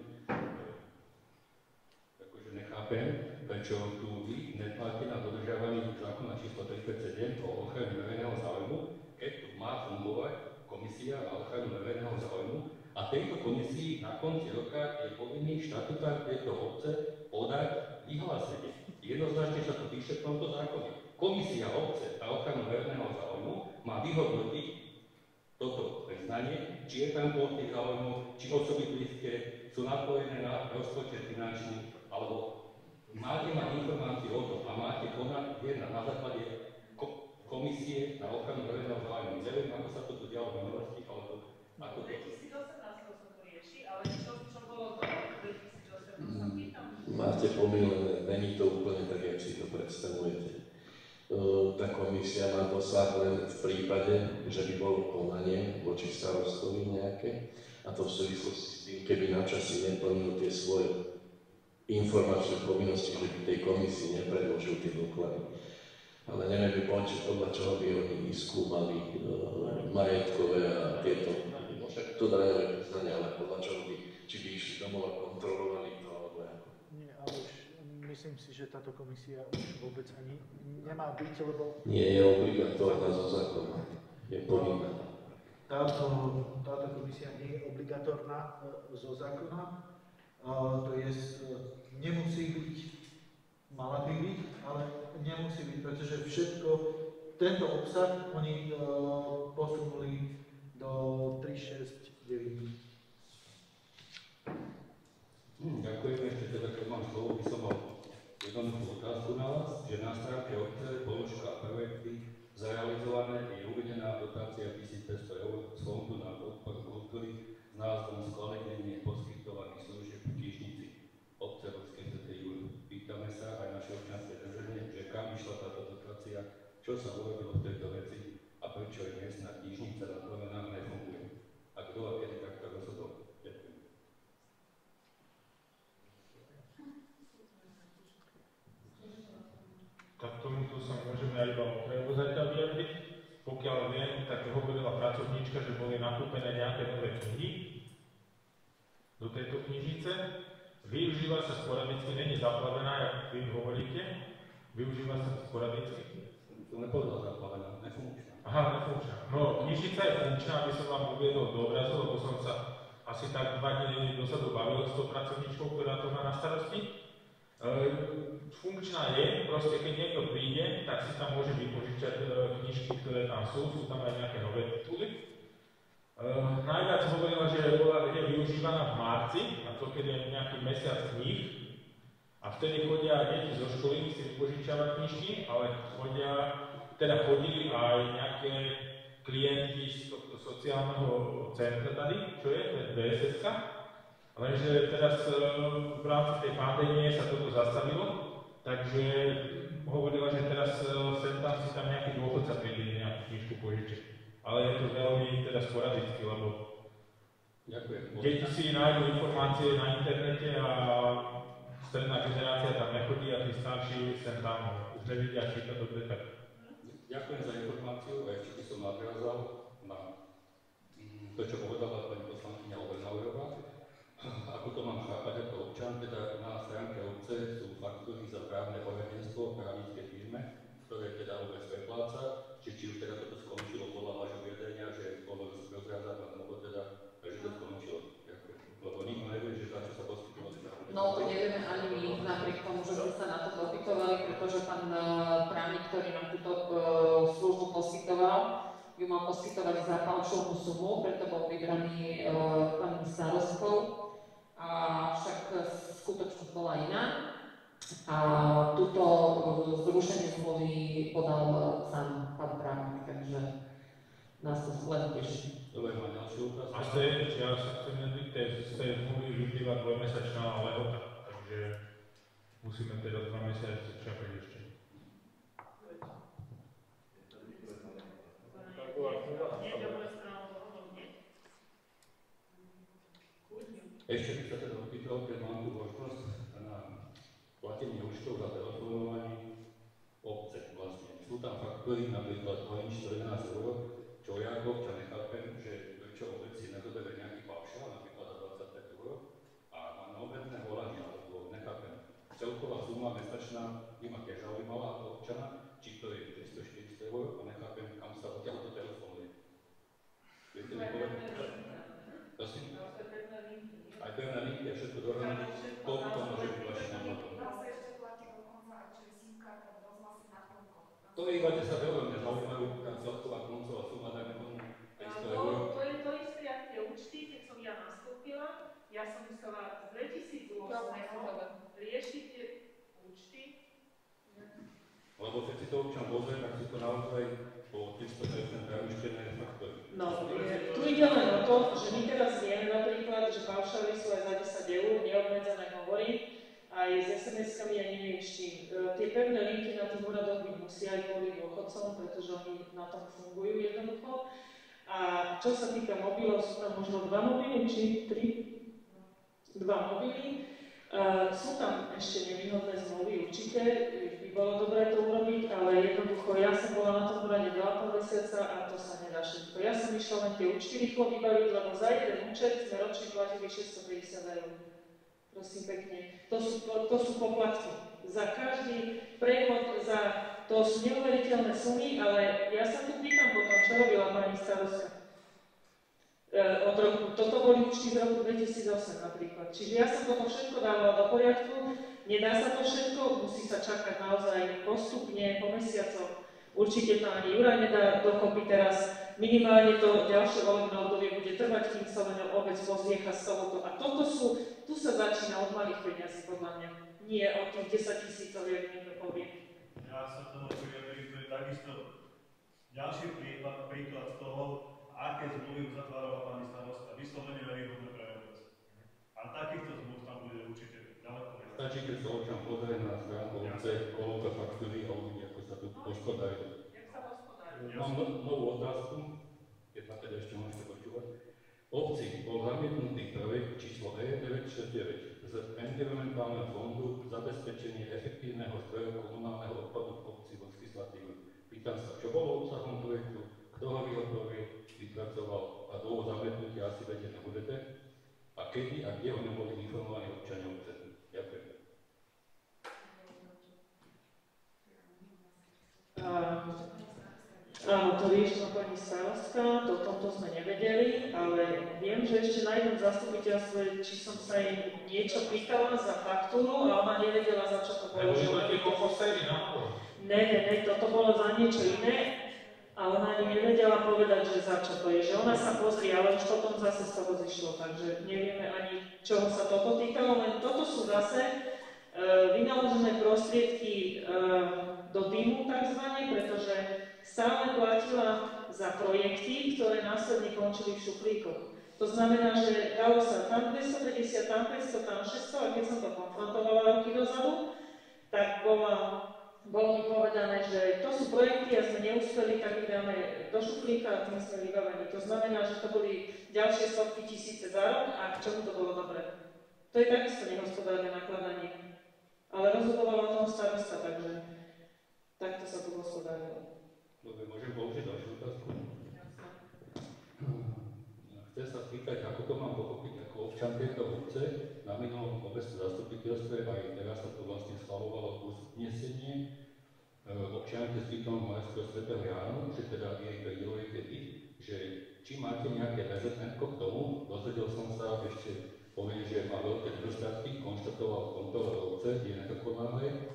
akože nechápem, prečo tu vy netmáte na dodržiavanie zákona číslo tristopäťdesiatsedem o ochrane verejného záujmu, keď tu má fungovať komisia na ochranu verejného záujmu a tejto komisii na konci roka je povinný štatutár tejto obce podať vyhlásenie. Jednoznačne sa to píše v tomto zákone. Komisia obce na ochranu verejného záujmu má vyhodnotiť toto priznanie, či je tam tých záujmov, či osoby blízke sú napojené na rozpočet finančný, alebo máte mať informáciu o tom a máte konať jedna na základe ko komisie na ochranu verejného záujmu. Neviem, ako sa to tu dialo v minulosti, alebo ako to... dvetisícosemnásť sa to rieši, ale čo, čo bolo to dvetisícosemnásť sa pýtam? Máte pomýlené, není to úplne tak, jak si to predstavujete. Tá komisia má dosah len v prípade, že by bolo konanie voči starostovi nejaké, a to v súvislosti s tým, keby na časy neplnil tie svoje informačné povinnosti, že by tej komisii nepredložil tie doklady. Ale neviem vypočuť, podľa čoho by oni skúmali uh, majetkové a tieto. No však to dajú priznania, ale podľa čoho by, či by išli domov a kontrolovali to, alebo ako. Nie, ale už myslím si, že táto komisia už vôbec ani nemá byť, lebo... Nie je obligatórna zo zákona, je povinná. Táto, táto komisia nie je obligatórna e, zo zákona, e, to je, e, nemusí byť, mala by byť, ale nemusí byť, pretože všetko, tento obsah oni e, posunuli do tri šesť deväť Hm, ďakujem, ešte teda, keď mám slovo, by som mal jednoduchú otázku na vás, že na stránke obce, položka projekty, zrealizované je uvedená dotácia tisícpäťsto eur z fondu na podporu kultúry s názvom Skvalitnenie poskytovaných služieb v knižnici obce Ruskej svätej Júly. Pýtame sa aj naše občianske združenie, že kam išla táto dotácia, čo sa urobilo v tejto veci a prečo je miestna knižnica na Plemenách nefunguje. A kto a kedy takto rozhodol? Ďakujem. Tak tomuto sa môžeme aj iba okrajovo zatiaľ vyjadriť. Pokiaľ viem, tak hovorila pracovníčka, že boli nakúpené nejaké nové knihy do tejto knižnice. Využíva sa sporadicky, není zaplavená, jak vy hovoríte. Využíva sa sporadicky. To nepovedal zaplavená, nefunkčná. Aha, nefunkčná. No, knižnica je funkčná, aby som vám uviedol do obrazu, lebo som sa asi tak dva dní dosadu bavil s tou pracovníčkou, ktorá to má na starosti. E, funkčná je, proste keď niekto príde, tak si tam môže vypožičať e, knižky, ktoré tam sú, sú tam aj nejaké nové tituly. E, najviac hovorila, že bola je využívaná v marci, a to keď je nejaký mesiac kníh, a vtedy chodia deti zo školy si vypožičavať knižky, ale chodia, teda chodili aj nejaké klienti z tohto sociálneho centra tady, čo je, to je dé es es ká. Lenže teraz v rámci tej pandémie sa toto zastavilo, takže hovorila, že teraz sem tam si tam nejaký dôchodca príde nejakú knižku požičiť. Ale je to veľmi teda sporadicky, lebo ďakujem. Deti si nájdú informácie na internete a stredná generácia tam nechodí a tí starší sem tam už nevidia čítať dobre tak. Ďakujem za informáciu a ešte by som nadviazal na to, čo povedala pani poslankyňa Oberhauerová. Ako to mám chápať ako občan, teda na stránke obce sú faktúry za právne poradenstvo právnickej firme, ktoré teda obec prepláca, či, či už teda toto skončilo podľa vášho vyjadrenia, že bolo rozrázať, alebo teda, že to skončilo. Ďakujem. Lebo nikto nevie, že za čo sa poskytovali. No, nevieme ani my, napriek tomu, že sme sa na to dopytovali, pretože pán právnik, ktorý nám túto uh, službu poskytoval, ju mal poskytovať za falšovnú sumu, preto bol vybraný uh, pán starostkou. A však skutočnosť bola iná. A túto zrušenie zmluvy podal sám pán právnik, takže nás to len teší. Dobre, mám ďalšiu otázku. A z tej, ja sa chcem nedviť, z tej zmluvy vyplýva dvojmesačná lehota, takže musíme teda dva mesiace čakať ešte. Ešte by sa teda opýtal, keď mám tu možnosť na platenie účtov za telefonovanie obce vlastne. Sú tam faktúry napríklad o sto jedenásť eur, čo ja ako občan nechápem, že prečo obec si nezobere nejaký paušál, napríklad za dvadsaťpäť eur, a na obecné volanie, alebo nechápem. Celková suma mesačná by ma tiež zaujímala ako občana, či to je tristo štyridsať eur, a nechápem, kam sa odtiaľ to telefonuje. Viete mi povedať? Prosím? Aj pevné linky a všetko dohromady, koľko to môže byť vašim nákladom? To je iba, kde sa veľmi nezaujímajú, kam celková koncová suma, dajme tomu tristo eur. To je to isté, ako tie účty, keď som ja nastúpila, ja som musela z dvetisícosem riešiť tie účty. Lebo keď si to občan pozrie, tak si to naozaj po tristo percent premyšľené faktory. No, tu ide len o to, že my teraz vieme napríklad, že paušály sú aj za desať eur, neobmedzené hovorí, aj s es em eskami a neviem s čím. E, tie pevné linky na tých úradoch byť musia aj kvôli dôchodcom, pretože oni na tom fungujú jednoducho. A čo sa týka mobilov, sú tam možno dva mobily, či tri? Dva mobily. Uh, sú tam ešte nevýhodné zmluvy, určite by bolo dobré to urobiť, ale jednoducho ja som bola na tom úrade dva a pol mesiaca a to sa nedá všetko. Ja som išla len tie účty rýchlo vybaviť, lebo za jeden účet sme ročne platili šesťstopäťdesiat eur. Prosím pekne. To sú, to, to sú poplatky. Za každý prevod, za to sú neuveriteľné sumy, ale ja sa tu pýtam potom, čo robila pani starostka. Od roku, toto boli účty z roku dvetisícosem napríklad. Čiže ja som toto všetko dávala do poriadku, nedá sa to všetko, musí sa čakať naozaj postupne, po mesiacoch. Určite to ani Juraj nedá dokopy teraz minimálne to ďalšie volebné obdobie bude trvať, kým sa len obec pozriecha z tohoto. A toto sú, tu sa začína od malých peniazí, podľa mňa. Nie od tých desať tisícov, jak niekto povie. Ja sa tomu vyjadrím, to je takisto ďalší príklad, príklad z toho, aké zmluvy uzatvárala pani starosta. Vyslovene nevýhodné pre obec. A takýchto zmluv tam bude určite ďaleko. Stačí, keď sa občan pozrie na stránku obce, koľko faktúry a uvidí, ako sa tu hospodári. Mám novú otázku, keď ma teda ešte môžete počúvať. Obci bol zamietnutý projekt číslo E deväť šesť deväť z environmentálneho fondu zabezpečenie efektívneho zdroja komunálneho odpadu v obci vo legislatíve. Pýtam sa, čo bolo obsahom projektu, kto ho vyhotovil, vypracoval a dôvod zamietnutia asi vedieť nebudete a kedy a kde o ňom boli informovaní občania obce. Ďakujem. Áno, to riešila pani starostka, o tomto sme nevedeli, ale viem, že ešte na jednom zastupiteľstve, či som sa jej niečo pýtala za faktúru a ona nevedela, za čo to bolo. Ne, ne, ne, toto bolo za niečo iné a ona ani nevedela povedať, že za čo to je. Že ona sa pozrie, ale už potom zase z toho zišlo, takže nevieme ani, čoho sa toto týkalo, len toto sú zase uh, vynaložené prostriedky uh, do dymu takzvané, pretože stále platila za projekty, ktoré následne končili v šuflíkoch. To znamená, že dalo sa tam dvestopäťdesiat, tam päťsto, tam šesťsto a keď som to konfrontovala roky dozadu, tak bola, bolo mi povedané, že to sú projekty a sme neúspeli, tak ich dáme do šuflíka a tým sme vybavení. To znamená, že to boli ďalšie stovky tisíce za rok a k čomu to bolo dobré. To je takisto nehospodárne nakladanie. Ale rozhodovala o tom starosta, takže takto sa to hospodárilo. Dobre, môžem položiť ďalšiu otázku? Chcem sa spýtať, ako to mám pochopiť ako občan tejto obce. Na minulom obecnom zastupiteľstve aj teraz sa tu vlastne schvalovalo uznesenie občianke s bytom Malého svätého Jánu, že teda jej pridelujete vy, že či máte nejaké rezerventko k tomu, dozvedel som sa, ešte poviem, že má veľké nedostatky, konštatoval kontrolor obce, je nedokonalé.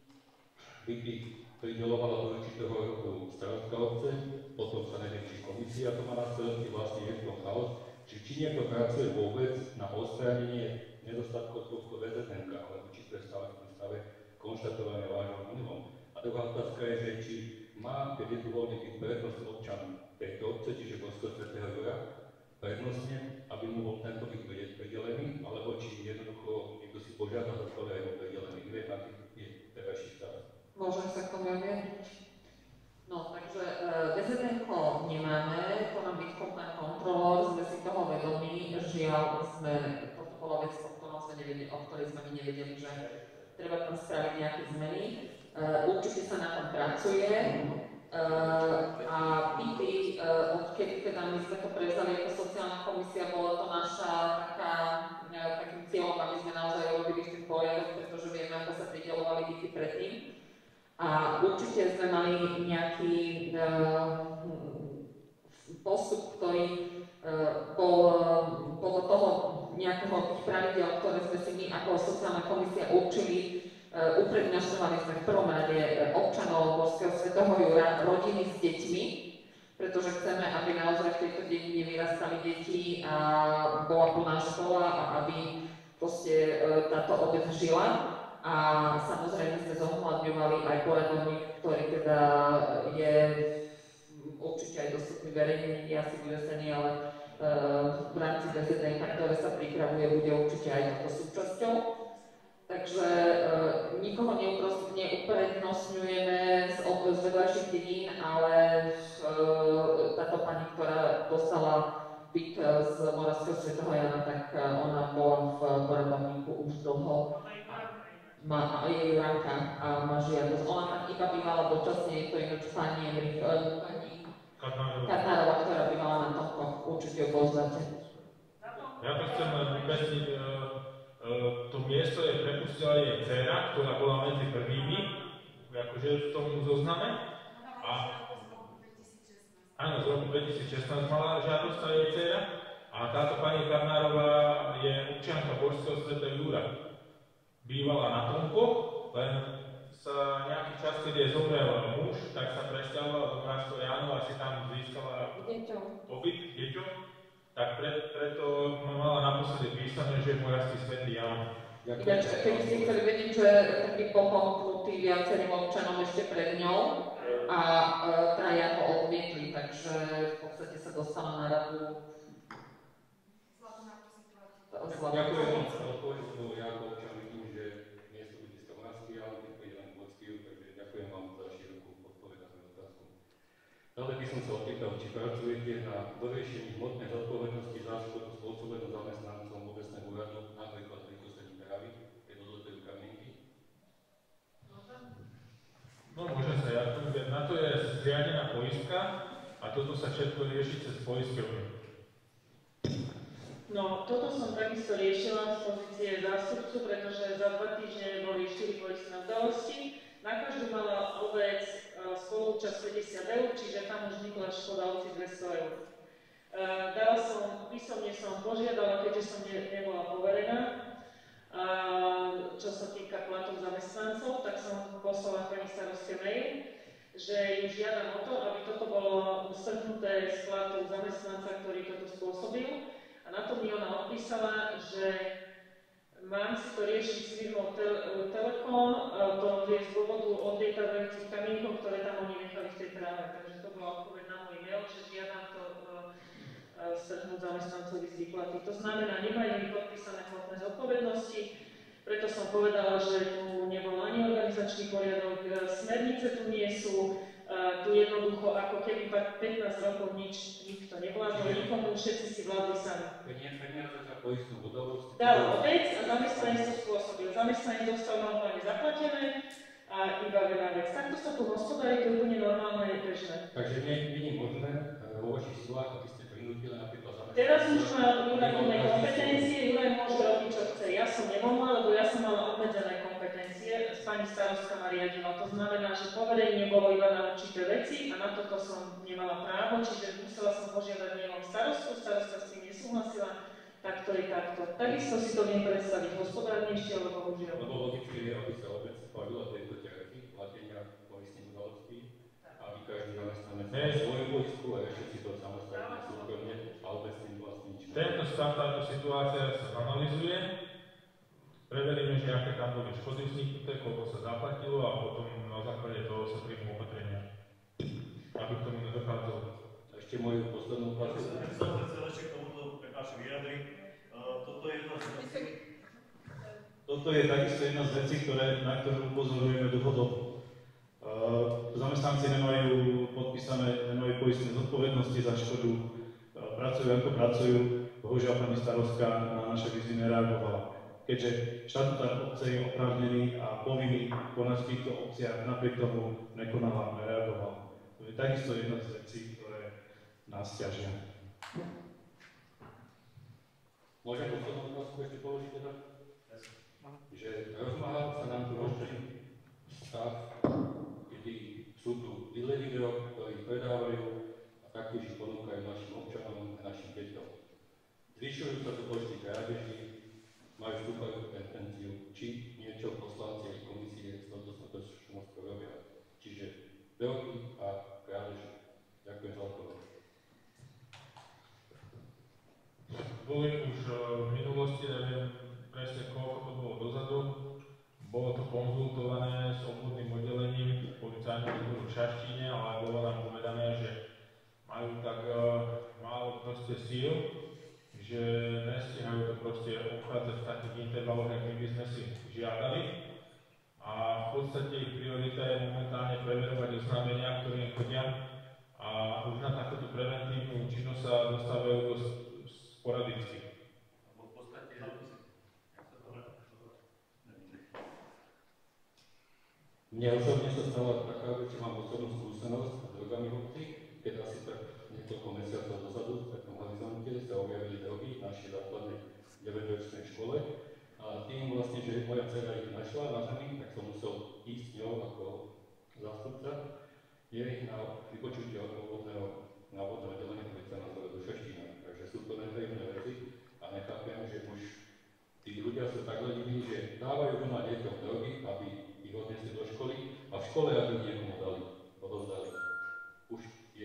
Byty pridelovala do určitého roku starostka obce, potom sa neviem, či komisia to má na starosti, vlastne je to chaos, či, či niekto pracuje vôbec na odstránenie nedostatkov tohto rezervenka, alebo či to je stále v tom stave konštatovania vášho minimum. A druhá otázka je, že či má, keď je tu voľne byť prednosť občan tejto obce, čiže Božského svätého Jura, prednostne, aby mu bol tento byt pridelený, alebo či jednoducho niekto si požiada za to, aj bol pridelený. Neviem, aký je terajší stav. Môžem sa k tomu vyjadriť? No, takže e, VZDko nemáme, to nám byť pán kontrolór, sme si toho vedomí, žiaľ sme, toto bola vec, o ktorej sme nevedeli, o ktorej sme my nevedeli, že treba tam spraviť nejaké zmeny. E, určite sa na tom pracuje e, a byty, e, odkedy teda my sme to prevzali ako sociálna komisia, bola to naša taká, e, takým cieľom, aby sme naozaj robili v tým poriadok, pretože vieme, ako sa prideľovali byty predtým. A určite sme mali nejaký uh, postup, ktorý uh, bol uh, podľa toho nejakého tých pravidiel, ktoré sme si my ako sociálna komisia určili. Uh, uprednostňovali sme v prvom rade občanov Božského svätého Jura, rodiny s deťmi, pretože chceme, aby naozaj v tejto dedine vyrastali deti a bola plná škola a aby proste uh, táto obec žila. A samozrejme sme zohľadňovali aj poradovník, ktorý teda je určite aj dostupný verejne, nie asi vyvesený, ale uh, v rámci bé zet en, ktoré sa pripravuje, bude určite aj toto súčasťou. Takže uh, nikoho neuprednostňujeme z, z vedľajších dedín, ale uh, táto pani, ktorá dostala byt z Moravského svätého Jana, tak uh, ona bola v poradovníku už dlho. Má aj Juranka a má žiadosť. Ona tam iba bývala dočasne, je to ináč pani Emrich, pani Katnárova, ktorá bývala na tomto, určite ju poznáte. Ja to chcem vypesniť, uh, uh, to miesto je prepustila jej dcera, ktorá bola medzi prvými, akože v tom zozname. A áno, z roku dvetisícšestnásť mala žiadosť jej dcera. A táto pani Katnárová je občianka Božského svätého Jura. Bývala na Tomkoch, len sa sa nejaký čas, keď je zomrel muž, tak sa presťahovala do Mrazkovianu a si tam získala pobyt, deťo, tak pre, preto mala naposledy písané, že je Moravský svätý Ján. Ináč, keby ste chceli vedieť, že taký pohomknutý viacerým občanom ešte pred ňou a e, traja to odmietli, takže v podstate sa dostala na radu. Ďakujem vám za odpoveď, lebo ja ako občan vidím, že nie sú bydliska Moravský, ale keď pôjde len Bocký, takže ďakujem vám za širokú odpoveď na moju otázku. Ďalej by som sa opýtal, či pracujete na doriešení hmotnej zodpovednosti za škodu spôsobenú zamestnancom obecného úradu, napríklad pri kosení trávy, keď odletujú kamienky? No môžem sa ja tomu vedieť. Na to je zriadená poistka a toto sa všetko rieši cez poisťovňu. No, toto som takisto riešila z pozície zástupcu, pretože za dva týždne boli štyri poistné udalosti. Na každú mala obec spolúčasť päťdesiat eur, čiže tam už vznikla škoda obci dvesto eur. Dala som, písomne som požiadala, keďže som ne, nebola poverená, a čo sa týka platov zamestnancov, tak som poslala pani starostke mail, že ju žiadam o to, aby toto bolo strhnuté z platu zamestnanca, ktorý toto spôsobil. A na to mi ona odpísala, že mám si to riešiť s firmou tel- Telekom, to je z dôvodu odlietavajúcich kamienkov, ktoré tam oni nechali v tej tráve. Takže to bola odpoveď na môj mail, že žiadam to uh, strhnúť zamestnancovi z výplaty. To znamená, nemajú podpísané hmotné zodpovednosti, preto som povedala, že tu nebol ani organizačný poriadok, smernice tu nie sú, Uh, tu jednoducho ako keby pätnásť rokov nič nikto nevládol, nikomu, všetci si vládli sami. Peniaze za poistnú budovosť. Dal obec a zamestnanec to spôsobil. Zamestnanec dostal normálne zaplatené a iba veľa vec. Takto sa tu hospodári, to je úplne normálne a bežné. Takže nie je možné vo vašich silách, aby ste prinútili napríklad zamestnanec. Teraz už má Juraj plné kompetencie, Juraj môže robiť, čo chce. Ja som nemohla, lebo ja som mala obmedzené kompetencie, pani starostka ma riadila. To znamená, že poverenie bolo iba na určité veci a na toto som nemala právo, čiže musela som požiadať nielen starostku, starostka s tým nesúhlasila, tak to je takto. Takisto si to viem predstaviť hospodárnejšie, ale bohužiaľ. Lebo logicky je, aby sa obec spavila tejto ťarky, platenia poistných udalostí, aby každý zamestnanec mal svoju poistku a ešte si to samostatne súkromne a obec tým vlastní nič. Tento stav, táto situácia sa analyzuje, preveríme, že aké tam boli škody vzniknuté, koľko sa zaplatilo a potom na základe toho sa príjmú opatrenia, aby k tomu nedochádzalo. Ešte moju poslednú otázku. Ja som sa chcel ešte k tomuto prepáči vyjadriť. Toto je jedna z vecí. Toto je takisto jedna z vecí, ktoré, na ktorú upozorujeme dlhodobo. Uh, zamestnanci nemajú podpísané, nemajú poistné zodpovednosti za škodu, uh, pracujú ako pracujú. Bohužiaľ pani starostka na naše výzvy nereagovala. Keďže štatutár obce je oprávnený a povinný konať v týchto obciach, napriek tomu nekonala, nereagovala. To je takisto jedna z vecí, ktoré nás ťažia. Môžem poslednú otázku ešte položiť teda? Že rozmáha sa nám tu ročný stav, kedy sú tu bydlení výrob, ktorí predávajú a taktiež ich ponúkajú našim občanom a našim deťom. Zvyšujú sa tu počty krádeží, majú stúpajúcu tendenciu, či niečo poslanci a komisie z tomto skutočnosti robia. Čiže veľký a krádeží. Ďakujem za odpoveď. Boli už v minulosti, neviem presne koľko to bolo dozadu, bolo to konzultované s obvodným oddelením policajného výboru v Šaštíne, ale bolo nám povedané, že majú tak uh, málo proste síl, že nestihajú to proste obchádzať v takých intervaloch, ak my by sme si žiadali. A v podstate ich priorita je momentálne preverovať oznámenia, ktoré im chodia. A už na takúto preventívnu činnosť sa dostávajú do sporadicky. Alebo v podstate Mne osobne sa stala taká vec, že mám osobnú skúsenosť s drogami v obci, keď asi tak niekoľko mesiacov dozadu v takom horizonte sa objavili drogy v našej základnej deväťročnej škole. A tým vlastne, že moja dcera ich našla na zemi, tak som musel ísť s ňou ako zástupca jej na vypočutie obvodného návodného oddelenia policajného zboru do Šaštína. Takže sú to nepríjemné veci a nechápem, že už tí ľudia sú tak lenivní, že dávajú doma deťom drogy, aby ich odnesli do školy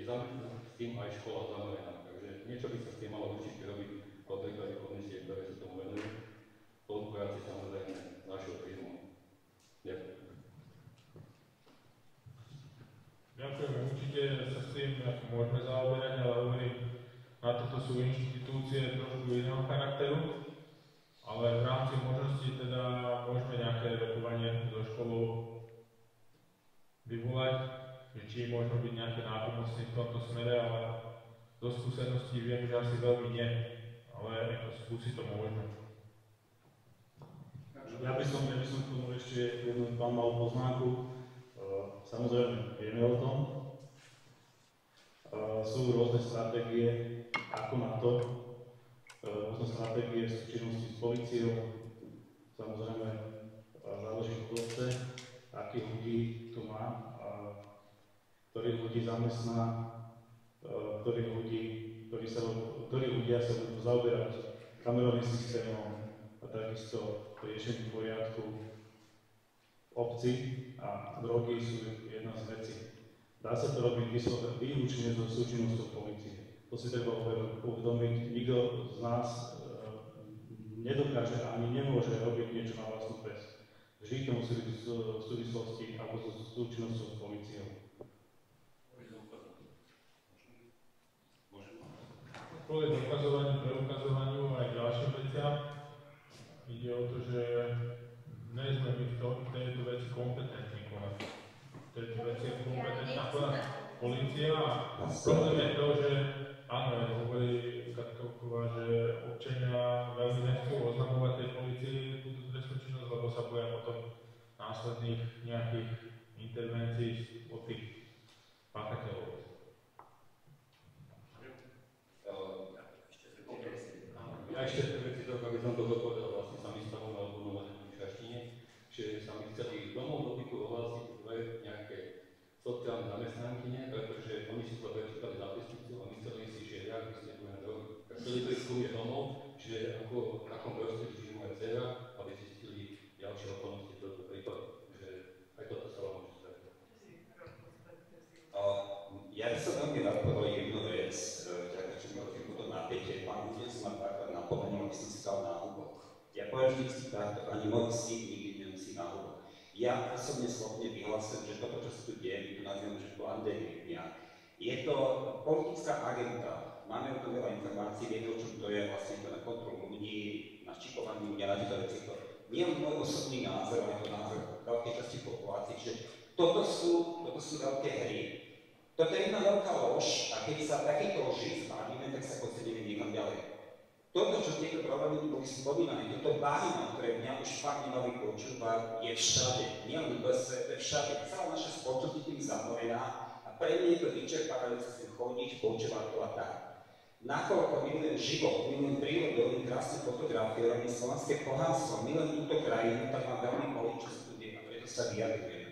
je s tým aj škola zameraná. Takže niečo by sa s tým malo určite robiť po príklade komisie, ktoré sa tomu venujú. Spolupráci samozrejme s našou firmou. Ďakujem. Ďakujem, určite sa s tým môžeme zaoberať, ale hovorím, na toto sú inštitúcie trošku iného charakteru, ale v rámci možností teda môžeme nejaké rokovanie so školou vyvolať, že či môžeme byť nejaké nápomocní v tomto smere, ale zo skúseností viem, že asi veľmi nie, ale skúsiť to môžeme. Ja by som, ja by som k tomu ešte jednu vám malú poznámku. Samozrejme, vieme o tom. Sú rôzne stratégie, ako na to. Rôzne stratégie v súčinnosti s políciou. Samozrejme, záleží v obce, akých ľudí tu má, ktorých ľudí zamestná, ktorých ľudí, ktorí, sa, ktorí ľudia sa budú zaoberať kamerovým systémom a takisto riešení poriadku v obci a drogy sú jedna z vecí. Dá sa to robiť výlučne so súčinnosťou polície. To si treba uvedomiť. Nikto z nás e, nedokáže ani nemôže robiť niečo na vlastnú pes. Vždy to musí byť v súvislosti alebo so súčinnosťou s políciou. Kvôli dokazovaniu, preukazovaniu aj ďalším veciam ide o to, že nie sme my v tejto veci kompetentní konať. V tejto veci je kompetentná konať polícia a problém je to, že áno, hovorí Katkovková, že občania veľmi nechcú oznamovať tej polícii túto trestnú činnosť, lebo sa boja potom následných nejakých intervencií od tých páchateľov. Ja ešte veci to, aby som to dopovedal, vlastne sa mi stalo na odbornom v Šaštine, že sa mi chceli domov dotyku ohlásiť dve nejaké sociálne zamestnankyne, pretože oni si to prečítali zápisnicu a mysleli si, že ja vystupujem drogy. Tak chceli preskúmiť domov, že ako, v akom prostredí žije moja dcera, aby zistili ďalšie okolnosti tohto prípadu. Takže aj toto sa vám môže stať. Ja by som veľmi rád povedal jednu vec, vďaka čomu chvíľku to napätie. Pán Hudec ma dvakrát napomenul, aby som si dal náhubok. Ja poviem vždy takto, ani môj syn nikdy nemusí náhubok. Ja osobne slobodne vyhlasujem, že toto, čo sa tu deje, my tu nazývame, že pandémia. Je to politická agenda. Máme o tom veľa informácií, vieme, o čom to je, vlastne to na kontrolu ľudí, na čipovanie ľudia, na tieto veci. Nie len môj osobný názor, ale to názor veľkej časti populácie. Čiže toto sú, toto sú veľké hry. Toto je jedna veľká lož a keď sa takéto loži zbavíme, tak sa posuneme niekam ďalej. Toto, čo tieto problémy boli spomínané, toto báhina, ktoré mňa už fakt nemali počúvať, je všade. Nie len v es é, to je všade. Celá naša spoločnosť tým zamorená a pre mňa je to vyčerpávajúce si chodiť, počúvať to a tak. Nakoľko milujem život, milujem prírodu, milujem krásne fotografie, robím slovenské pohanstvo, milujem túto krajinu, tak mám veľmi boli, čo sa tu deje, a preto sa vyjadrujem.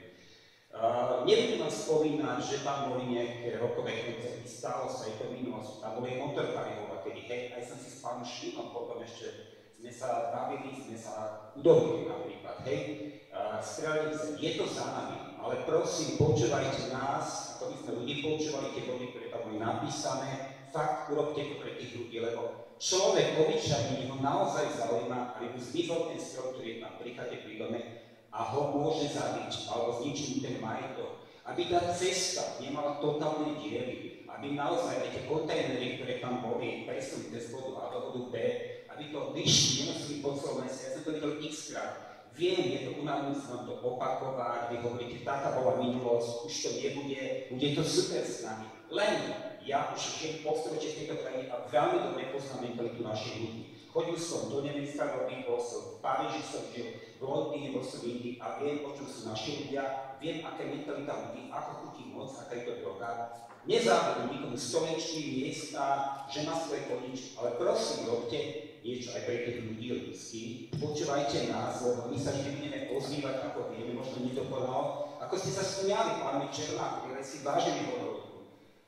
Uh, nebudem vám spomínať, že tam boli nejaké rokové koncerty, stalo sa, je to minulosť, tam boli motorkári kedy hej, aj som si s pánom Švinom potom ešte sme sa bavili, sme sa udobili napríklad, hej, uh, strelili sa, je to za nami, ale prosím, počúvajte nás, ako by sme ľudí počúvali, tie body, ktoré tam boli napísané, fakt urobte to pre tých ľudí, lebo človek obyčajný ho naozaj zaujíma, aby mu zmizol ten stroj, ktorý je tam pri chate pri dome, a ho môže zabiť, alebo zničiť ten majetok. Aby tá cesta nemala totálne diery, aby naozaj aj tie kontajnery, ktoré tam boli, presunuté z bodu A do bodu B, aby to vyšli, nemuseli po celom meste, ja som to videl x-krát. Viem, je to unavujúce vám to opakovať, vy hovoríte, taká bola minulosť, už to nebude, bude to super s nami. Len ja už žijem postoročie v tejto krajine a veľmi dobre poznám mentalitu našich ľudí. Chodil som do Nemecka, robil som, v Paríži som žil, v Londýne, vo som Indii a viem, o čom sú naši ľudia, viem, aká je mentalita ľudí, ako chutí moc, aká je to droga. Nezávidím nikomu stolečky, miesta, že má svoje koničky, ale prosím, robte niečo aj pre tých ľudí ľudských. Počúvajte nás, lebo my sa vždy budeme ozývať, ako vieme, možno nedokonal. Ako ste sa smiali, pán Černák, ktorý si vážili hodnotu.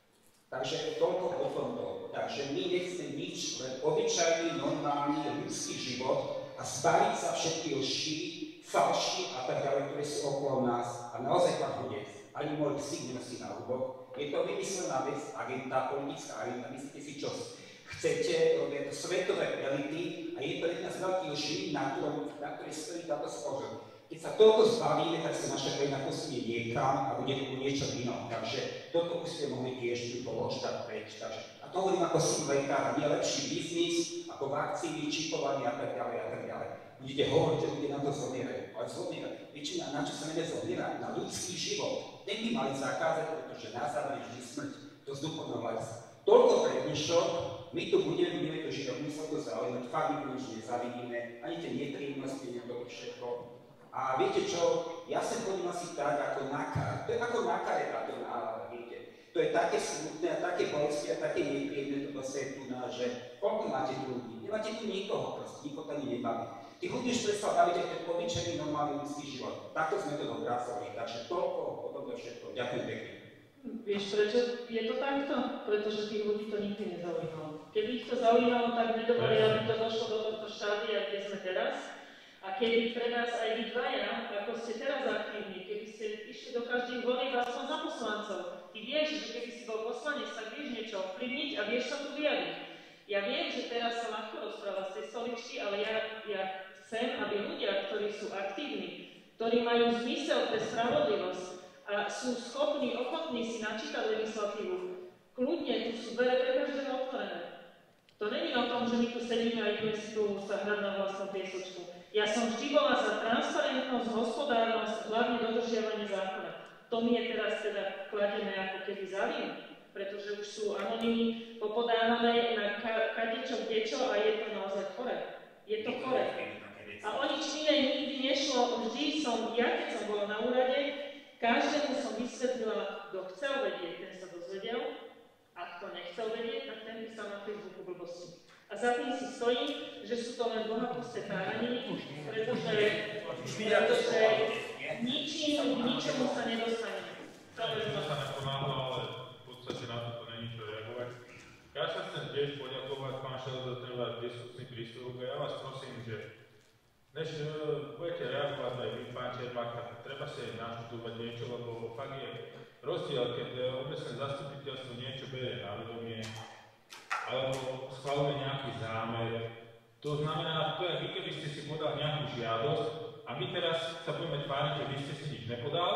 Takže toľko o tomto. Takže my nechceme nič, len obyčajný, normálny, ľudský život a zbaviť sa všetky lži, falši a tak ďalej, ktoré sú okolo nás. A naozaj, pán Hudec, ani môj psík nenosí náhubok, Je to vymyslená vec, agenda, politická agenda, myslíte si, čo chcete, robia to svetové reality a je to jedna z veľkých lží, na, na ktorej stojí táto spoločnosť. Keď sa toľko zbavíme, tak sa naša krajina posunie niekam a bude tu niečo iné. Takže toto už ste mohli tiež položať preč. A to hovorím ako som lekár, nie lepší biznis, ako vakcíny, čipovanie a tak ďalej a tak ďalej. Budete hovoriť, že ľudia na to zomierajú. Ale zomierajú. Väčšina na čo sa nevie zomierať? Na ľudský život. Ten by mali zakázať, pretože na záver je vždy smrť. To z duchovného hľadiska. Toľko pre dnešok. My tu budeme, budeme to žiť, my sa to zaujímať, fakt my nič nezavidíme, ani tie nepríjemnosti, ani to všetko. A viete čo, ja sa chodím asi tak ako na kar. To je ako na kare táto nálada, viete. To je také smutné a také bolesti a také nepríjemné toto svetu, že koľko máte tu ľudí? Nemáte tu nikoho, proste, nikoho tam nebaví. Tých ľudí už prestal baviť aj ten obyčajný normálny ľudský život. Takto sme to dopracovali, takže toľko o tomto všetko. Ďakujem pekne. Vieš prečo je to takto? Pretože tých ľudí to nikdy nezaujímalo. Keby ich to zaujímalo, tak nedovolili, aby to došlo do tohto štádia, kde sme teraz. A keby pre nás aj vy dvaja, ako ste teraz aktívni, keby ste išli do každých volieb aspoň za poslancov, ty vieš, že keby si bol poslanec, tak vieš niečo ovplyvniť a vieš sa tu vyjadriť. Ja viem, že teraz sa ľahko rozpráva z tej stoličky, ale ja, ja chcem, aby ľudia, ktorí sú aktívni, ktorí majú zmysel pre spravodlivosť a sú schopní, ochotní si načítať legislatívu, kľudne tu sú dvere pre každého otvorené. To není o tom, že my tu sedíme a ideme si tu sa hrať na vlastnú piesočku. Ja som vždy bola za transparentnosť, hospodárnosť, hlavne dodržiavanie zákona. To mi je teraz teda kladené ako keby za vinu, pretože už sú anonymy popodávané na ka- kadečo, kdečo a je to naozaj chore. Je to chore. A o nič iné nikdy nešlo. Vždy som, ja keď som bola na úrade, každému som vysvetlila, kto chcel vedieť, ten sa dozvedel, a kto nechcel vedieť, tak ten písal na Facebooku blbosti. A za tým si stojím, že sú to len bohapusté táraniny, pretože, pretože ničím, k ničomu sa nedostaneme. To sa neponáhla, ale v podstate na to není čo reagovať. Ja sa chcem tiež poďakovať, pán Šel, za treba diskusný príspevok a ja vás prosím, že než budete reagovať aj vy, pán Čermák, tak treba si aj naštudovať niečo, lebo fakt je rozdiel, keď obecné zastupiteľstvo niečo berie na vedomie, alebo schvaľuje nejaký zámer. To znamená, to je, vy keby ste si podal nejakú žiadosť a my teraz sa budeme tváriť, že vy ste si nič nepodal,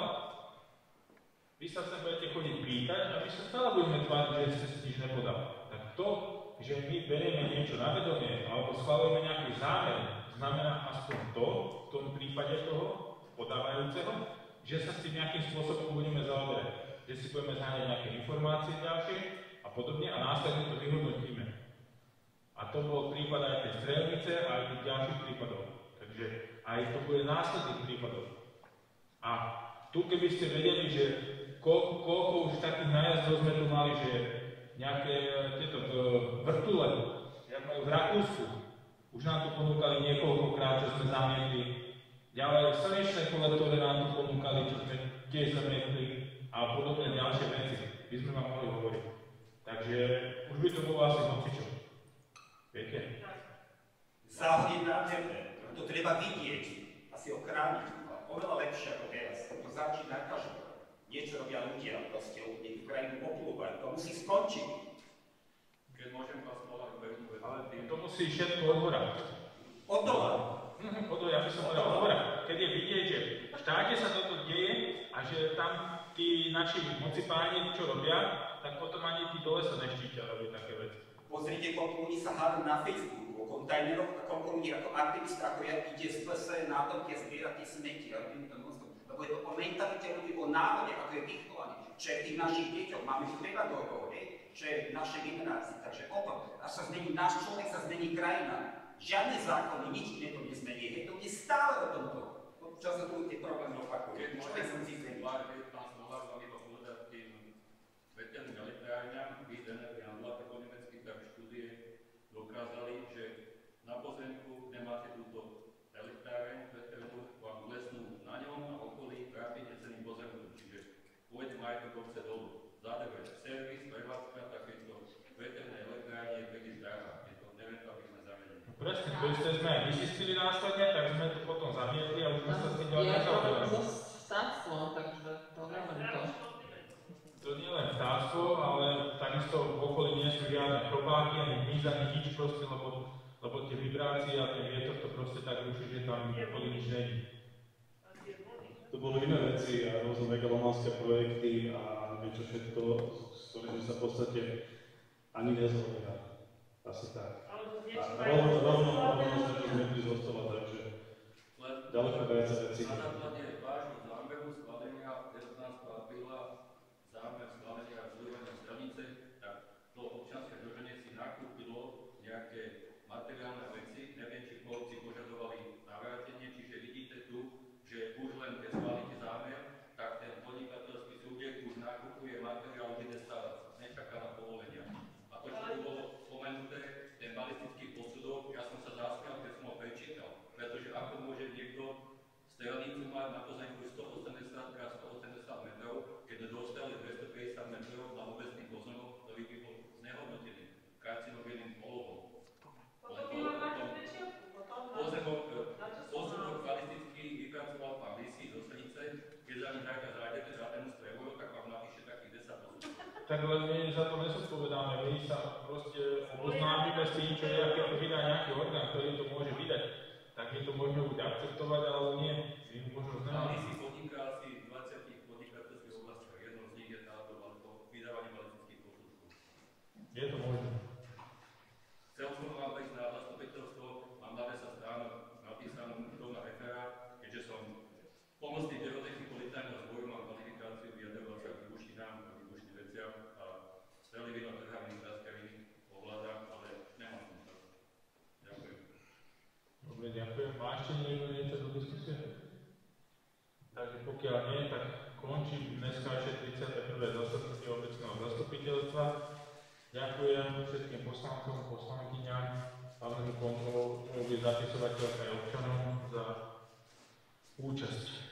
vy sa sem budete chodiť pýtať a my sa stále budeme tváriť, že ste si nič nepodal. Tak to, že my berieme niečo na vedomie alebo schvaľujeme nejaký zámer, znamená aspoň to, v tom prípade toho podávajúceho, že sa s tým nejakým spôsobom budeme zaoberať. Že si budeme zháňať nejaké informácie ďalšie, a podobne a následne to vyhodnotíme. A to bol prípad aj tej strelnice a aj tých ďalších prípadov. Takže aj to bude následných prípadov. A tu keby ste vedeli, že koľko, koľko už takých nájazdov sme tu mali, že nejaké tieto vrtule, jak majú v Rakúsku, už nám tu ponúkali niekoľkokrát, čo sme zamietli. Ďalej slnečné kolektore nám tu ponúkali, čo sme tiež zamietli a podobné ďalšie veci. By sme vám mohli hovoriť. Takže už by to bolo asi hocičo. Viete? Záhodiť na temné. To treba vidieť. Asi ochrániť. Oveľa lepšie ako teraz. To začína na každého. Niečo robia ľudia. Proste ľudia v krajinu poplúvajú. To musí skončiť. Keď môžem vás volať, ale to musí všetko od hora. Od dola? Mhm, od ja by som povedal od hora. Keď je vidieť, že v štáte sa toto deje a že tam tí naši mocipáni, čo robia, tak potom ani tí dole sa neštítia robiť také veci. Pozrite, koľko ľudí sa hádá na Facebooku o kontajneroch a koľko ľudí ako aktivista, ako ja, ide z P S na to, kde zbiera tie smeti a robím to mozgom. Lebo je to o mentalite ľudí, o návode, ako je vychovanie. Čo je v tých našich deťoch, máme ich pedagógov, čo je v našej generácii. Takže o tom, až sa zmení náš človek, sa zmení krajina. Žiadne zákony, nič iné to nezmení. Je to bude stále o tomto. Čo sa tu tie problémy opakujú. Človek sa musí zmeniť. Veterným elektrárňam, Víz Energie Handla, tak po nemecky tak štúdie dokázali, že na pozemku nemáte túto elektráreň veternú, vám lesnú na ňom a okolí trápite celým pozemkom, čiže pôjde majetok obce dolu. Zádrve servis, prevádzka takéto veterné elektrárne je veľmi zdravá, je to nerentabilné zariadenie. Presne, to isté sme aj vysistili následne, tak sme to potom zamietli a už sme sa s tým ďalej nezaoberali. Je to so štátstvom, takže to neviem to. To nie len vtáctvo, takisto v okolí nie sú žiadne chrobáky, ani hmyz, ani nič proste, lebo, lebo tie vibrácie a ten vietor to proste tak ruší, že tam v okolí nič není. To boli iné veci a rôzne megalomanské projekty a neviem čo všetko, s ktorými sa v podstate ani nezhodli. Asi tak. A rovno, rovno, rovno sa to zmekli zo stola, takže ďaleko viac veci. Na základe vášho zámeru schválenia devätnásteho apríla zámer schválenia rozhodovania stranice, tak to občianske združenie si nakúpilo nejaké materiálne veci, neviem, či chlapci požadovali navrátenie, čiže vidíte tu, že už len keď schválite zámer, tak ten podnikateľský subjekt už nakupuje materiál, kde stavať, nečaká na povolenia. A to, čo tu bolo spomenuté, ten balistický posudok, ja som sa zasmial, keď som ho prečítal, pretože ako môže niekto strelnicu mať na pozemku stoosemdesiat krát stoosemdesiat metrov, keď dostali dvestopäťdesiat metrov na obecný pozemok, ktorý by bol znehodnotený karcinogénnym olovom. Pozemok, posudok balistický vypracoval pán Lisý zo Senice, keď za ním tak zájdete žiadnemu strelvoru, tak vám napíše takých desať posudkov. Tak len my za to nesodpovedáme, my sa proste oboznámime s tým, čo je, keď to vydá nejaký orgán, ktorý to môže vydať, tak my to môžeme buď akceptovať, alebo nie. My môžeme Pán znamená. Lisý podniká asi v dvadsiatich podnikateľských oblastiach, jednou z nich je táto vydávanie balistických posudkov. Je to možné. Chcel som vám ísť na zastupiteľstvo, mám na desať strán napísanú to na referát, keďže som pomocný pyrotechnik policajného zboru, mám kvalifikáciu vyjadrovať sa k výbušninám a výbušným veciam a strelivým a trhavým praskaviny ovládam, ale nemám som čas. Ďakujem. Dobre, ďakujem. Má ešte niekto niečo do diskusie? Takže pokiaľ nie, tak končím dneskajšie tridsiate prvé zasadnutie obecného zastupiteľstva. Ďakujem všetkým poslancom, poslankyňam, hlavným kontrolu, zapisovateľom aj občanom za účasť.